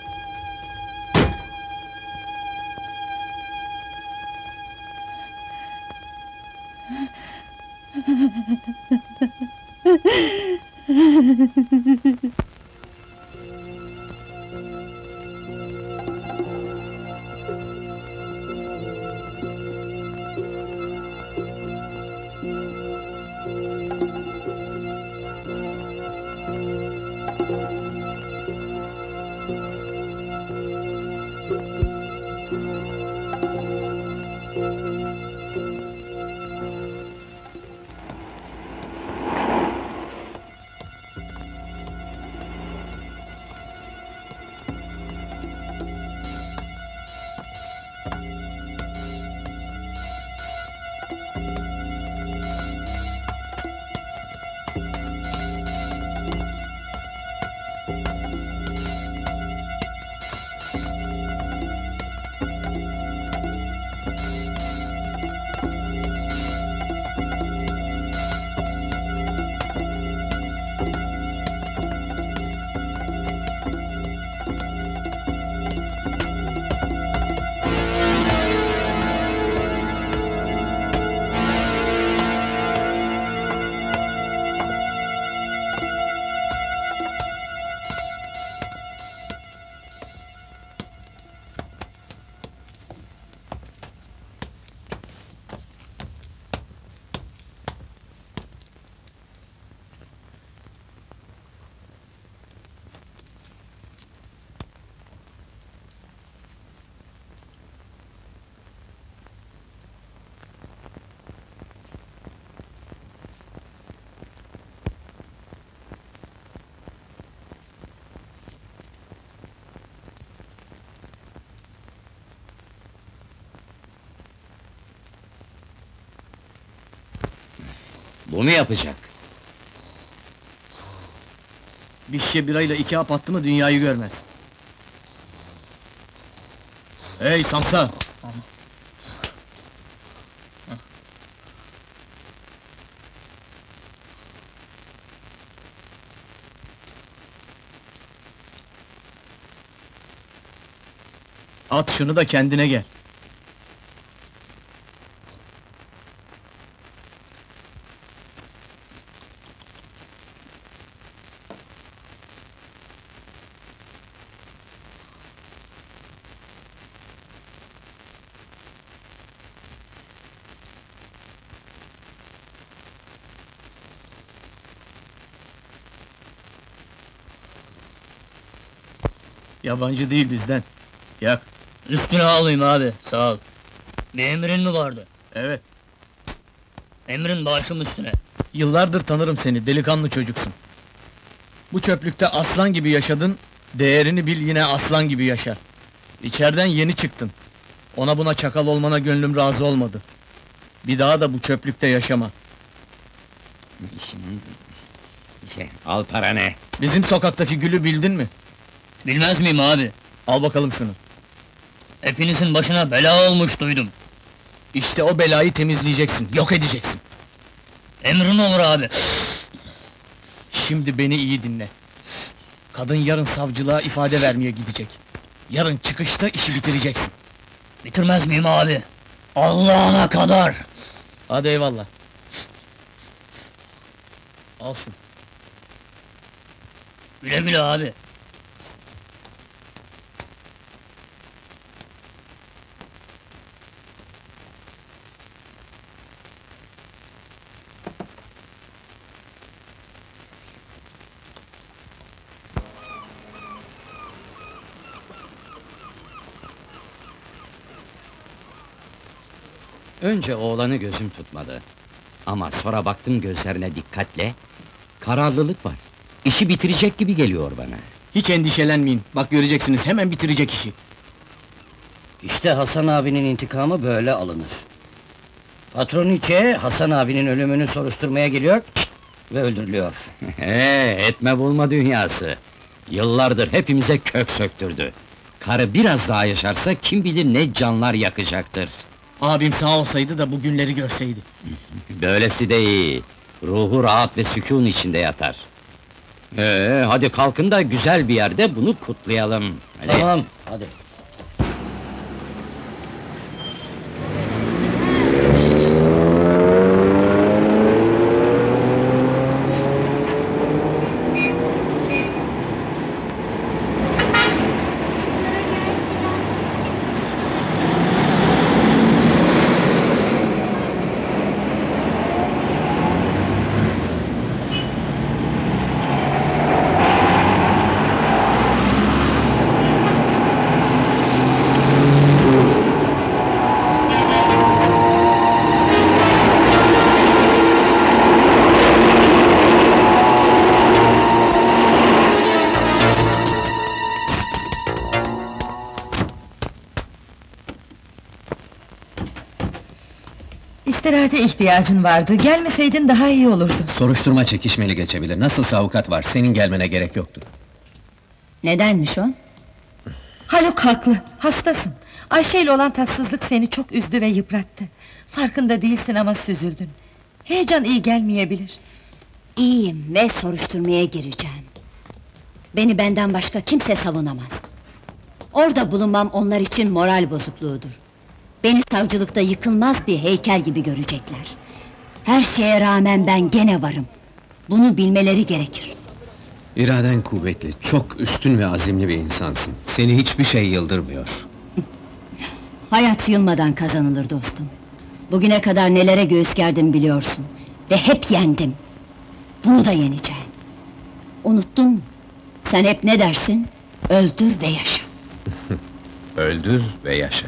Bu mu yapacak? Bir şişe birayla iki hap attı mı dünyayı görmez. Hey Samsa! At şunu da kendine gel. Yabancı değil bizden. Yak. Üstüne alayım abi, sağ ol. Bir emrin mi vardı? Evet. Emrin başım üstüne. Yıllardır tanırım seni, delikanlı çocuksun. Bu çöplükte aslan gibi yaşadın, değerini bil yine aslan gibi yaşa. İçeriden yeni çıktın. Ona buna çakal olmana gönlüm razı olmadı. Bir daha da bu çöplükte yaşama. Şey, al paranı. Bizim sokaktaki gülü bildin mi? Bilmez miyim abi? Al bakalım şunu. Hepinizin başına bela olmuş duydum. İşte o belayı temizleyeceksin, yok edeceksin. Emrin olur abi. Şimdi beni iyi dinle. Kadın yarın savcılığa ifade vermeye gidecek. Yarın çıkışta işi bitireceksin. Bitirmez miyim abi? Allah'ına kadar! Hadi eyvallah. Al şunu. Güle güle abi. Önce oğlanı gözüm tutmadı. Ama sonra baktım gözlerine dikkatle, kararlılık var. İşi bitirecek gibi geliyor bana. Hiç endişelenmeyin, bak göreceksiniz hemen bitirecek işi. İşte Hasan abinin intikamı böyle alınır. Patroniçe, Hasan abinin ölümünü soruşturmaya geliyor ve öldürülüyor. He, etme bulma dünyası. Yıllardır hepimize kök söktürdü. Karı biraz daha yaşarsa kim bilir ne canlar yakacaktır. Abim sağ olsaydı da bu günleri görseydi. Böylesi de iyi. Ruhu rahat ve sükûn içinde yatar. Ee, hadi kalkın da güzel bir yerde bunu kutlayalım. Hadi. Tamam, hadi. İstirahate ihtiyacın vardı, gelmeseydin daha iyi olurdu. Soruşturma çekişmeli geçebilir. Nasılsa avukat var, senin gelmene gerek yoktu. Nedenmiş o? Haluk haklı, hastasın. Ayşe ile olan tatsızlık seni çok üzdü ve yıprattı. Farkında değilsin ama süzüldün. Heyecan iyi gelmeyebilir. İyiyim ve soruşturmaya gireceğim. Beni benden başka kimse savunamaz. Orada bulunmam onlar için moral bozukluğudur. Beni savcılıkta yıkılmaz bir heykel gibi görecekler. Her şeye rağmen ben gene varım. Bunu bilmeleri gerekir. İraden kuvvetli, çok üstün ve azimli bir insansın. Seni hiçbir şey yıldırmıyor. Hayat yılmadan kazanılır dostum. Bugüne kadar nelere göğüs gerdim biliyorsun. Ve hep yendim. Bunu da yeneceğim. Unuttun mu? Sen hep ne dersin? Öldür ve yaşa. Öldür ve yaşa.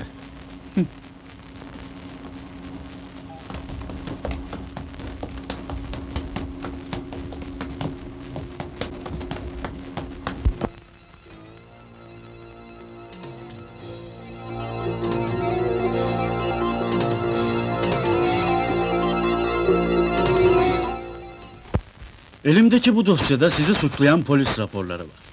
Elimdeki bu dosyada sizi suçlayan polis raporları var.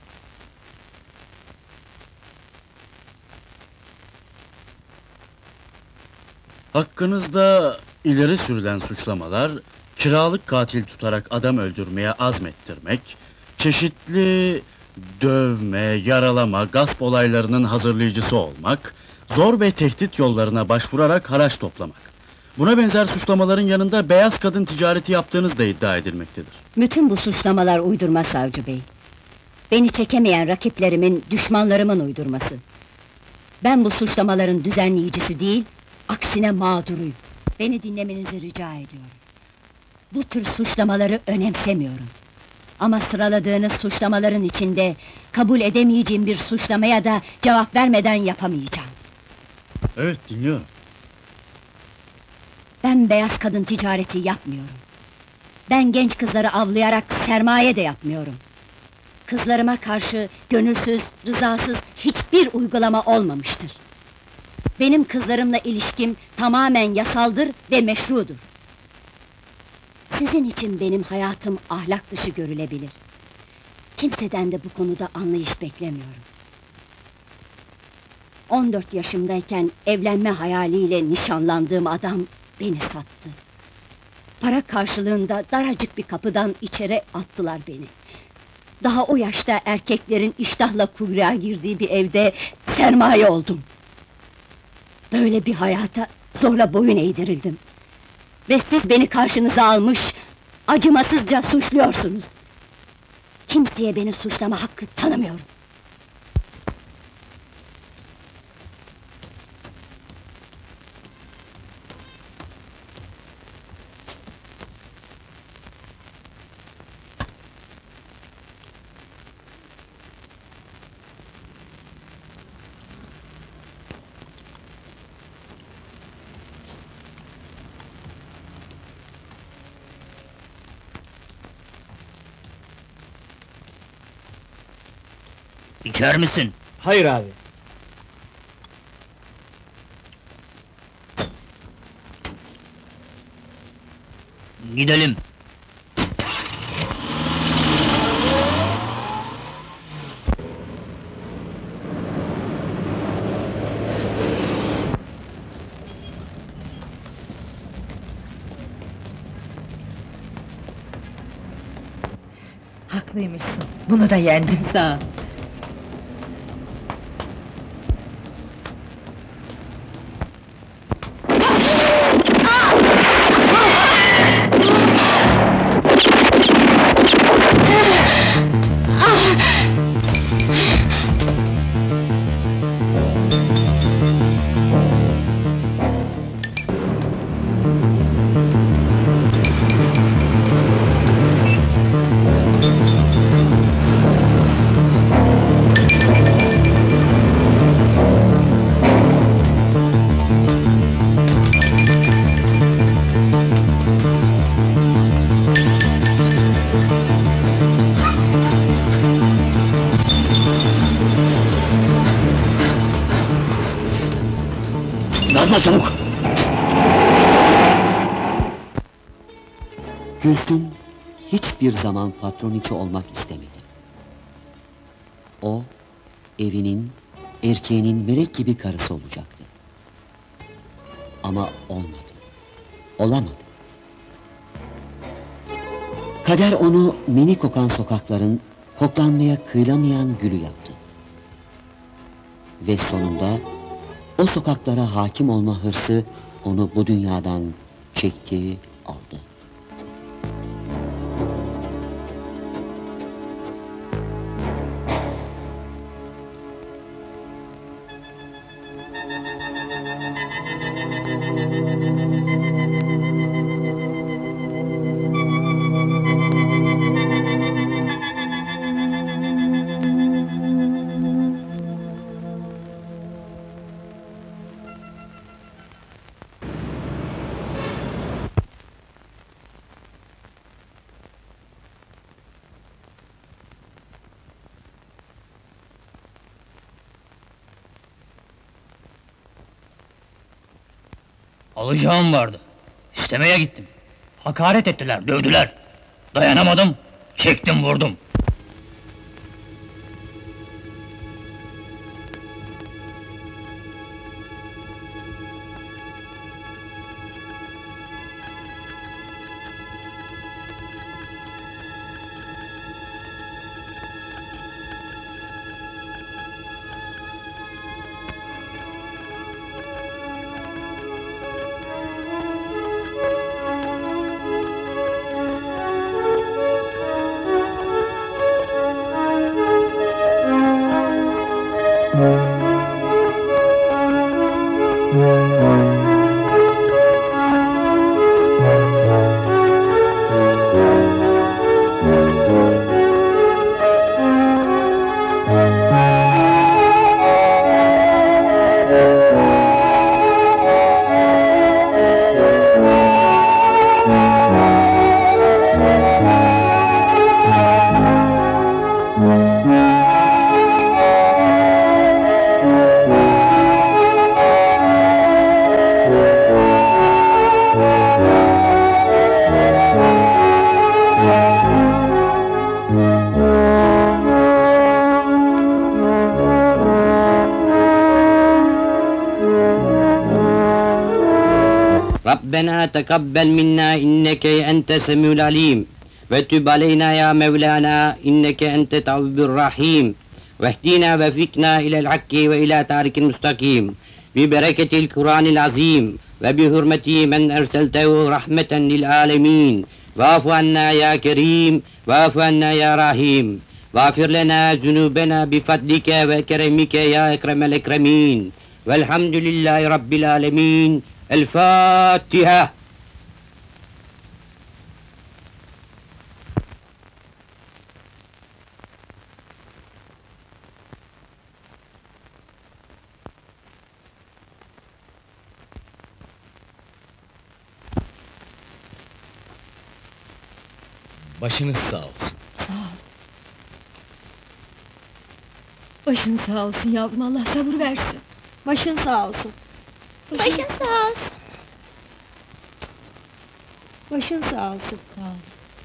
Hakkınızda ileri sürülen suçlamalar, kiralık katil tutarak adam öldürmeye azmettirmek, çeşitli dövme, yaralama, gasp olaylarının hazırlayıcısı olmak, zor ve tehdit yollarına başvurarak haraç toplamak. Buna benzer suçlamaların yanında beyaz kadın ticareti yaptığınız da iddia edilmektedir. Bütün bu suçlamalar uydurma savcı bey. Beni çekemeyen rakiplerimin, düşmanlarımın uydurması. Ben bu suçlamaların düzenleyicisi değil, aksine mağduruyum. Beni dinlemenizi rica ediyorum. Bu tür suçlamaları önemsemiyorum. Ama sıraladığınız suçlamaların içinde kabul edemeyeceğim bir suçlamaya da cevap vermeden yapamayacağım. Evet, dinliyorum. Ben beyaz kadın ticareti yapmıyorum. Ben genç kızları avlayarak sermaye de yapmıyorum. Kızlarıma karşı gönülsüz, rızasız hiçbir uygulama olmamıştır. Benim kızlarımla ilişkim tamamen yasaldır ve meşrudur. Sizin için benim hayatım ahlak dışı görülebilir. Kimseden de bu konuda anlayış beklemiyorum. on dört yaşımdayken evlenme hayaliyle nişanlandığım adam beni sattı. Para karşılığında daracık bir kapıdan içeri attılar beni. Daha o yaşta erkeklerin iştahla kuyruğa girdiği bir evde sermaye oldum. Böyle bir hayata zorla boyun eğdirildim. Ve siz beni karşınıza almış, acımasızca suçluyorsunuz. Kimseye beni suçlama hakkı tanımıyorum. İçer misin? Hayır abi. Gidelim. Haklıymışsın. Bunu da yendim. Sağ ol. Nazma çabuk! Gülsüm hiçbir zaman patroniçe olmak istemedi. O, evinin, erkeğinin melek gibi karısı olacaktı. Ama olmadı, olamadı. Kader onu meni kokan sokakların, koklanmaya kıyılamayan gülü yaptı. Ve sonunda, o sokaklara hakim olma hırsı onu bu dünyadan çekti, aldı. Alacağım vardı. İstemeye gittim. Hakaret ettiler, dövdüler. Dayanamadım, çektim vurdum. ربنا تقبل منا إنك أنت السميع العليم وتب علينا يا مولانا إنك أنت التواب الرحيم واهدنا وفقنا إلى الحق وإلى طريق المستقيم ببركة القرآن العظيم وبحرمة من أرسلته رحمة للعالمين واعف عنا يا كريم واعف عنا يا رحيم واغفر لنا ذنوبنا بفضلك وكرمك يا أكرم الأكرمين والحمد لله رب العالمين. الفاتحة. Başınız sağ olsun. Sağ ol. Başın sağ olsun yavrum, Allah sabır versin. Başın sağ olsun. Başın sağ olsun. Başın sağ olsun. Sağ ol.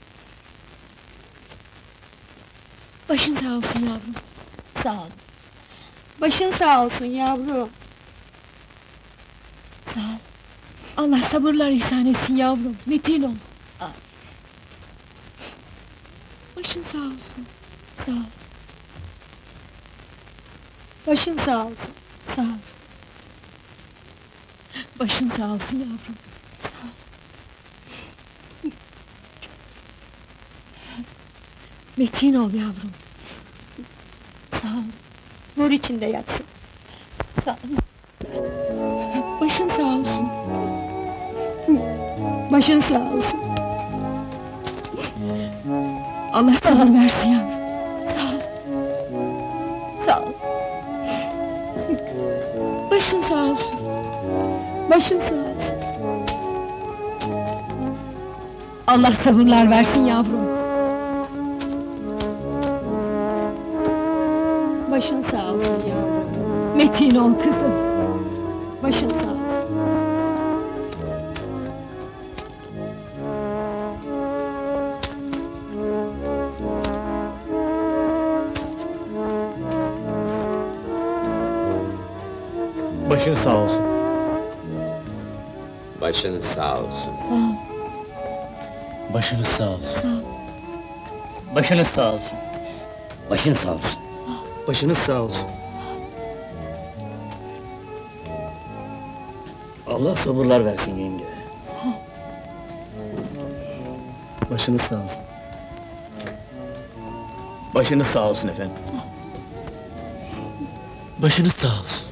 Başın sağ olsun yavrum. Sağ ol. Başın sağ olsun yavrum. Sağ ol. Allah sabırlar ihsan etsin yavrum, metin ol. Aa. Başın sağ olsun. Sağ ol. Başın sağ olsun. Sağ ol. Başın sağ olsun yavrum. Sağ ol. Metin ol yavrum. Sağ ol. Nur içinde yatsın. Sağ ol. Başın sağ olsun. Başın sağ olsun. Allah sabır versin yavrum. Sağ ol. Sağ ol. Başın sağ olsun. Başın sağ olsun. Allah sabırlar versin yavrum. Başın sağ olsun yavrum. Metin ol kızım. Başın sağ olsun. Başın sağ olsun. Başınız sağ olsun. Sağ ol. Başınız sağ olsun. Sağ ol. Başınız sağ olsun. Başın sağ olsun. Başınız sağ olsun. Allah sabırlar versin yenge. Sağ ol. Başınız sağ olsun. Başınız sağ olsun efendim. Başınız sağ olsun.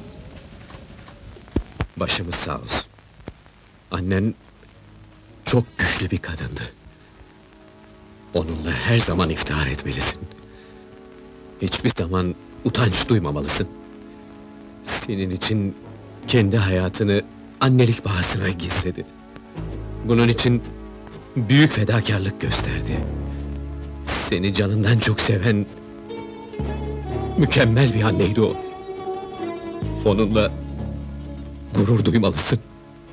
Başımız sağ olsun. Annen çok güçlü bir kadındı. Onunla her zaman iftihar etmelisin. Hiçbir zaman utanç duymamalısın. Senin için kendi hayatını annelik bahasına gizledi. Bunun için büyük fedakarlık gösterdi. Seni canından çok seven mükemmel bir anneydi o. Onunla gurur duymalısın.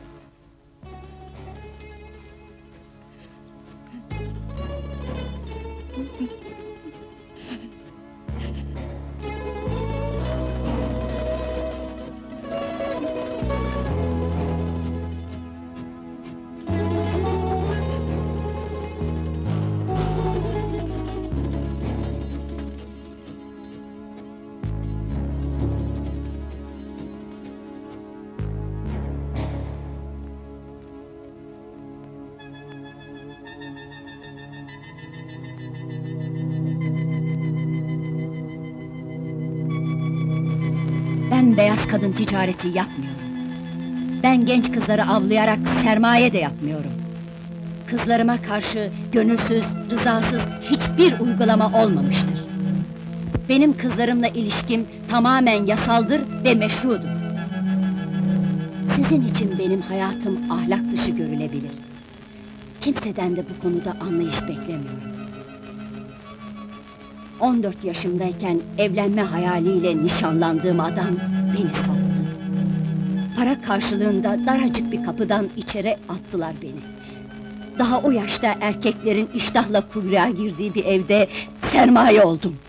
Ben beyaz kadın ticareti yapmıyorum. Ben genç kızları avlayarak sermaye de yapmıyorum. Kızlarıma karşı gönülsüz, rızasız hiçbir uygulama olmamıştır. Benim kızlarımla ilişkim tamamen yasaldır ve meşrudur. Sizin için benim hayatım ahlak dışı görülebilir. Kimseden de bu konuda anlayış beklemiyorum. on dört yaşımdayken evlenme hayaliyle nişanlandığım adam beni sattı. Para karşılığında daracık bir kapıdan içeri attılar beni. Daha o yaşta erkeklerin iştahla kuyruğa girdiği bir evde sermaye oldum.